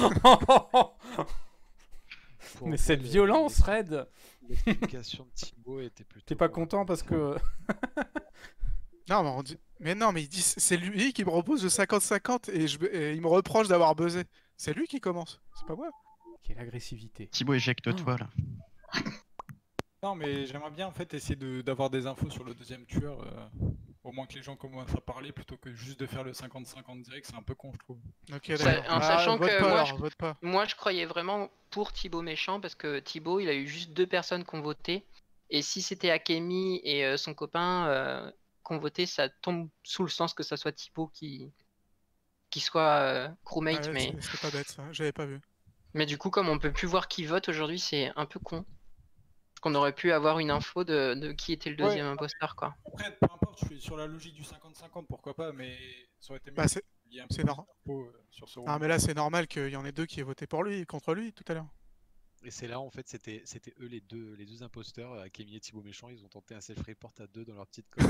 Pour Mais moi, cette le- violence, Red. L'explication de Thibaut était plutôt. T'es pas bonne. content parce que... Non, mais, on dit... mais non, mais il dit c'est lui qui me propose le cinquante cinquante et, je... et il me reproche d'avoir buzzé. C'est lui qui commence, c'est pas moi. Quelle agressivité. Thibaut, éjecte-toi là. Non, mais j'aimerais bien en fait essayer de- d'avoir des infos sur le deuxième tueur. euh, Au moins que les gens commencent à parler plutôt que juste de faire le cinquante cinquante direct, c'est un peu con, je trouve. Ok, Ça- d'accord. en Ah, sachant vote que pas, moi, alors, je... vote pas. moi je croyais vraiment pour Thibaut Méchant parce que Thibaut il a eu juste deux personnes qui ont voté et si c'était Akemi et euh, son copain euh, qui ont voté, ça tombe sous le sens que ça soit Thibaut qui qui soit euh, crewmate. Ah ouais, mais... c'est- c'est pas bête ça, j'avais pas vu. mais du coup comme on peut plus voir qui vote aujourd'hui, c'est un peu con. Parce qu'on aurait pu avoir une info de, de qui était le deuxième Ouais. imposteur quoi. Après, peu importe, je suis sur la logique du cinquante cinquante, pourquoi pas, mais ça aurait été mieux Bah, c'est qu'il y ait un peu c'est plus normal. d'infos, euh, sur ce Ah, round. mais là, c'est normal qu'il y en ait deux qui aient voté pour lui, contre lui tout à l'heure. Et c'est là, en fait, c'était c'était eux les deux, les deux imposteurs, Akemi et Thibaut Méchant, ils ont tenté un self-report à deux dans leur petite com.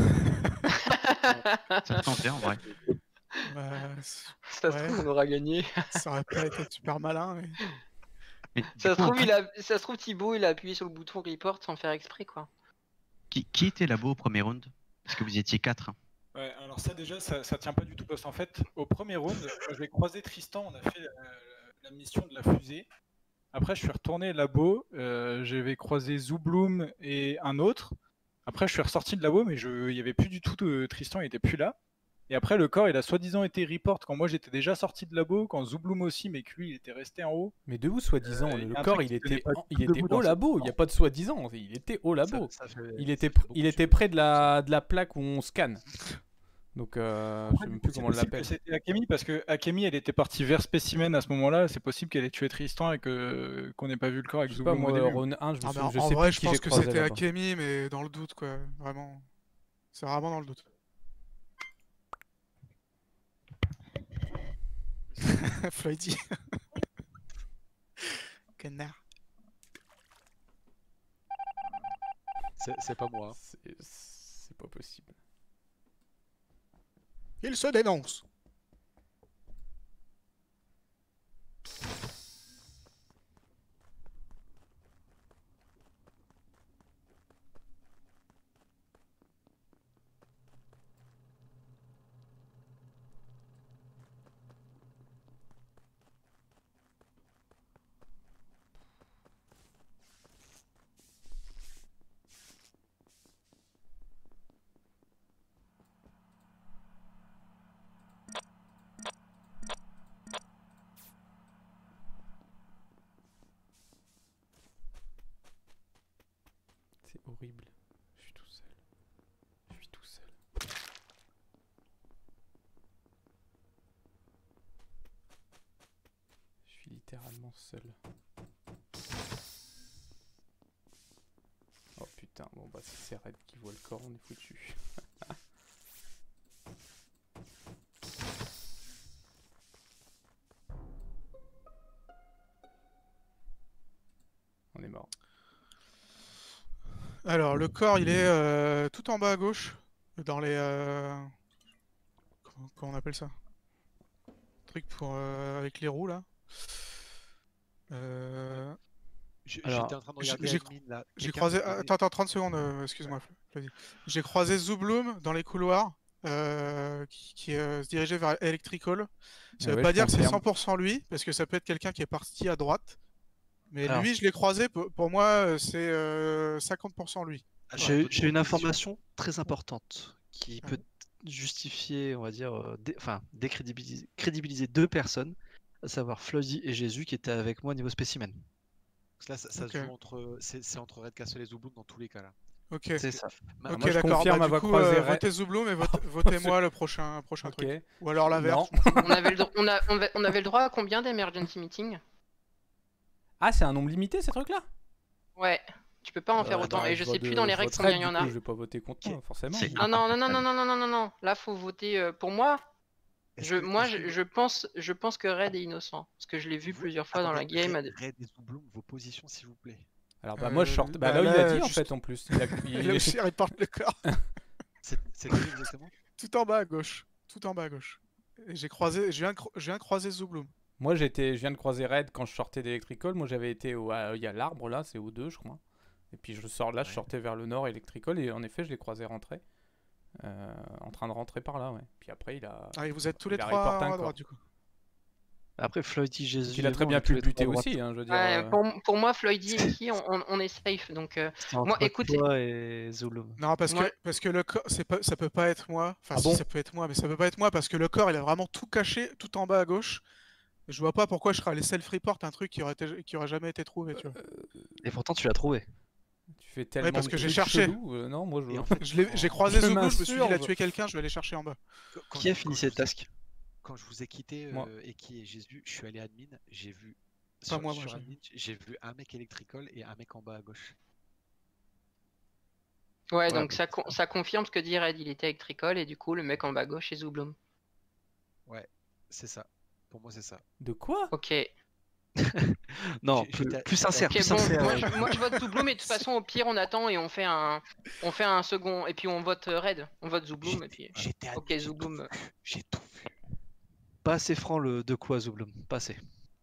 Ça tentait en vrai. Bah, Ça se ouais. trouve on aura gagné. Ça aurait pas été super malin, mais. Mais du Ça se coup, trouve, après, il a... ça se trouve Thibaut il a appuyé sur le bouton report sans faire exprès quoi. qui, qui était là-bas au premier round? Parce que vous étiez quatre. Ouais, alors ça déjà, ça, ça tient pas du tout parce qu'en fait, au premier round, je vais croiser Tristan, on a fait la, la mission de la fusée. Après, je suis retourné labo, euh, j'avais croisé Zoubloom et un autre. Après, je suis ressorti de labo, mais je, il y avait plus du tout de Tristan, il était plus là. Et après, le corps, il a soi-disant été report quand moi j'étais déjà sorti de labo, quand Zoubloom aussi, mais que lui, il était resté en haut. Mais de où soi-disant? Euh, le il y a un corps, truc il qui tenait était, pas en- du il tout était debout au dans labo, cette il n'y a pas de soi-disant, il était au labo. Ça- ça fait- Il ça était, fait pr- beaucoup il de était choses. près de la, de la plaque où on scanne. Donc, euh, je sais même plus C'est comment on possible que l'appelle. c'était Akemi parce que Akemi elle était partie vers Spécimen à ce moment-là. C'est possible qu'elle ait tué Tristan et que qu'on n'ait pas vu le corps avec Je sais pas, Zouglum au moi, début. Rhône un, je me Ah, souviens- bah, je en sais vrai, plus je qui j'ai pense que croisé c'était là-bas. Akemi, mais dans le doute, quoi. Vraiment. C'est vraiment dans le doute. Floydy. Connard. C'est c'est pas moi. hein. C'est- C'est pas possible. Il se dénonce. C'est horrible. Je suis tout seul. Je suis tout seul. Je suis littéralement seul. Oh putain, bon bah si c'est Red qui voit le corps, on est foutu. On est mort. Alors, le corps, il est euh, tout en bas à gauche, dans les... euh, Comment, comment on appelle ça? Truc pour... euh, avec les roues, là. Euh... Je- Alors, J'étais en train de J'ai regarder j'ai- admin là. j'ai Quelqu'un croisé... peut m'aider Attends, attends, trente secondes, euh, excuse-moi. Flavie. J'ai croisé Zouglum dans les couloirs, euh, qui, qui euh, se dirigeait vers Electrical. Ça Ah veut ouais, pas je dire que c'est confirme. cent pour cent lui, parce que ça peut être quelqu'un qui est parti à droite. Mais Alors. lui, je l'ai croisé, pour, pour moi, euh, c'est euh, cinquante pour cent lui. Ah, J'ai votre j'ai une proposition. information très importante qui peut justifier, on va dire, euh, dé- enfin, décrédibiliser crédibiliser deux personnes, à savoir Floyd et Jésus qui étaient avec moi au niveau spécimen. Parce que là, ça, ça Ok. se joue entre. C'est c'est entre Red Castle et Zouglum dans tous les cas là. Ok. C'est ça. Ma- Ok, moi, je d'accord. confirme Bah, du avoir coup, croisé euh, Red- votez Zouglum et vote- votez-moi le prochain, prochain Ok. truc. Ou alors l'inverse. Non. On avait, le, dro- on, a, on, avait, on avait le droit à combien d'emergency meetings? Ah, c'est un nombre limité ces trucs-là? Ouais, tu peux pas en faire Euh, autant. bah, Et je je sais vote plus de- dans les je règles vote combien Red, il y en du a. coup, je vais pas voter contre moi, forcément. C'est- Ah non, non, non, non, non, non, non, non, non. Là, faut voter euh, pour moi. Est-ce Je, que- moi, est-ce je, que- je pense, je pense que Red est innocent. Parce que je l'ai vu Vous- plusieurs fois dans la attendez, game. Red, Red et Zouglum, vos positions s'il vous plaît. Alors bah moi je Euh, sortais. Bah bah, là il a là, dit en juste- fait en plus. Il a- il- Là aussi, il reporte le corps. C'est c'est lequel exactement? Tout en bas à gauche. Tout en bas à gauche. Et j'ai croisé, je viens, de cro- je viens de croiser Zouglum. Moi j'étais, je viens de croiser Red quand je sortais d'Electrical. Moi j'avais été au, à- il y a l'arbre là, c'est O deux je crois. Et puis je sors là, je Ouais. sortais vers le nord Electrical et en effet je l'ai croisé rentrer. Euh, en train de rentrer par là, ouais. Puis après il a. Ah, et vous êtes tous les il a trois reporté un à corps. droite, du coup. Après, Floyd, Jésus. Donc, il a et très moi, on bien est pu tous le les trois buter à droite. aussi, hein, je veux dire. Ouais, euh, pour, pour moi, Floyd et Mickey, on, on, on est safe. Donc, euh, C'est entre moi, écoute, c'est- toi et Zouglum. Non, parce Ouais. que, parce que le corps, c'est pas, ça peut pas être moi. Enfin, Ah si, bon ça peut être moi, mais ça peut pas être moi parce que le corps, il a vraiment tout caché, tout en bas à gauche. Je vois pas pourquoi je serais allé self-report un truc qui aurait, été- qui aurait jamais été trouvé, tu vois. Et pourtant, tu l'as trouvé. Tu fais tellement parce de que j'ai trucs cherché. chelous, euh, non, moi je. Et en fait, Je l'ai- J'ai croisé Je Zouglum, je me suis dit, il a m'insurge. tué quelqu'un, je vais aller chercher en bas. Quand- quand Qui a je- fini quand cette je vous ai- task? Quand je vous ai quitté, Moi. euh, Eki et Jésus, je suis allé admin, j'ai vu. Pas Sur, moi, moi, sur j'ai- admin, j'ai vu un mec électrical et un mec en bas à gauche. ouais, Ouais, donc bah, ça, con- ça confirme ce que dit Red. Il était avec Tricol et du coup, le mec en bas gauche, c'est Zouglum. Ouais, c'est ça. Pour moi, c'est ça. De quoi? Ok. Non, J'ai- plus, j'étais- plus sincère, Ok, plus bon, sincère. moi je, moi je vote Zouglum et de toute façon, au pire, on attend et on fait un, on fait un second. Et puis on vote euh, Red. On vote Zouglum et puis. J'étais admin, Ok, j'ai Zouglum. tout vu. J'ai tout vu. Pas assez franc le de quoi, Zouglum. Pas assez.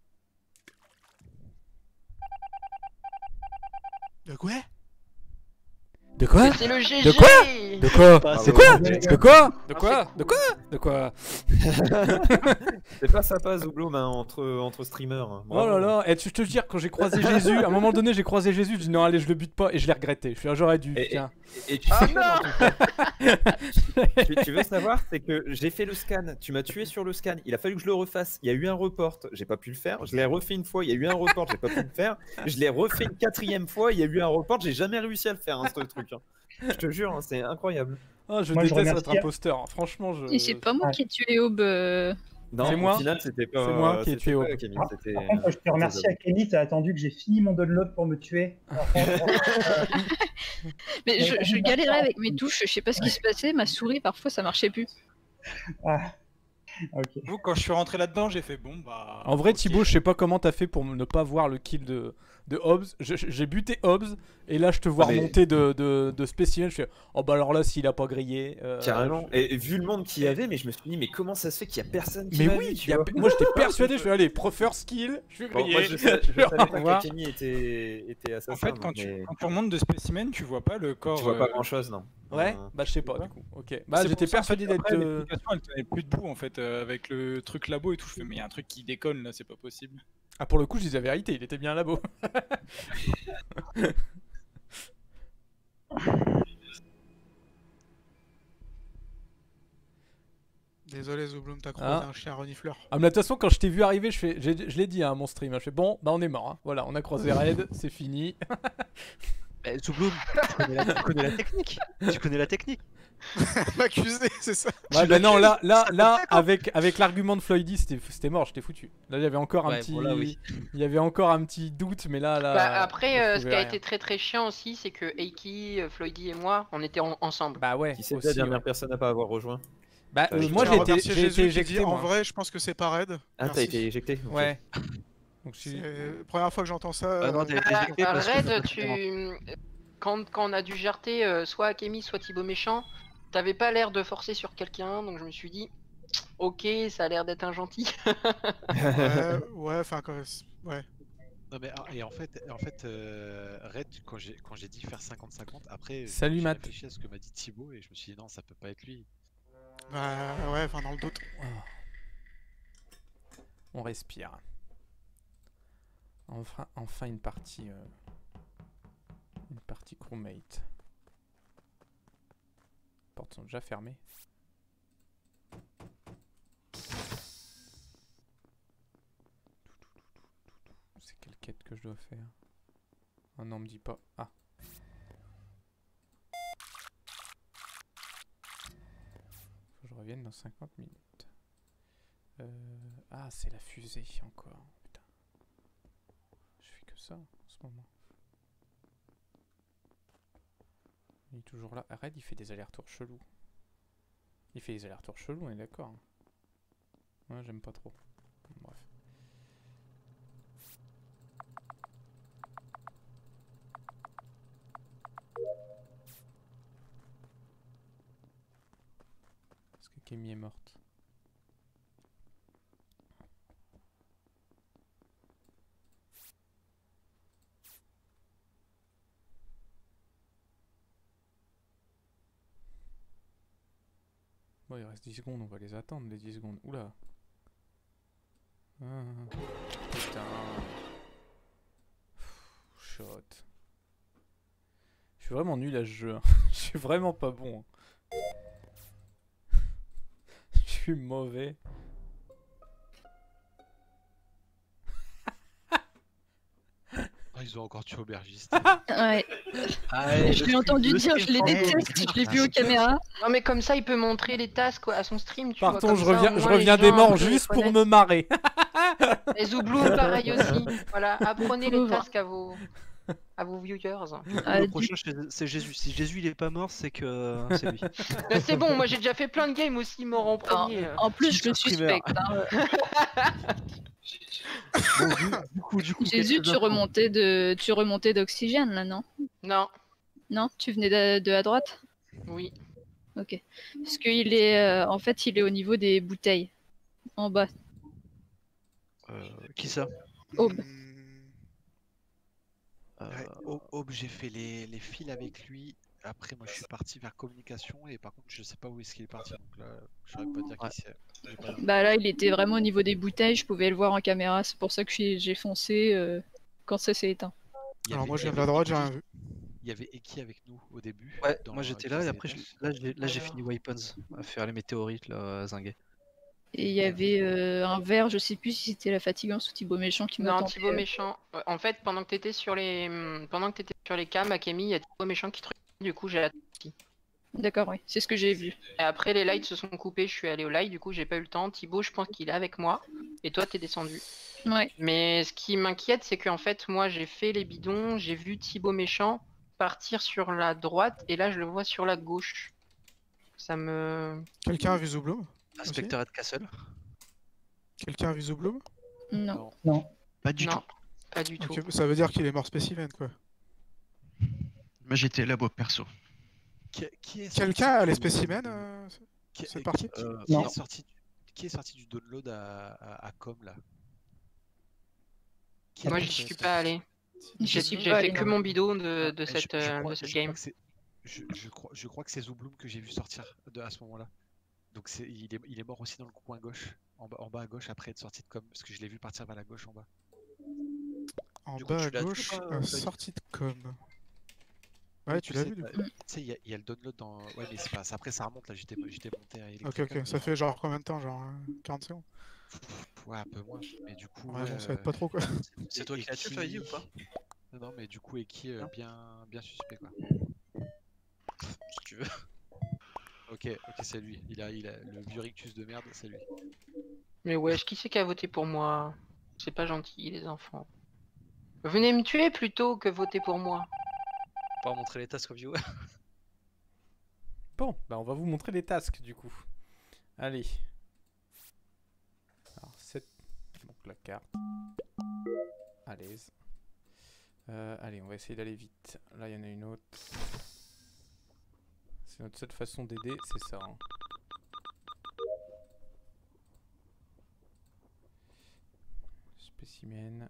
De quoi? De quoi? C'est le G G. De quoi? De quoi? Pas De assez quoi? franc. De quoi? De Ah, quoi? c'est De quoi? De quoi? C'est pas sympa, Zouglum, hein, entre, entre streamers. hein. Oh là Bravo. là, et tu je te jure, quand j'ai croisé Jésus, à un moment donné, j'ai croisé Jésus, je dis non, allez, je le bute pas, et je l'ai regretté. Je suis, ah, j'aurais dû, Et- tiens. Et tu sais quoi, dans tout ça tu, tu veux savoir, c'est que j'ai fait le scan, tu m'as tué sur le scan, il a fallu que je le refasse, il y a eu un report, j'ai pas pu le faire, je l'ai refait une fois, il y a eu un report, j'ai pas pu le faire, je l'ai refait une quatrième fois, il y a eu un report, j'ai jamais réussi à le faire, hein, ce truc. hein. Je te jure, hein, c'est incroyable. Ah, je Moi, je déteste remercie- être imposteur. Franchement, je. Et c'est pas moi Ouais. qui ai tué Aube. euh, Non, C'est au moi. final, c'était pas. C'est moi qui ai c'était tué pas Aube. Akemi, Par c'était, par contre, je te euh, remercie, Zabu. Akemi, t'as attendu que j'ai fini mon download pour me tuer. Alors, franchement, Mais Mais je, t'as je dit galérais d'accord. avec mes touches, je sais pas ce qui se passait, ma souris parfois ça marchait plus. ah, ok. Vous, quand je suis rentré là-dedans, j'ai fait bon, bah. En vrai, ok. Thibaut, je sais pas comment t'as fait pour ne pas voir le kill de, de Hobbs. Je- je- J'ai buté Hobbs, et là, je te vois Ah, mais- remonter de, de, de spécimen. Je fais, oh bah alors là, s'il a pas grillé. euh, Carrément. je- Et, et vu le monde qu'il y avait, mais je me suis dit, mais comment ça se fait qu'il y a personne qui Mais m'a oui, vu, tu y a- vois. moi j'étais persuadé. Je fais, allez, pro first kill, je suis Bon, grillé. moi, je, sa- je Je vais savais pas au revoir. qu'Akemi était, était En assassin. fait, quand donc, tu, mais quand tu remontes de spécimen, tu vois pas le corps. tu vois pas euh, grand chose, non. Ouais, Euh, bah je sais pas du coup. Ok. Bah c'est j'étais pour ça, en fait, persuadé d'être. après, euh, l'application, elle tenait plus debout en fait euh, avec le truc labo et tout. Je fais mais il y a un truc qui déconne là, c'est pas possible. Ah, pour le coup, je dis la vérité, il était bien labo. Désolé, Zoublum, t'as croisé Ah. un chien renifleur. Ah, mais de toute façon, quand je t'ai vu arriver, je, fais, j'ai- je l'ai dit hein, à mon stream. hein, Je fais, bon, bah on est mort. hein. Voilà, on a croisé Raid, c'est fini. Eh, Zoublum, tu connais la, tu connais la technique. Tu connais la technique. M'accuser, c'est ça. Ouais, Tu bah non, l'accuses, là, là, ça là, te fait, quoi. avec, avec l'argument de Floydy, c'était c'était mort, j'étais foutu. Là, il y avait encore un Ouais, petit, bon, là, oui. il y avait encore un petit doute, mais là, là. Bah, après, je euh, ce trouvais qui a rien. été très très chiant aussi, c'est que Eiki, euh, Floydy et moi, on était en- ensemble. Bah ouais. Qui c'est aussi, la dernière ouais. personne à pas avoir rejoint? Bah, Euh, euh, je moi, tiens j'ai à été, remercier j'ai Jésus été qui éjecté. dit, en moi. vrai, je pense que c'est pas raid. Ah, t'as Merci. été éjecté. ok. Ouais. Donc, je suis- C'est la première fois que j'entends ça. Ah non, euh, t'es Bah, éjecté parce que Red, je- tu... quand, quand on a dû jarter euh, soit Akemi, soit Thibaut Méchant, t'avais pas l'air de forcer sur quelqu'un, donc je me suis dit, ok, ça a l'air d'être un gentil. ouais, ouais, enfin, quand ouais. Non mais ah, et en fait, en fait euh, Red, quand j'ai quand j'ai dit faire cinquante cinquante, après Salut, j'ai Matt. réfléchi à ce que m'a dit Thibaut et je me suis dit non, ça peut pas être lui. Bah, ouais, enfin, dans le doute. On respire. Enfin, enfin une partie, euh, une partie crewmate. Les portes sont déjà fermées. C'est quelle quête que je dois faire? Ah non, me dis pas. Ah. Faut que je revienne dans cinquante minutes. Euh... Ah, c'est la fusée encore. Putain. Je fais que ça en ce moment. Il est toujours là. Red, il fait des allers-retours chelous. Il fait des allers-retours chelous, on est d'accord. hein. Ouais, j'aime pas trop. Bref. Est-ce que Camille est morte? Bon, il reste dix secondes, on va les attendre, les dix secondes. Oula. Ah, putain. Pff, shot. Je suis vraiment nul à ce jeu. hein. Je suis vraiment pas bon. hein. Je suis mauvais. Ah, ils ont encore tué aubergiste. Ouais. Ah, Je l'ai entendu dire, je les déteste, je l'ai vu aux caméras. Non mais comme ça, il peut montrer les tasks quoi, à son stream, tu vois. Partons, comme je ça, au reviens, je moins, les reviens gens des un morts peu juste pour connaissent. me marrer. Et Zoublou, pareil aussi. Voilà, apprenez les Pauvre. tasks à vos, à vos viewers. Ah, Le du- prochain, c'est- c'est Jésus. Si Jésus il est pas mort, c'est que c'est lui. Mais c'est bon, moi j'ai déjà fait plein de games aussi mort en En, premier. euh. en plus, je le Streamer. suspecte. hein. Bon, du, du coup, du coup, Jésus, quelques tu infos. remontais de, tu remontais d'oxygène là, non? Non, Non, tu venais de, de à droite? oui. Ok. Parce qu'il est, euh, en fait, il est au niveau des bouteilles, en bas. Euh, qui ça? Aube. Hmm, Euh, Ouais, Aube, Aube, j'ai fait les, les fils avec lui. Après, moi, je suis parti vers communication et par contre, je sais pas où est-ce qu'il est parti. Donc là, je saurais pas dire Ouais. qui c'est. J'ai pas- Bah là, il était vraiment au niveau des bouteilles, je pouvais le voir en caméra, c'est pour ça que j'ai j'ai foncé euh, quand ça s'est éteint. Il y Alors avait- moi, je il y viens de la avait droite, j'ai Eki- rien vu. Il y avait Eki avec nous au début. Ouais, dans- moi j'étais qui là et faisait après, les je- tests. là j'ai là, j'ai fini Weapons, à faire les météorites là, à zinguer. Et il y avait euh, un verre, je sais plus si c'était la fatigance ou Thibaut Méchant qui Non, m'attendait. Thibaut Méchant. Ouais, En fait, pendant que t'étais sur les, hum, pendant que t'étais sur les cams, Akemi, il y a Thibaut Méchant qui te regarde, du coup j'ai attendu. D'accord, oui, c'est ce que j'ai vu. Et après, les lights se sont coupés, je suis allé au light, du coup, j'ai pas eu le temps. Thibaut, je pense qu'il est avec moi. Et toi, t'es descendu. Ouais. Mais ce qui m'inquiète, c'est qu'en fait, moi, j'ai fait les bidons, j'ai vu Thibaut méchant partir sur la droite, et là, je le vois sur la gauche. Ça me... Quelqu'un a vu Zoubloom? Inspecteur Ed Castle. Quelqu'un a vu Zoubloom? Non. Non. Pas du Non, tout. pas du tout. Ok, ça veut dire qu'il est mort spécimen, quoi. Moi j'étais là-bas perso. Qui, qui est Quelqu'un sorti a les du- spécimens euh, qui- cette partie? euh, Non. Qui est sorti du, qui est sorti du download à, à, à Com là? Qui Moi, a j'y fait suis ça pas allé. J'y J'ai suis j'ai pas fait allé, que non. mon bidon de, de Ah, je- cette, je euh, crois- de cette je crois game. que c'est- je, je crois, je crois que c'est Zoubloom que j'ai vu sortir de, à ce moment-là. Donc c'est, il, est, il est mort aussi dans le coin gauche, en bas, en bas à gauche après être sorti de com, parce que je l'ai vu partir vers la gauche en bas. En Du coup, bas tu à l'as vu ou gauche, pas, euh, Flavie sortie de com. Ouais, Oui, tu l'as sais, vu du t'as- coup? Tu sais, il y, a- il y a le download dans. Ouais, mais c'est pas. c'est- Après, ça remonte là. J'étais j'étais monté à Ok, Electrical. ok, ça fait genre combien de temps? Genre euh, quarante secondes? Ouais, un peu moins. Mais du coup. Ouais, bon, ça euh, aide pas trop quoi. C'est toi qui l'as tué, Eki- Flavie, ou pas? Non, non, mais du coup, Eki, euh, bien, bien suspect quoi. Si tu veux. Ok, ok, c'est lui. Il a, il a le vieux rictus de merde, c'est lui. Mais wesh, qui c'est qui a voté pour moi? C'est pas gentil, les enfants. Venez me tuer plutôt que voter pour moi. Pas montrer les tasks aux viewers. Bon, bah on va vous montrer les tasks du coup. Allez. Alors, cette... donc la carte. À l'aise. Euh, allez, on va essayer d'aller vite. Là, il y en a une autre. C'est notre seule façon d'aider, c'est ça. Hein. Spécimen.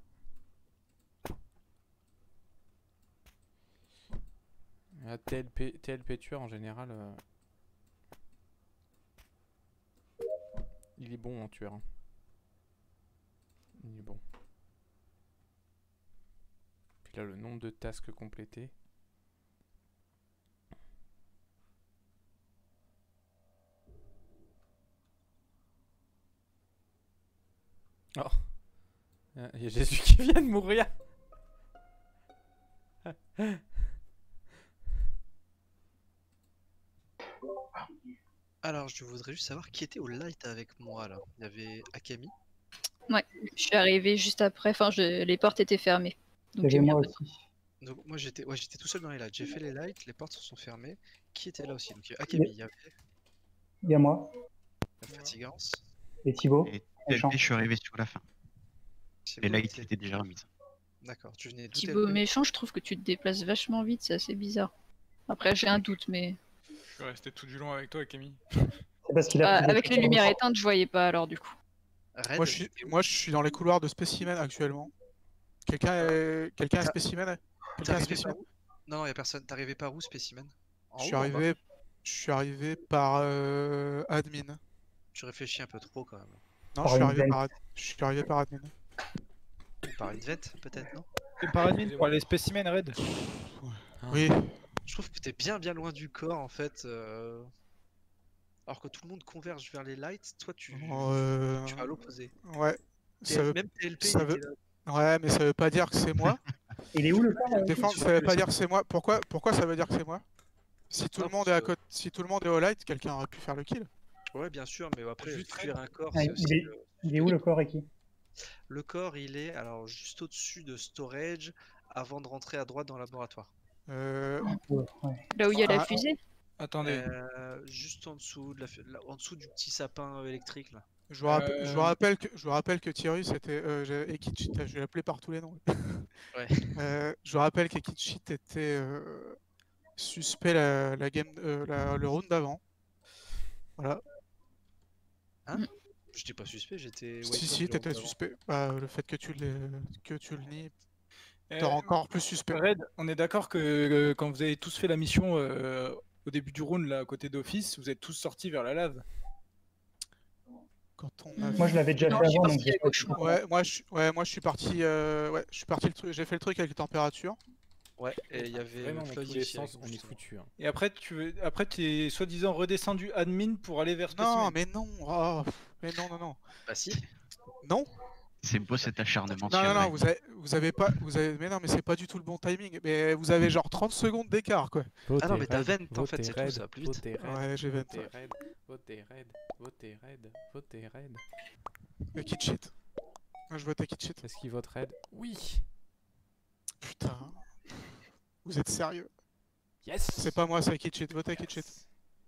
Ah, T L P, T L P tueur en général. Euh... Il est bon en tueur. Hein. Il est bon. Puis là, le nombre de tasks complétés. Oh. Il y a Jésus qui vient de mourir. Alors, je voudrais juste savoir qui était au light avec moi là. Il y avait Akemi. Ouais, je suis arrivé juste après. Enfin, je... les portes étaient fermées. Donc Il y j'ai avait mis un moi peu de temps. aussi. Donc moi j'étais ouais, j'étais tout seul dans les lights. J'ai fait les lights, les portes se sont fermées. Qui était là aussi? Donc il y a Akemi, il y avait Il y a moi la fatigance. et Thibaut. Et Méchant. je suis arrivé sur la fin. Thibaut Et là, il était- était déjà remis. D'accord, tu venais d'où Thibaut T L P? méchant, je trouve que tu te déplaces vachement vite, c'est assez bizarre. Après, j'ai un doute, mais Je suis resté tout du long avec toi, Camille. C'est parce qu'il a Ah, pris des avec les photos. lumières éteintes, je voyais pas alors du coup. Red, Moi je, suis, t'étais où? moi je suis dans les couloirs de spécimen actuellement. Quelqu'un est... Quelqu'un a T'as- spécimen? Quelqu'un a T'arrivais spécimen? par où? Non, non, y a personne. T'arrivais par où, spécimen? En Je haut suis ou en bas? arrivé... Je suis arrivé par euh, admin. Tu réfléchis un peu trop quand même. Non, Par je suis une arrivé vente. par, ad- je suis arrivé par admin. Par une vette, peut-être, non? Et par admin pour les spécimens Red. Oui. Je trouve que t'es bien bien loin du corps en fait. euh, Alors que tout le monde converge vers les lights, toi tu, Euh, tu vas à l'opposé. Ouais. T- Ça veut... Même T L P, ça il veut- était là. Ouais, mais ça veut pas dire que c'est moi. Il est où le corps euh, Défendre, ça veut pas dire que c'est moi. Pourquoi, pourquoi ça veut dire que c'est moi? Si tout Non, le monde est parce à que- côté, si tout le monde est au light, quelqu'un aurait pu faire le kill. Ouais, bien sûr, mais après, Juste fuir un corps, Ah, c'est il, aussi. est... le- il est où le corps et qui? Le corps, il est alors juste au-dessus de storage avant de rentrer à droite dans le laboratoire. Euh... Ouais, ouais. Là où il y a la Ah, fusée. Attendez. Euh, juste en dessous, de la, fu- là, en dessous du petit sapin euh, électrique là. Je vous, rappelle, Euh, je vous rappelle que je vous rappelle que Thierry c'était euh, j'ai- Ekichi, je vais l'appeler par tous les noms. Ouais. Euh, je vous rappelle qu'Ekichi était euh, suspect la, la game euh, la- le round d'avant. Voilà. Hein? J'étais pas suspect, j'étais. Si white si box le t'étais round d'avant. suspect. Bah, le fait que tu le que tu le nies Euh, te rend encore plus suspect. Red, on est d'accord que euh, quand vous avez tous fait la mission euh, au début du round là à côté d'Office, vous êtes tous sortis vers la lave. Quand on a Moi je l'avais déjà Non, fait je suis avant, parti donc j'ai à pas gauche, été moi. content. Ouais, moi je, ouais, moi je suis parti, euh, ouais, je suis parti le truc, j'ai fait le truc avec les températures. Ouais, et il y avait Vraiment, dans Floyd tous les aussi avec sens, nous, on est justement. foutu. Hein. Et après tu veux... après tu es soi-disant redescendu admin pour aller vers Non, Specimen. mais non, oh, mais non, non, non, Bah si. non. C'est beau cet acharnement Non, sur non, non, Red. vous avez, vous avez pas. Vous avez, mais non, mais c'est pas du tout le bon timing. Mais vous avez genre trente secondes d'écart, quoi. Ah non, mais t'as Red, vingt en fait, votez c'est tout, Red, ça va plus vite. votez Red, Ouais, j'ai vingt, votez ouais. Red, votez Red, votez Red, votez Red. Le kit shit. Moi, je vote à kit shit. Est-ce qu'il vote Red? Oui. Putain. Vous êtes sérieux? Yes. C'est pas moi, c'est kit shit. Vote à kit shit.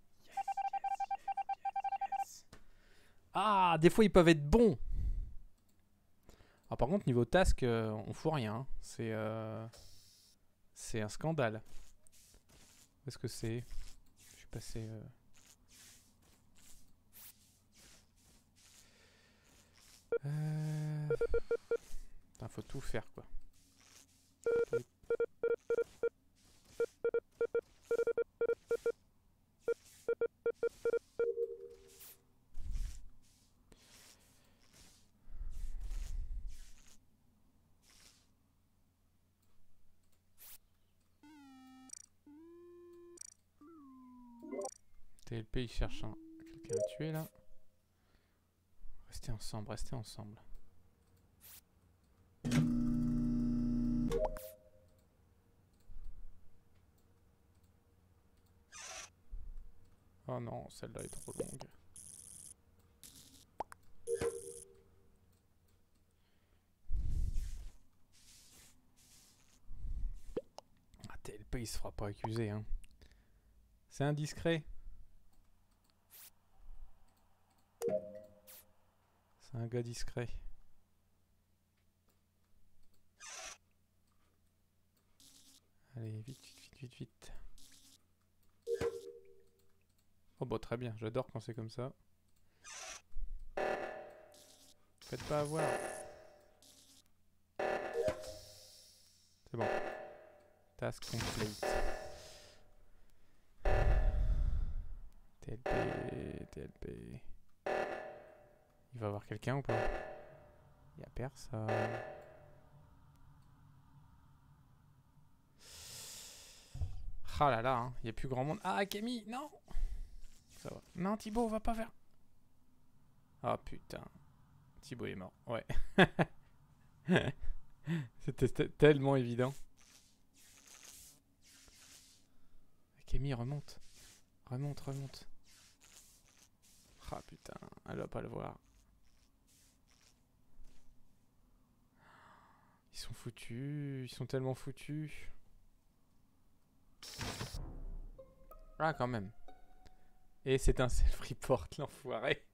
Ah, des fois ils peuvent être bons. Ah, par contre, niveau task, euh, on fout rien. hein. C'est euh... c'est un scandale. Où est-ce que c'est? Je suis passé. Euh... Euh... Putain, faut tout faire quoi. T L P il cherche un... quelqu'un à tuer là. Restez ensemble, restez ensemble. Oh non, celle-là est trop longue. Ah, T L P il se fera pas accuser hein. C'est indiscret. C'est un gars discret. Allez, vite, vite, vite, vite, vite. Oh bah très bien, j'adore quand c'est comme ça. Faites pas avoir. C'est bon. Task complete. T L P, T L P. Il va avoir quelqu'un ou pas? Il y a personne. Ah là là, hein. Il n'y a plus grand monde. Ah, Camille, non! Ça va. Non, Thibaut, va pas faire. Ah putain. Thibaut est mort. Ouais. C'était tellement évident. Camille, remonte. Remonte, remonte. Ah putain, elle va pas le voir. Ils sont foutus, ils sont tellement foutus. Ah quand même. Et c'est un self-report, l'enfoiré.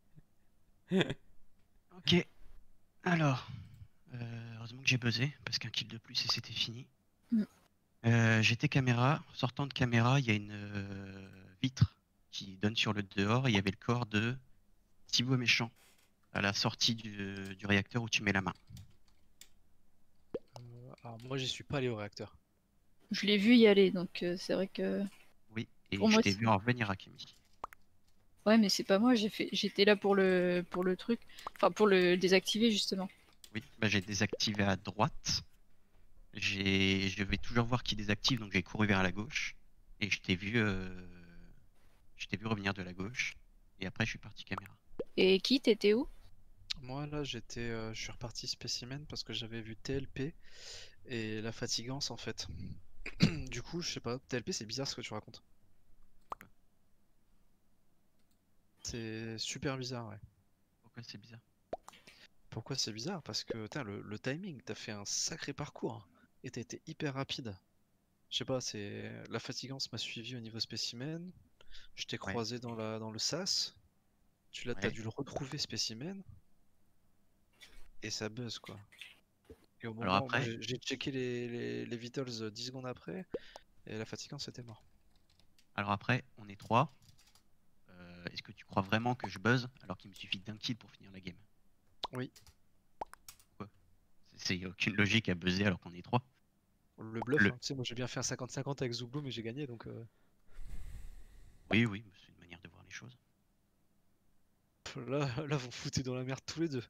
Ok. Alors, euh, heureusement que j'ai buzzé, parce qu'un kill de plus et c'était fini. Mm. Euh, J'étais caméra. Sortant de caméra, il y a une euh, vitre qui donne sur le dehors. Et il y avait le corps de Thibaut Méchant à la sortie du, du réacteur où tu mets la main. Euh, alors moi j'y suis pas allé au réacteur. Je l'ai vu y aller, donc euh, c'est vrai que. Oui, et Pour je moi, t'ai c'est- vu en revenir à Camille. Ouais, mais c'est pas moi, j'ai fait... j'étais là pour le... pour le truc. Enfin, pour le désactiver justement. Oui, bah, j'ai désactivé à droite. J'ai, je vais toujours voir qui désactive, donc j'ai couru vers la gauche. Et je t'ai vu, euh, je t'ai vu revenir de la gauche. Et après, je suis parti caméra. Et qui, t'étais où? Moi là j'étais, euh, je suis reparti spécimen parce que j'avais vu T L P et la fatigance en fait. Du coup je sais pas, T L P c'est bizarre ce que tu racontes. C'est super bizarre ouais. Pourquoi c'est bizarre? Pourquoi c'est bizarre? Parce que putain, le, le timing, t'as fait un sacré parcours et t'as été hyper rapide. Je sais pas, c'est la fatigance m'a suivi au niveau spécimen. Je t'ai Ouais. croisé dans la dans le sas. Tu l'as, t'as Ouais. dû le retrouver spécimen. Et ça buzz quoi. Et au moment Alors où moi, après- j'ai j'ai checké les, les, les vitals euh, dix secondes après et la fatigance était mort. Alors après, on est trois. Euh, Est-ce que tu crois vraiment que je buzz alors qu'il me suffit d'un kill pour finir la game? Oui. Pourquoi? C'est y a aucune logique à buzzer alors qu'on est trois. Le bluff, Le- hein. Tu sais, moi j'ai bien fait un cinquante cinquante avec Zoublo mais j'ai gagné donc. euh, Oui, oui, c'est une manière de voir les choses. pff, Là, là vous foutez dans la merde tous les deux.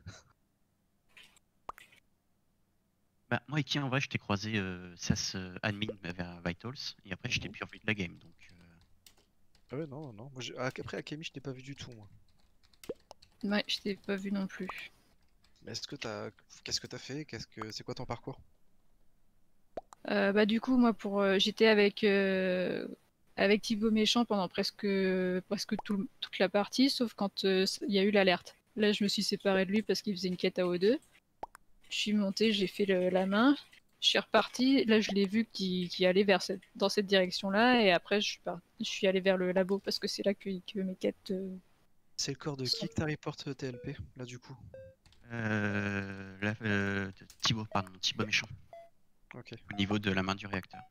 Bah, moi et qui en vrai, je t'ai croisé euh, sas euh, admin vers Vitals et après je t'ai Mhm. plus revu de la game donc. euh, Ah ouais, non, non. Moi, j'ai- ah, après, Akemi, je t'ai pas vu du tout, moi. Ouais, je t'ai pas vu non plus. Mais est-ce que t'as, qu'est-ce que t'as fait? Qu'est-ce que, c'est quoi ton parcours? Euh, bah du coup moi pour euh, j'étais avec euh, avec Thibaut Méchant pendant presque presque tout- toute la partie sauf quand euh, il y a eu l'alerte. Là je me suis séparée de lui parce qu'il faisait une quête à O deux. Je suis montée, j'ai fait le- la main, je suis repartie. Là je l'ai vu qui, qui allait vers cette dans cette direction-là et après je suis par- je suis allée vers le labo parce que c'est là que, que mes quêtes. euh, C'est le corps de qui que t'as report T L P, là du coup? Euh, la- euh, Thibaut, pardon, Thibaut Méchant. Ok. Au niveau de la main du réacteur.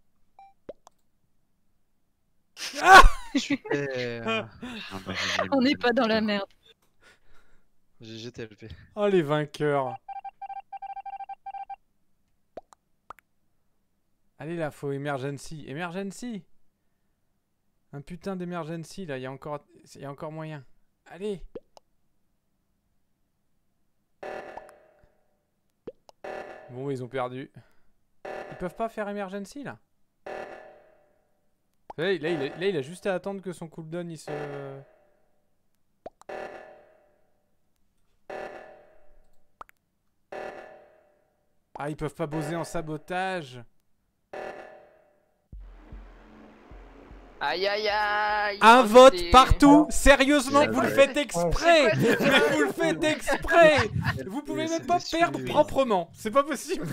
Super. Ah bah, j'ai- On n'est pas dans la merde. G G T L P. Oh les vainqueurs. Allez là, faut emergency. Emergency. Un putain d'emergency là, il y a encore il y a encore moyen. Allez. Bon, ils ont perdu. Ils peuvent pas faire emergency là. Là, il- là, il a, là, il a juste à attendre que son cooldown il se... Ah, ils peuvent pas bosser en sabotage. Aïe aïe aïe. Un Oh, vote c'était- partout. Sérieusement, Ouais, vous le ouais. faites exprès. C'est quoi, c'est Mais quoi vous le faites exprès. Vous pouvez même C'était pas perdre sûr. proprement. C'est pas possible.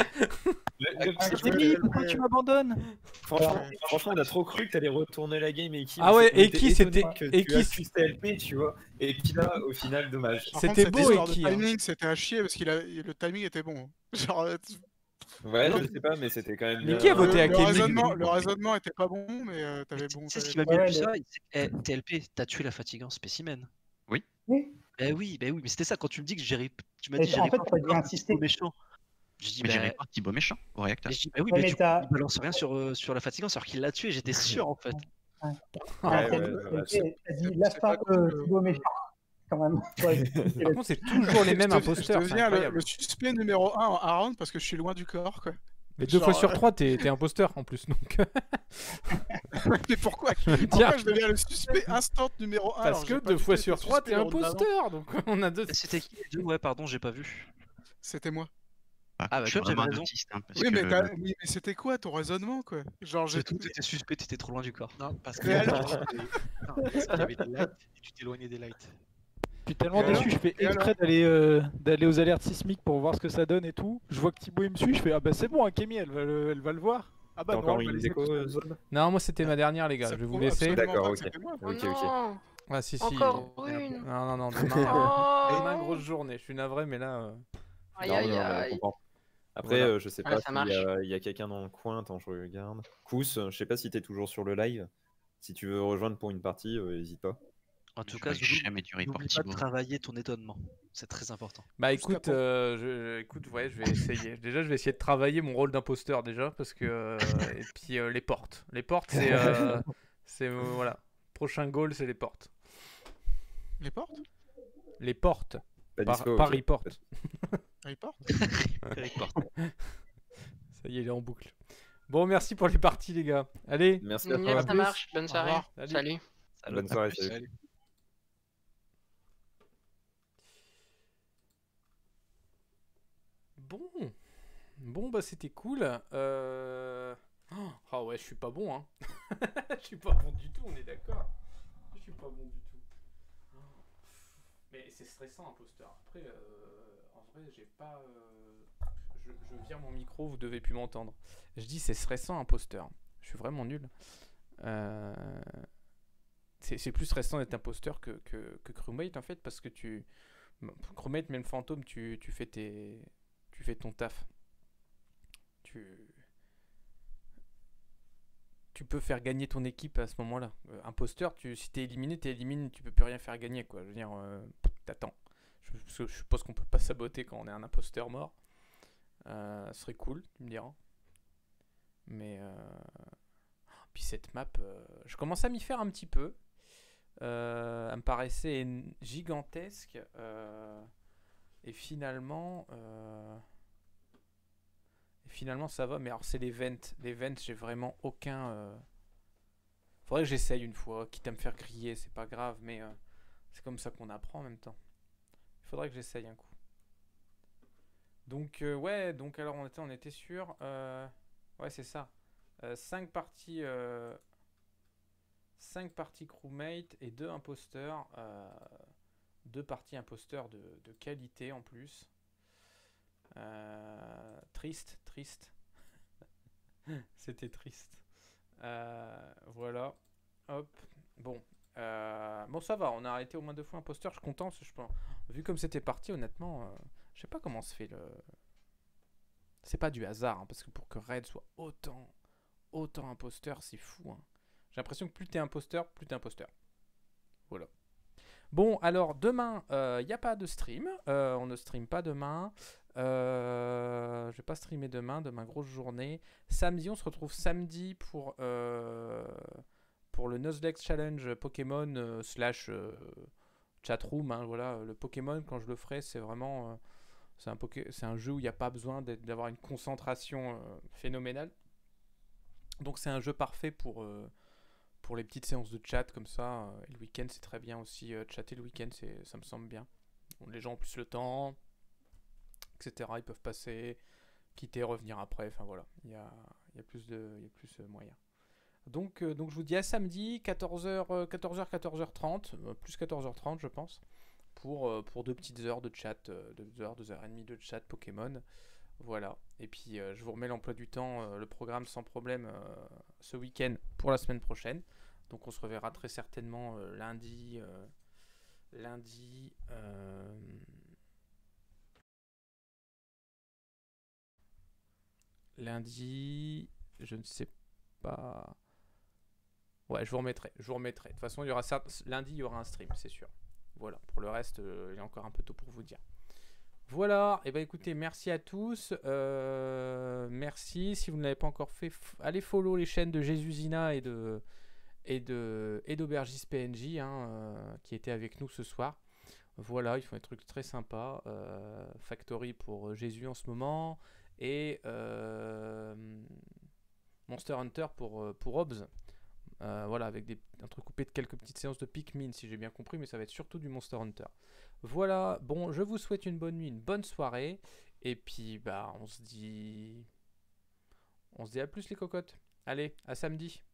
Eki, pourquoi tu m'abandonnes? Franchement, franchement, on a trop cru que t'allais retourner la game et qui. Ah ouais, on était Eki, étonnés c'était- que Eki, tu accuses T L P, tu vois. Et puis là, au final, dommage. Par C'était contre, beau, cette histoire Eki, de hein. timing, c'était à chier parce que le timing était bon. Genre, euh, tu- Ouais, je sais pas, mais c'était quand même. Mais bien- qui a voté le, à le Kenny raisonnement, le raisonnement était pas bon, mais euh, t'avais bon. Tu sais ce t'avais qui m'a bon. mis le Ouais, plus le- ça? c'est que, eh, T L P, t'as tué la fatigant spécimen. Oui. Oui. Eh oui, bah oui, mais c'était ça quand tu me dis que j'ai rep- tu m'as Mais dit j'ai en fait, report t'aurais le dû corps de insister. Thibaut Méchant. Je dis Mais j'ai bah, report Thibaut Méchant au réacteur. et je dis, bah oui, Ouais, mais mais du coup, t'as- il balance rien sur, euh, sur la fatigant alors qu'il l'a tué, j'étais sûr en fait. Ouais. Ouais, Ah, ouais, t'as ouais, dit- ouais, t'as dit- t'as dit la c'est pas fin cool, euh, euh. Thibaut Méchant. Quand même. Ouais, c'est- Par contre, c'est toujours les mêmes Je dev- imposteurs. Je C'est deviens le, incroyable. le suspect numéro un en Around parce que je suis loin du corps, quoi. Mais deux Genre, fois sur euh, trois, t'es t'es imposteur en plus. Donc. Mais pourquoi, Tiens. pourquoi je deviens le suspect instant numéro un Parce que deux fois sur trois, t'es imposteur. Donc on a deux. C'était qui les deux? Ouais, pardon, j'ai pas vu. C'était moi. Ah, Ah, bah, je suis tu vois, j'avais vraiment un raison. autiste, hein, parce Oui, que mais, le- t'as- le- oui, mais c'était quoi ton raisonnement, quoi? Genre, j'ai C'est tout, t'étais suspect, t'étais trop loin du corps. Non, parce que Mais alors Non, parce qu'il y avait des lights et tu t'éloignais des lights. Je suis tellement Et déçu, alors je fais Et alors exprès d'aller euh, d'aller aux alertes sismiques pour voir ce que ça donne et tout. Je vois que Thibaut il me suit, je fais ah bah c'est bon, Akemi elle va le, elle va le voir. Ah bah T'as non, encore elle va une les déco, écouter. euh, Zone Non, moi c'était ma dernière, les gars. Ça Je vais vous prouve laisser. absolument D'accord, pas ok. que c'était moi. Oh Ok, ok. non. Ah si si. Encore euh, une. Non non non. Demain, Oh. demain grosse journée. Je suis navré, mais là. euh, Aïe Non, aïe non, mais on aïe. comprend. Après, Voilà. euh, je sais Voilà, pas ça s'il marche. y a, il y a quelqu'un dans le coin. Attends, je regarde. Kous, euh, je sais pas si t'es toujours sur le live. Si tu veux rejoindre pour une partie, euh, n'hésite pas. En tout Je cas, crois que Zoulou, jamais du report n'oublie pas de Thibaut. travailler ton étonnement. C'est très important. Bah Juste écoute, après. euh, je, je- écoute, ouais, je vais essayer. Déjà, je vais essayer de travailler mon rôle d'imposteur déjà, parce que euh, et puis euh, les portes. Les portes, c'est, euh, c'est euh, voilà. Prochain goal, c'est les portes. Les portes? Les portes. Pas Par, dispo, par ok. report. Les portes? Ça y est, il est en boucle. Bon, merci pour les parties, les gars. Allez. Merci à Yes, toi. À ça plus. marche. Bonne Au soirée. revoir. Salut. Salut. Bonne soirée, salut. Bon. Bon, bah c'était cool. Euh... oh, ah ouais, je suis pas bon, hein. Je suis pas bon du tout, on est d'accord. Je suis pas bon du tout. Mais c'est stressant, imposteur. Après, euh, en vrai, j'ai pas... euh, Je, je vire mon micro, vous devez plus m'entendre. Je dis c'est stressant, imposteur. Je suis vraiment nul. Euh... C'est c'est plus stressant d'être imposteur que, que, que crewmate, en fait, parce que tu... Crewmate, même fantôme, tu, tu fais tes... Tu fais ton taf. Tu... Tu peux faire gagner ton équipe à ce moment-là. Euh, imposteur, tu, si t'es éliminé, t'es éliminé, tu peux plus rien faire gagner, quoi. Je veux dire, euh, t'attends. Je, parce que je suppose qu'on peut pas saboter quand on est un imposteur mort. Euh, ce serait cool, tu me diras. Mais... Euh... Puis cette map, euh, je commence à m'y faire un petit peu. Euh, elle me paraissait n- gigantesque. Euh, et finalement... Euh, et finalement ça va. Mais alors c'est les vents. Les vents, j'ai vraiment aucun... Euh... Faudrait que j'essaye une fois. Quitte à me faire griller, c'est pas grave. Mais euh, c'est comme ça qu'on apprend en même temps. Il faudrait que j'essaye un coup. Donc, euh, ouais, donc alors on était, on était sur. euh, Ouais, c'est ça. cinq parties. euh, cinq parties crewmate et deux imposteurs. euh, deux parties imposteurs de, de qualité en plus. Euh, triste, triste. C'était triste. Euh, voilà. Hop. Bon. Euh, bon, ça va. On a arrêté au moins deux fois imposteur. Je suis content. Parce que je pense, vu comme c'était parti, honnêtement, euh, je sais pas comment se fait le. C'est pas du hasard, hein, parce que pour que Red soit autant, autant imposteur, c'est fou. Hein. J'ai l'impression que plus t'es imposteur, plus t'es imposteur. Voilà. Bon, alors demain, il euh, n'y a pas de stream. Euh, on ne stream pas demain. Euh, je vais pas streamer demain. Demain, grosse journée. Samedi, on se retrouve samedi pour, euh, pour le Nuzlex Challenge Pokémon euh, slash euh, chatroom. Hein, voilà, le Pokémon, quand je le ferai, c'est vraiment... Euh, c'est un, c'est un jeu où il n'y a pas besoin d'avoir une concentration euh, phénoménale. Donc c'est un jeu parfait pour... Euh, pour les petites séances de chat comme ça, euh, et le week-end c'est très bien aussi, euh, chatter le week-end ça me semble bien. Bon, les gens ont plus le temps, et cetera. Ils peuvent passer, quitter, revenir après, enfin voilà, il y a, y a plus de y a plus de moyens. Donc, euh, donc je vous dis à samedi, quatorze heures, quatorze heures, quatorze heures trente, euh, plus quatorze heures trente je pense, pour, euh, pour deux petites heures de chat, euh, deux heures, deux heures et demie de chat Pokémon. Voilà, et puis euh, je vous remets l'emploi du temps, euh, le programme sans problème euh, ce week-end pour la semaine prochaine. Donc on se reverra très certainement euh, lundi, euh, lundi, euh, lundi, je ne sais pas. Ouais, je vous remettrai, je vous remettrai. De toute façon, il y aura ça, lundi, il y aura un stream, c'est sûr. Voilà, pour le reste, euh, il est encore un peu tôt pour vous dire. Voilà, et eh ben écoutez, merci à tous, euh, merci, si vous ne l'avez pas encore fait, allez follow les chaînes de Jésusina et de et de et d'Aubergiste P N J hein, euh, qui étaient avec nous ce soir. Voilà, ils font des trucs très sympas, euh, Factory pour Jésus en ce moment et euh, Monster Hunter pour pour Hobbs. Euh, voilà, avec des entrecoupés de quelques petites séances de Pikmin si j'ai bien compris, mais ça va être surtout du Monster Hunter. Voilà, bon, je vous souhaite une bonne nuit, une bonne soirée, et puis bah on se dit, on se dit à plus les cocottes. Allez, à samedi.